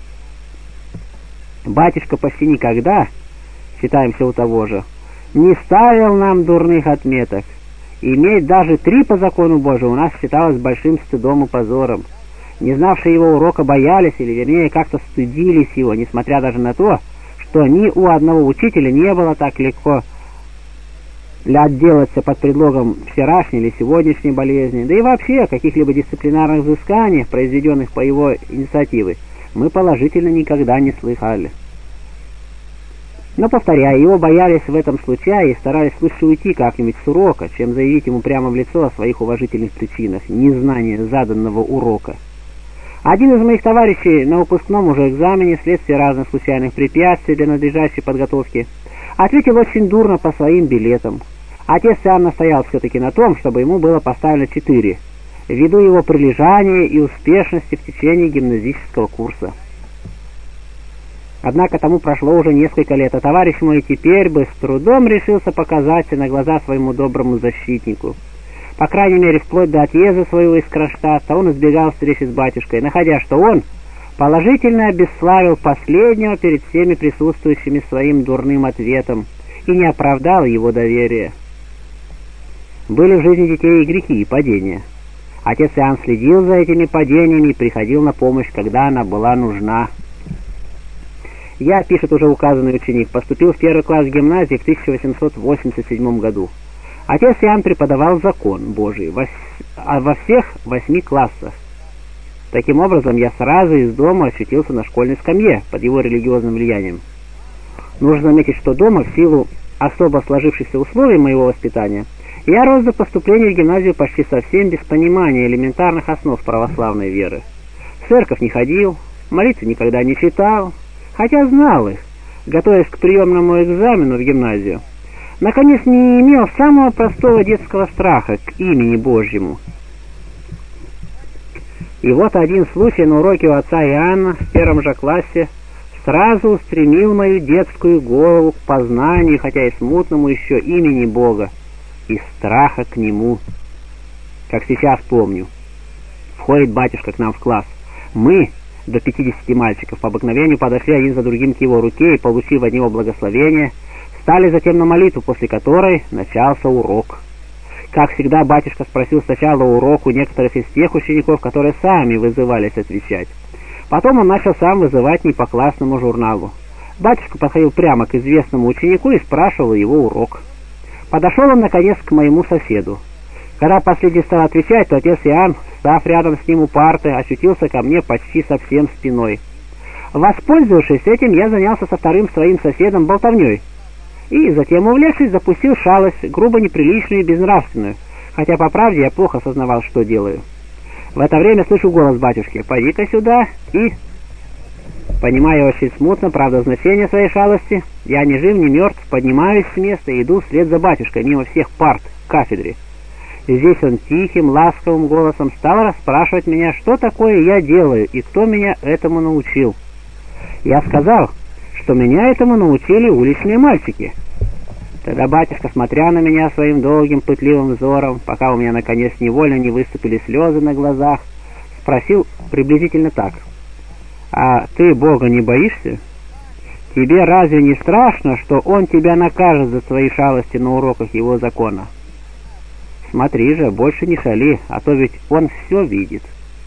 Батюшка почти никогда, считаемся у того же, не ставил нам дурных отметок. Иметь даже три по закону Божию у нас считалось большим стыдом и позором. Не знавшие его урока боялись, или вернее как-то стыдились его, несмотря даже на то, что ни у одного учителя не было так легко отделаться под предлогом вчерашней или сегодняшней болезни, да и вообще каких-либо дисциплинарных взысканий, произведенных по его инициативе, мы положительно никогда не слыхали. Но, повторяю, его боялись в этом случае и старались лучше уйти как-нибудь с урока, чем заявить ему прямо в лицо о своих уважительных причинах незнания заданного урока. Один из моих товарищей на выпускном уже экзамене, вследствие разных случайных препятствий для надлежащей подготовки, ответил очень дурно по своим билетам. Отец Иоанн настоял все-таки на том, чтобы ему было поставлено четыре, ввиду его прилежания и успешности в течение гимназического курса. Однако тому прошло уже несколько лет, а товарищ мой теперь бы с трудом решился показаться на глаза своему доброму защитнику. По крайней мере, вплоть до отъезда своего из Кронштадта он избегал встречи с батюшкой, находя, что он положительно обесславил последнего перед всеми присутствующими своим дурным ответом и не оправдал его доверия. Были в жизни детей и грехи, и падения. Отец Иоанн следил за этими падениями и приходил на помощь, когда она была нужна. Я, пишет уже указанный ученик, поступил в первый класс гимназии в тысяча восемьсот восемьдесят седьмом году. Отец Иоанн преподавал закон Божий во, во всех восьми классах. Таким образом, я сразу из дома очутился на школьной скамье под его религиозным влиянием. Нужно заметить, что дома, в силу особо сложившихся условий моего воспитания, я рос до поступления в гимназию почти совсем без понимания элементарных основ православной веры. В церковь не ходил, молитвы никогда не читал, хотя знал их, готовясь к приемному экзамену в гимназию. Наконец, не имел самого простого детского страха к имени Божьему. И вот один случай на уроке у отца Иоанна в первом же классе сразу устремил мою детскую голову к познанию, хотя и смутному еще, имени Бога и страха к Нему. Как сейчас помню, входит батюшка к нам в класс. Мы, до пятидесяти мальчиков, по обыкновению подошли один за другим к его руке и, получив от него благословение, стали затем на молитву, после которой начался урок. Как всегда, батюшка спросил сначала урок у некоторых из тех учеников, которые сами вызывались отвечать. Потом он начал сам вызывать не по классному журналу. Батюшка подходил прямо к известному ученику и спрашивал его урок. Подошел он, наконец, к моему соседу. Когда последний стал отвечать, то отец Иоанн, став рядом с ним у парты, ощутился ко мне почти совсем спиной. Воспользовавшись этим, я занялся со вторым своим соседом болтовней, и затем, увлекшись, запустил шалость, грубо неприличную и безнравственную, хотя по правде я плохо осознавал, что делаю. В это время слышу голос батюшки: «Пойди-ка сюда», и, понимая очень смутно, правда, значение своей шалости, я ни жив, ни мертв, поднимаюсь с места и иду вслед за батюшкой мимо всех парт к кафедре. И здесь он тихим, ласковым голосом стал расспрашивать меня, что такое я делаю и кто меня этому научил. Я сказал, что меня этому научили уличные мальчики. Тогда батюшка, смотря на меня своим долгим пытливым взором, пока у меня наконец невольно не выступили слезы на глазах, спросил приблизительно так: «А ты Бога не боишься? Тебе разве не страшно, что Он тебя накажет за свои шалости на уроках Его закона? Смотри же, больше не шали, а то ведь Он все видит».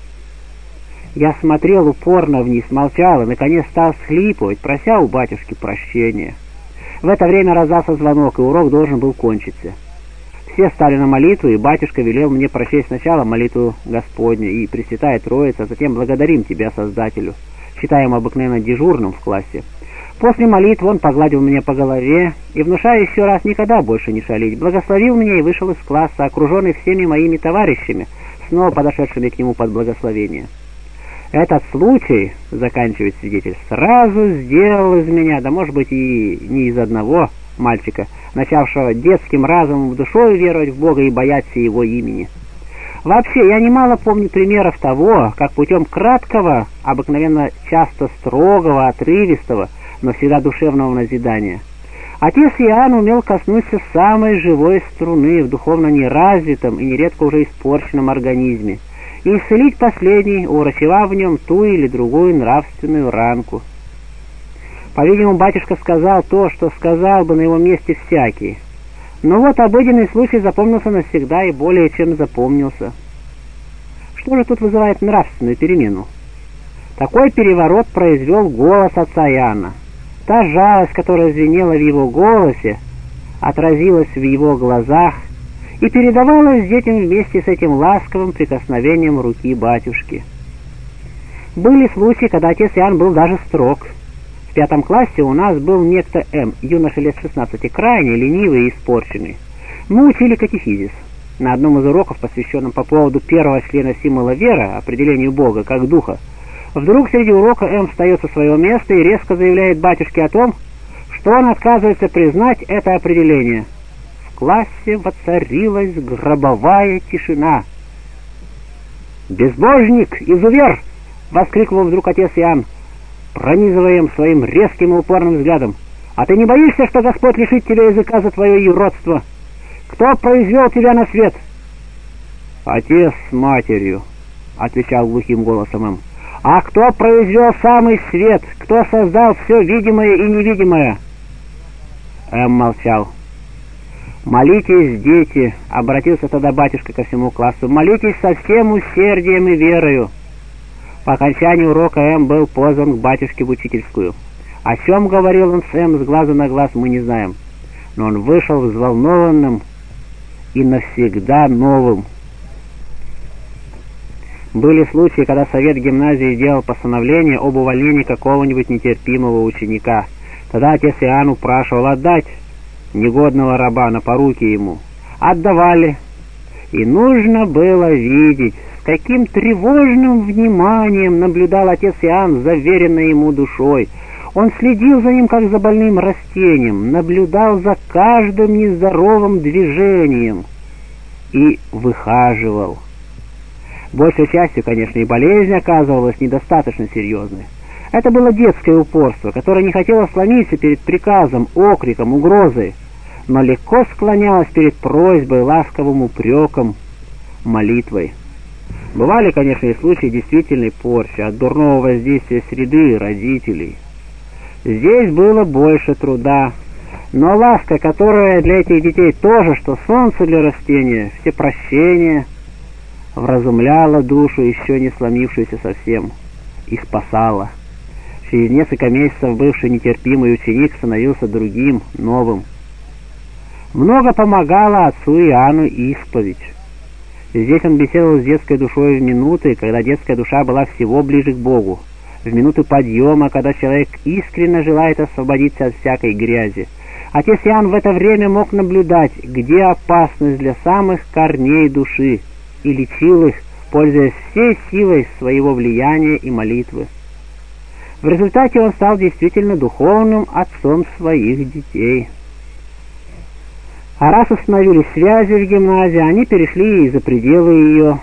Я смотрел упорно вниз, молчал и, наконец, стал всхлипывать, прося у батюшки прощения. В это время раздался звонок, и урок должен был кончиться. Все стали на молитву, и батюшка велел мне прочесть сначала молитву Господню и Пресвятая Троица, а затем «Благодарим Тебя, Создателю», считаем обыкновенно дежурным в классе. После молитвы он погладил меня по голове и, внушая еще раз никогда больше не шалить, благословил меня и вышел из класса, окруженный всеми моими товарищами, снова подошедшими к нему под благословение. Этот случай, заканчивает свидетель, сразу сделал из меня, да может быть и не из одного мальчика, начавшего детским разумом душой веровать в Бога и бояться Его имени. Вообще, я немало помню примеров того, как путем краткого, обыкновенно часто строгого, отрывистого, но всегда душевного назидания, отец Иоанн умел коснуться самой живой струны в духовно неразвитом и нередко уже испорченном организме, и исцелить последний, урачевав в нем ту или другую нравственную ранку. По-видимому, батюшка сказал то, что сказал бы на его месте всякий. Но вот обыденный случай запомнился навсегда и более чем запомнился. Что же тут вызывает нравственную перемену? Такой переворот произвел голос отца Иоанна. Та жалость, которая звенела в его голосе, отразилась в его глазах и передавалась детям вместе с этим ласковым прикосновением руки батюшки. Были случаи, когда отец Иоанн был даже строг. В пятом классе у нас был некто М, юноша лет шестнадцати, крайне ленивый и испорченный. Мы учили катехизис. На одном из уроков, посвященном по поводу первого члена символа веры, определению Бога как Духа, вдруг среди урока М встает со своего места и резко заявляет батюшке о том, что он отказывается признать это определение. В классе воцарилась гробовая тишина. «Безбожник! Изувер!» — воскликнул вдруг отец Иоанн, пронизывая им своим резким и упорным взглядом. «А ты не боишься, что Господь лишит тебя языка за твое юродство? Кто произвел тебя на свет?» «Отец с матерью», — отвечал глухим голосом М. «А кто произвел самый свет? Кто создал все видимое и невидимое?» М. молчал. «Молитесь, дети», — обратился тогда батюшка ко всему классу, — «молитесь со всем усердием и верою». По окончании урока М. был позван к батюшке в учительскую. О чем говорил он с М. с глазу на глаз, мы не знаем, но он вышел взволнованным и навсегда новым. Были случаи, когда совет гимназии сделал постановление об увольнении какого-нибудь нетерпимого ученика. Тогда отец Иоанн упрашивал отдать негодного раба на поруки ему. Отдавали, и нужно было видеть, с каким тревожным вниманием наблюдал отец Иоанн за веренной ему душой. Он следил за ним, как за больным растением, наблюдал за каждым нездоровым движением и выхаживал. Большей частью, конечно, и болезнь оказывалась недостаточно серьезной. Это было детское упорство, которое не хотело сломиться перед приказом, окриком, угрозой, но легко склонялось перед просьбой, ласковым упреком, молитвой. Бывали, конечно, и случаи действительной порчи от дурного воздействия среды и родителей. Здесь было больше труда, но ласка, которая для этих детей тоже, что солнце для растения, всепрощение, вразумляла душу, еще не сломившуюся совсем, и спасала. Через несколько месяцев бывший нетерпимый ученик становился другим, новым. Много помогала отцу Иоанну исповедь. Здесь он беседовал с детской душой в минуты, когда детская душа была всего ближе к Богу, в минуты подъема, когда человек искренне желает освободиться от всякой грязи. Отец Иоанн в это время мог наблюдать, где опасность для самых корней души, и лечил их, пользуясь всей силой своего влияния и молитвы. В результате он стал действительно духовным отцом своих детей. А раз установились связи в гимназии, они перешли и за пределы ее.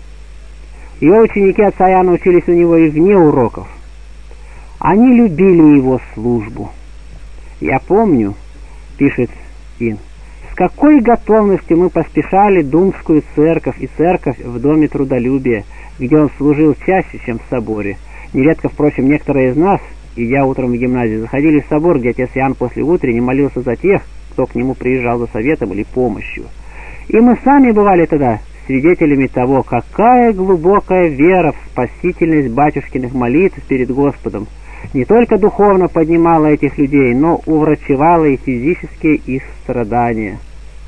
Ее ученики отца Иоанна учились у него и вне уроков. Они любили его службу. «Я помню, — пишет Ин, — с какой готовностью мы поспешали Думскую церковь и церковь в Доме трудолюбия, где он служил чаще, чем в соборе. Нередко, впрочем, некоторые из нас, идя утром в гимназию, заходили в собор, где отец Иоанн после утренней молился за тех, кто к нему приезжал за советом или помощью. И мы сами бывали тогда свидетелями того, какая глубокая вера в спасительность батюшкиных молитв перед Господом не только духовно поднимала этих людей, но уврачевала и физические их страдания.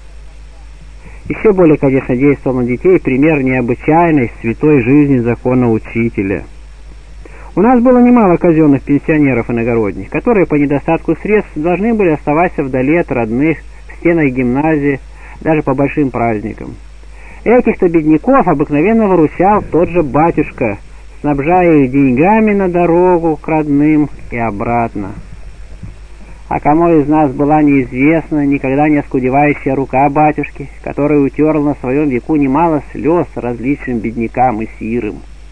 Еще более, конечно, действовал на детей пример необычайной святой жизни законоучителя. У нас было немало казенных пенсионеров иногородних, которые по недостатку средств должны были оставаться вдали от родных, в стенах гимназии, даже по большим праздникам. Этих-то бедняков обыкновенно выручал тот же батюшка, снабжая их деньгами на дорогу к родным и обратно. А кому из нас была неизвестна никогда не оскудевающая рука батюшки, который утерл на своем веку немало слез различным беднякам и сирым.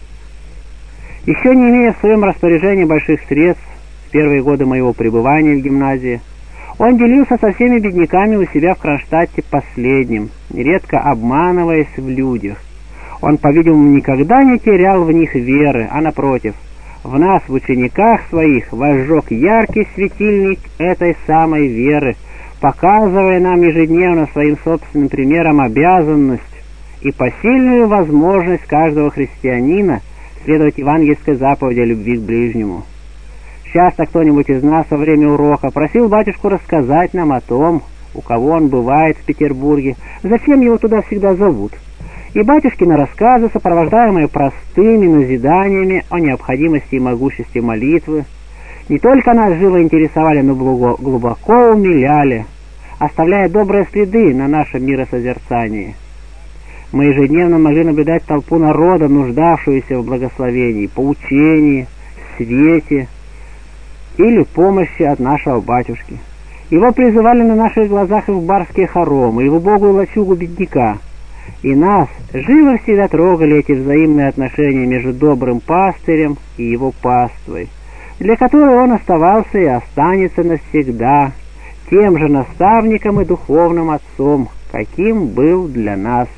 Еще не имея в своем распоряжении больших средств, в первые годы моего пребывания в гимназии, он делился со всеми бедняками у себя в Кронштадте последним, нередко обманываясь в людях. Он, по-видимому, никогда не терял в них веры, а напротив, в нас, в учениках своих, возжег яркий светильник этой самой веры, показывая нам ежедневно своим собственным примером обязанность и посильную возможность каждого христианина следовать евангельской заповеди о любви к ближнему. Часто кто-нибудь из нас во время урока просил батюшку рассказать нам о том, у кого он бывает в Петербурге, зачем его туда всегда зовут. И батюшкины рассказы, сопровождаемые простыми назиданиями о необходимости и могуществе молитвы, не только нас живо интересовали, но глубоко умиляли, оставляя добрые следы на нашем миросозерцании. Мы ежедневно могли наблюдать толпу народа, нуждавшуюся в благословении, поучении, свете или помощи от нашего батюшки. Его призывали на наших глазах и в барские хоромы, и в убогую лачугу бедняка. И нас живо всегда трогали эти взаимные отношения между добрым пастырем и его паствой, для которой он оставался и останется навсегда тем же наставником и духовным отцом, каким был для нас.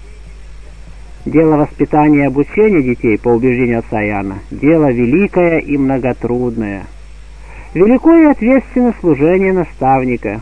Дело воспитания и обучения детей, по убеждению отца Иоанна, дело великое и многотрудное. Велико и ответственно служение наставника.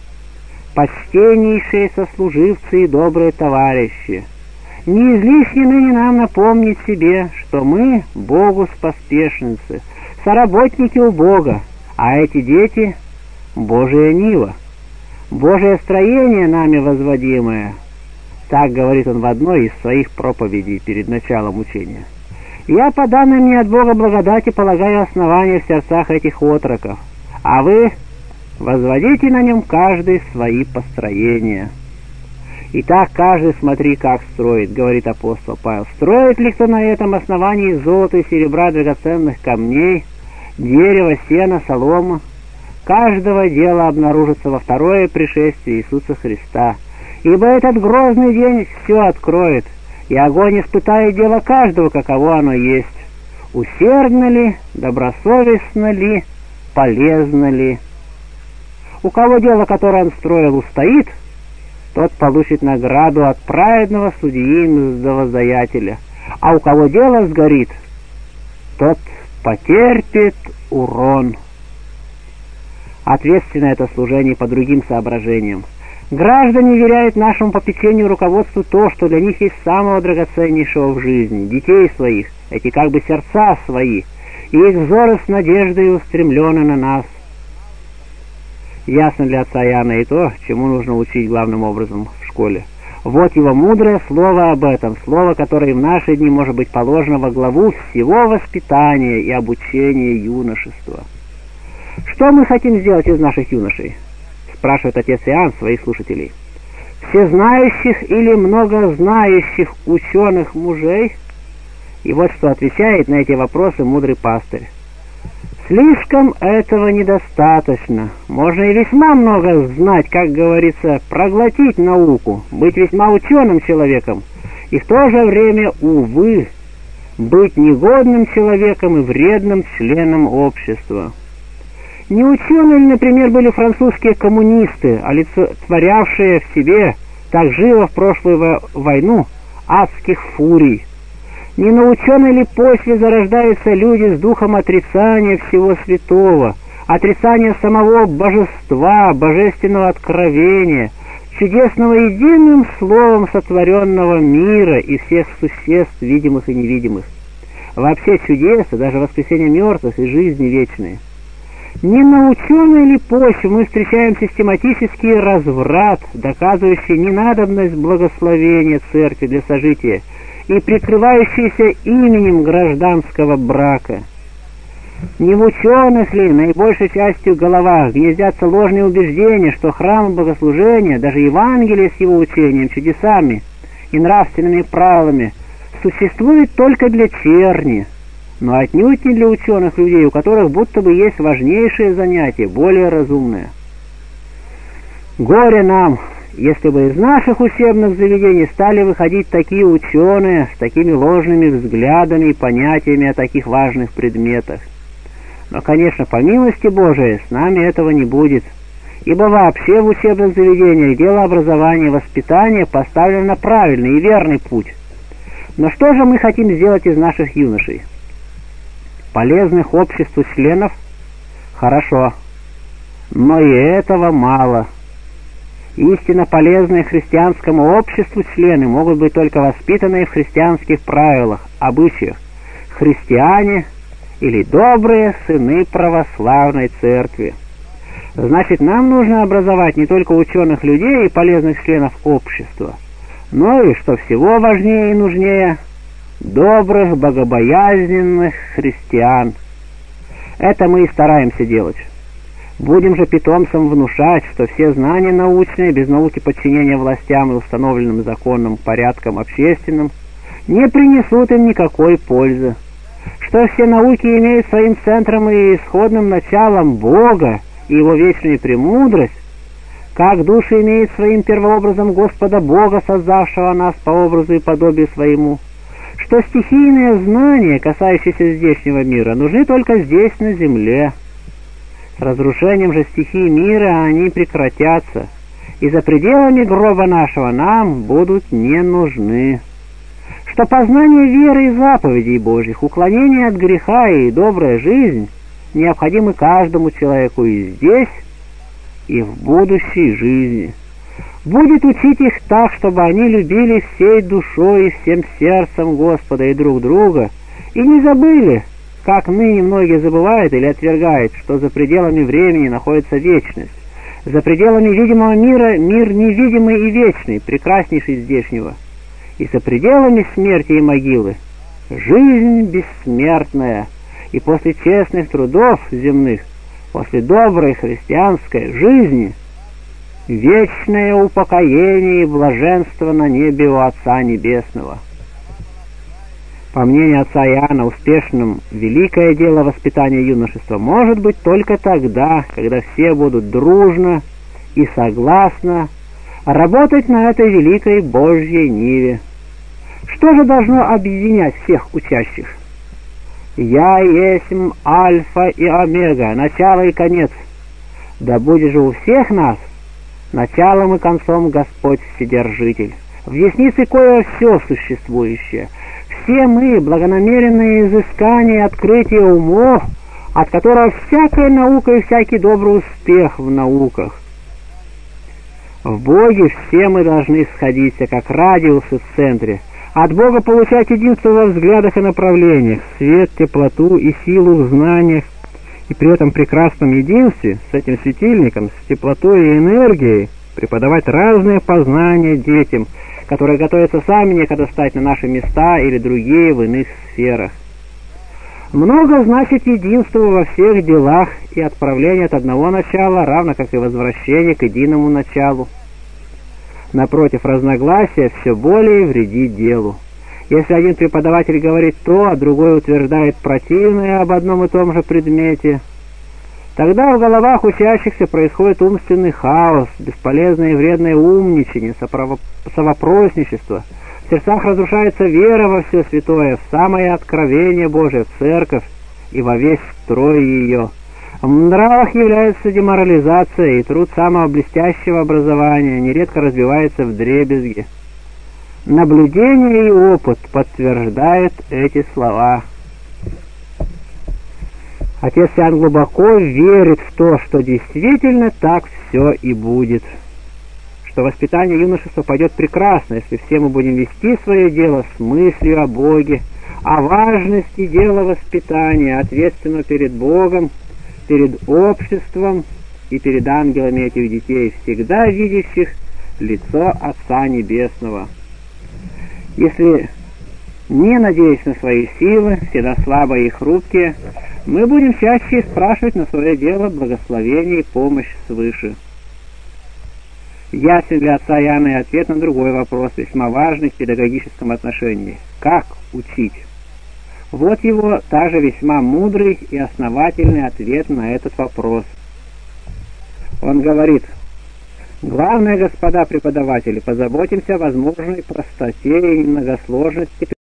Почтеннейшие сослуживцы и добрые товарищи, не излишне ныне нам напомнить себе, что мы Богу споспешницы, соработники у Бога, а эти дети — Божия нива, Божие строение нами возводимое. Так говорит он в одной из своих проповедей перед началом учения. Я по данной мне от Бога благодати полагаю основания в сердцах этих отроков, а вы возводите на нем каждый свои построения. Итак, каждый смотри, как строит, говорит апостол Павел. Строит ли кто на этом основании из золота и серебра, драгоценных камней, дерева, сена, солома? Каждого дела обнаружится во второе пришествие Иисуса Христа. Ибо этот грозный день все откроет, и огонь испытает дело каждого, каково оно есть. Усердно ли, добросовестно ли, полезно ли? У кого дело, которое он строил, устоит, тот получит награду от праведного судьи и милостивого, а у кого дело сгорит, тот потерпит урон. Ответственно это служение по другим соображениям. Граждане веряют нашему попечению руководству то, что для них есть самого драгоценнейшего в жизни, детей своих, эти как бы сердца свои, и их взоры с надеждой устремлены на нас. Ясно для отца Иоанна и то, чему нужно учить главным образом в школе. Вот его мудрое слово об этом, слово, которое в наши дни может быть положено во главу всего воспитания и обучения юношества. Что мы хотим сделать из наших юношей? Спрашивает отец Иоанн своих слушателей. Всезнающих или многознающих ученых мужей? И вот что отвечает на эти вопросы мудрый пастырь. Слишком этого недостаточно. Можно и весьма много знать, как говорится, проглотить науку, быть весьма ученым человеком, и в то же время, увы, быть негодным человеком и вредным членом общества. Не ученые ли, например, были французские коммунисты, олицетворявшие в себе так живо в прошлую войну адских фурий? Не на ученой ли почве зарождаются люди с духом отрицания всего святого, отрицания самого божества, божественного откровения, чудесного единым словом сотворенного мира и всех существ, видимых и невидимых? Вообще чудеса, даже воскресение мертвых и жизни вечные. Не на ученой ли почве мы встречаем систематический разврат, доказывающий ненадобность благословения церкви для сожития и прикрывающийся именем гражданского брака? Не в ученых ли, наибольшей частью головах, гнездятся ложные убеждения, что храм богослужения, даже Евангелие с его учением, чудесами и нравственными правилами, существует только для черни, но отнюдь не для ученых людей, у которых будто бы есть важнейшее занятие, более разумное. Горе нам, если бы из наших учебных заведений стали выходить такие ученые с такими ложными взглядами и понятиями о таких важных предметах. Но, конечно, по милости Божией с нами этого не будет, ибо вообще в учебных заведениях дело образования и воспитания поставлено на правильный и верный путь. Но что же мы хотим сделать из наших юношей? Полезных обществу членов? Хорошо, но и этого мало. Истинно полезные христианскому обществу члены могут быть только воспитанные в христианских правилах, обычаях, христиане или добрые сыны православной церкви. Значит, нам нужно образовать не только ученых людей и полезных членов общества, но и, что всего важнее и нужнее, добрых, богобоязненных христиан. Это мы и стараемся делать. Будем же питомцам внушать, что все знания научные, без науки подчинения властям и установленным законным порядкам общественным, не принесут им никакой пользы, что все науки имеют своим центром и исходным началом Бога и Его вечную премудрость, как душа имеет своим первообразом Господа Бога, создавшего нас по образу и подобию своему, что стихийные знания, касающиеся здешнего мира, нужны только здесь, на земле. С разрушением же стихий мира они прекратятся, и за пределами гроба нашего нам будут не нужны. Что познание веры и заповедей Божьих, уклонение от греха и добрая жизнь необходимы каждому человеку и здесь, и в будущей жизни. Будет учить их так, чтобы они любили всей душой и всем сердцем Господа и друг друга, и не забыли, как ныне многие забывают или отвергают, что за пределами времени находится вечность, за пределами видимого мира мир невидимый и вечный, прекраснейший здешнего, и за пределами смерти и могилы жизнь бессмертная, и после честных трудов земных, после доброй христианской жизни, вечное упокоение и блаженство на небе у Отца Небесного. По мнению отца Иоанна, успешным великое дело воспитания юношества может быть только тогда, когда все будут дружно и согласно работать на этой великой Божьей ниве. Что же должно объединять всех учащих? «Я есмь Альфа и Омега, начало и конец. Да будет же у всех нас началом и концом Господь Вседержитель, в деснице кое все существующее. Все мы благонамеренные изыскания и открытия умов, от которого всякая наука и всякий добрый успех в науках. В Боге все мы должны сходиться, как радиусы в центре, от Бога получать единство во взглядах и направлениях, свет, теплоту и силу в знаниях, и при этом прекрасном единстве с этим светильником, с теплотой и энергией преподавать разные познания детям, которые готовятся сами некогда стать на наши места или другие в иных сферах. Много значит единство во всех делах и отправление от одного начала, равно как и возвращение к единому началу. Напротив, разногласия все более вредит делу. Если один преподаватель говорит то, а другой утверждает противное об одном и том же предмете, тогда в головах учащихся происходит умственный хаос, бесполезное и вредное умничание, совопросничество. В сердцах разрушается вера во все святое, в самое откровение Божие, в церковь и во весь строй ее. В нравах является деморализация, и труд самого блестящего образования нередко разбивается вдребезги. Наблюдение и опыт подтверждают эти слова. Отец Иоанн глубоко верит в то, что действительно так все и будет, что воспитание юношества пойдет прекрасно, если все мы будем вести свое дело с мыслью о Боге, о важности дела воспитания, ответственно перед Богом, перед обществом и перед ангелами этих детей, всегда видящих лицо Отца Небесного. Если, не надеясь на свои силы, всегда слабые и хрупкие, мы будем чаще спрашивать на свое дело благословение и помощь свыше. Ясен для отца Иоанна и ответ на другой вопрос, весьма важный в педагогическом отношении. Как учить? Вот его также весьма мудрый и основательный ответ на этот вопрос. Он говорит: главное, господа преподаватели, позаботимся о возможной простоте и многосложности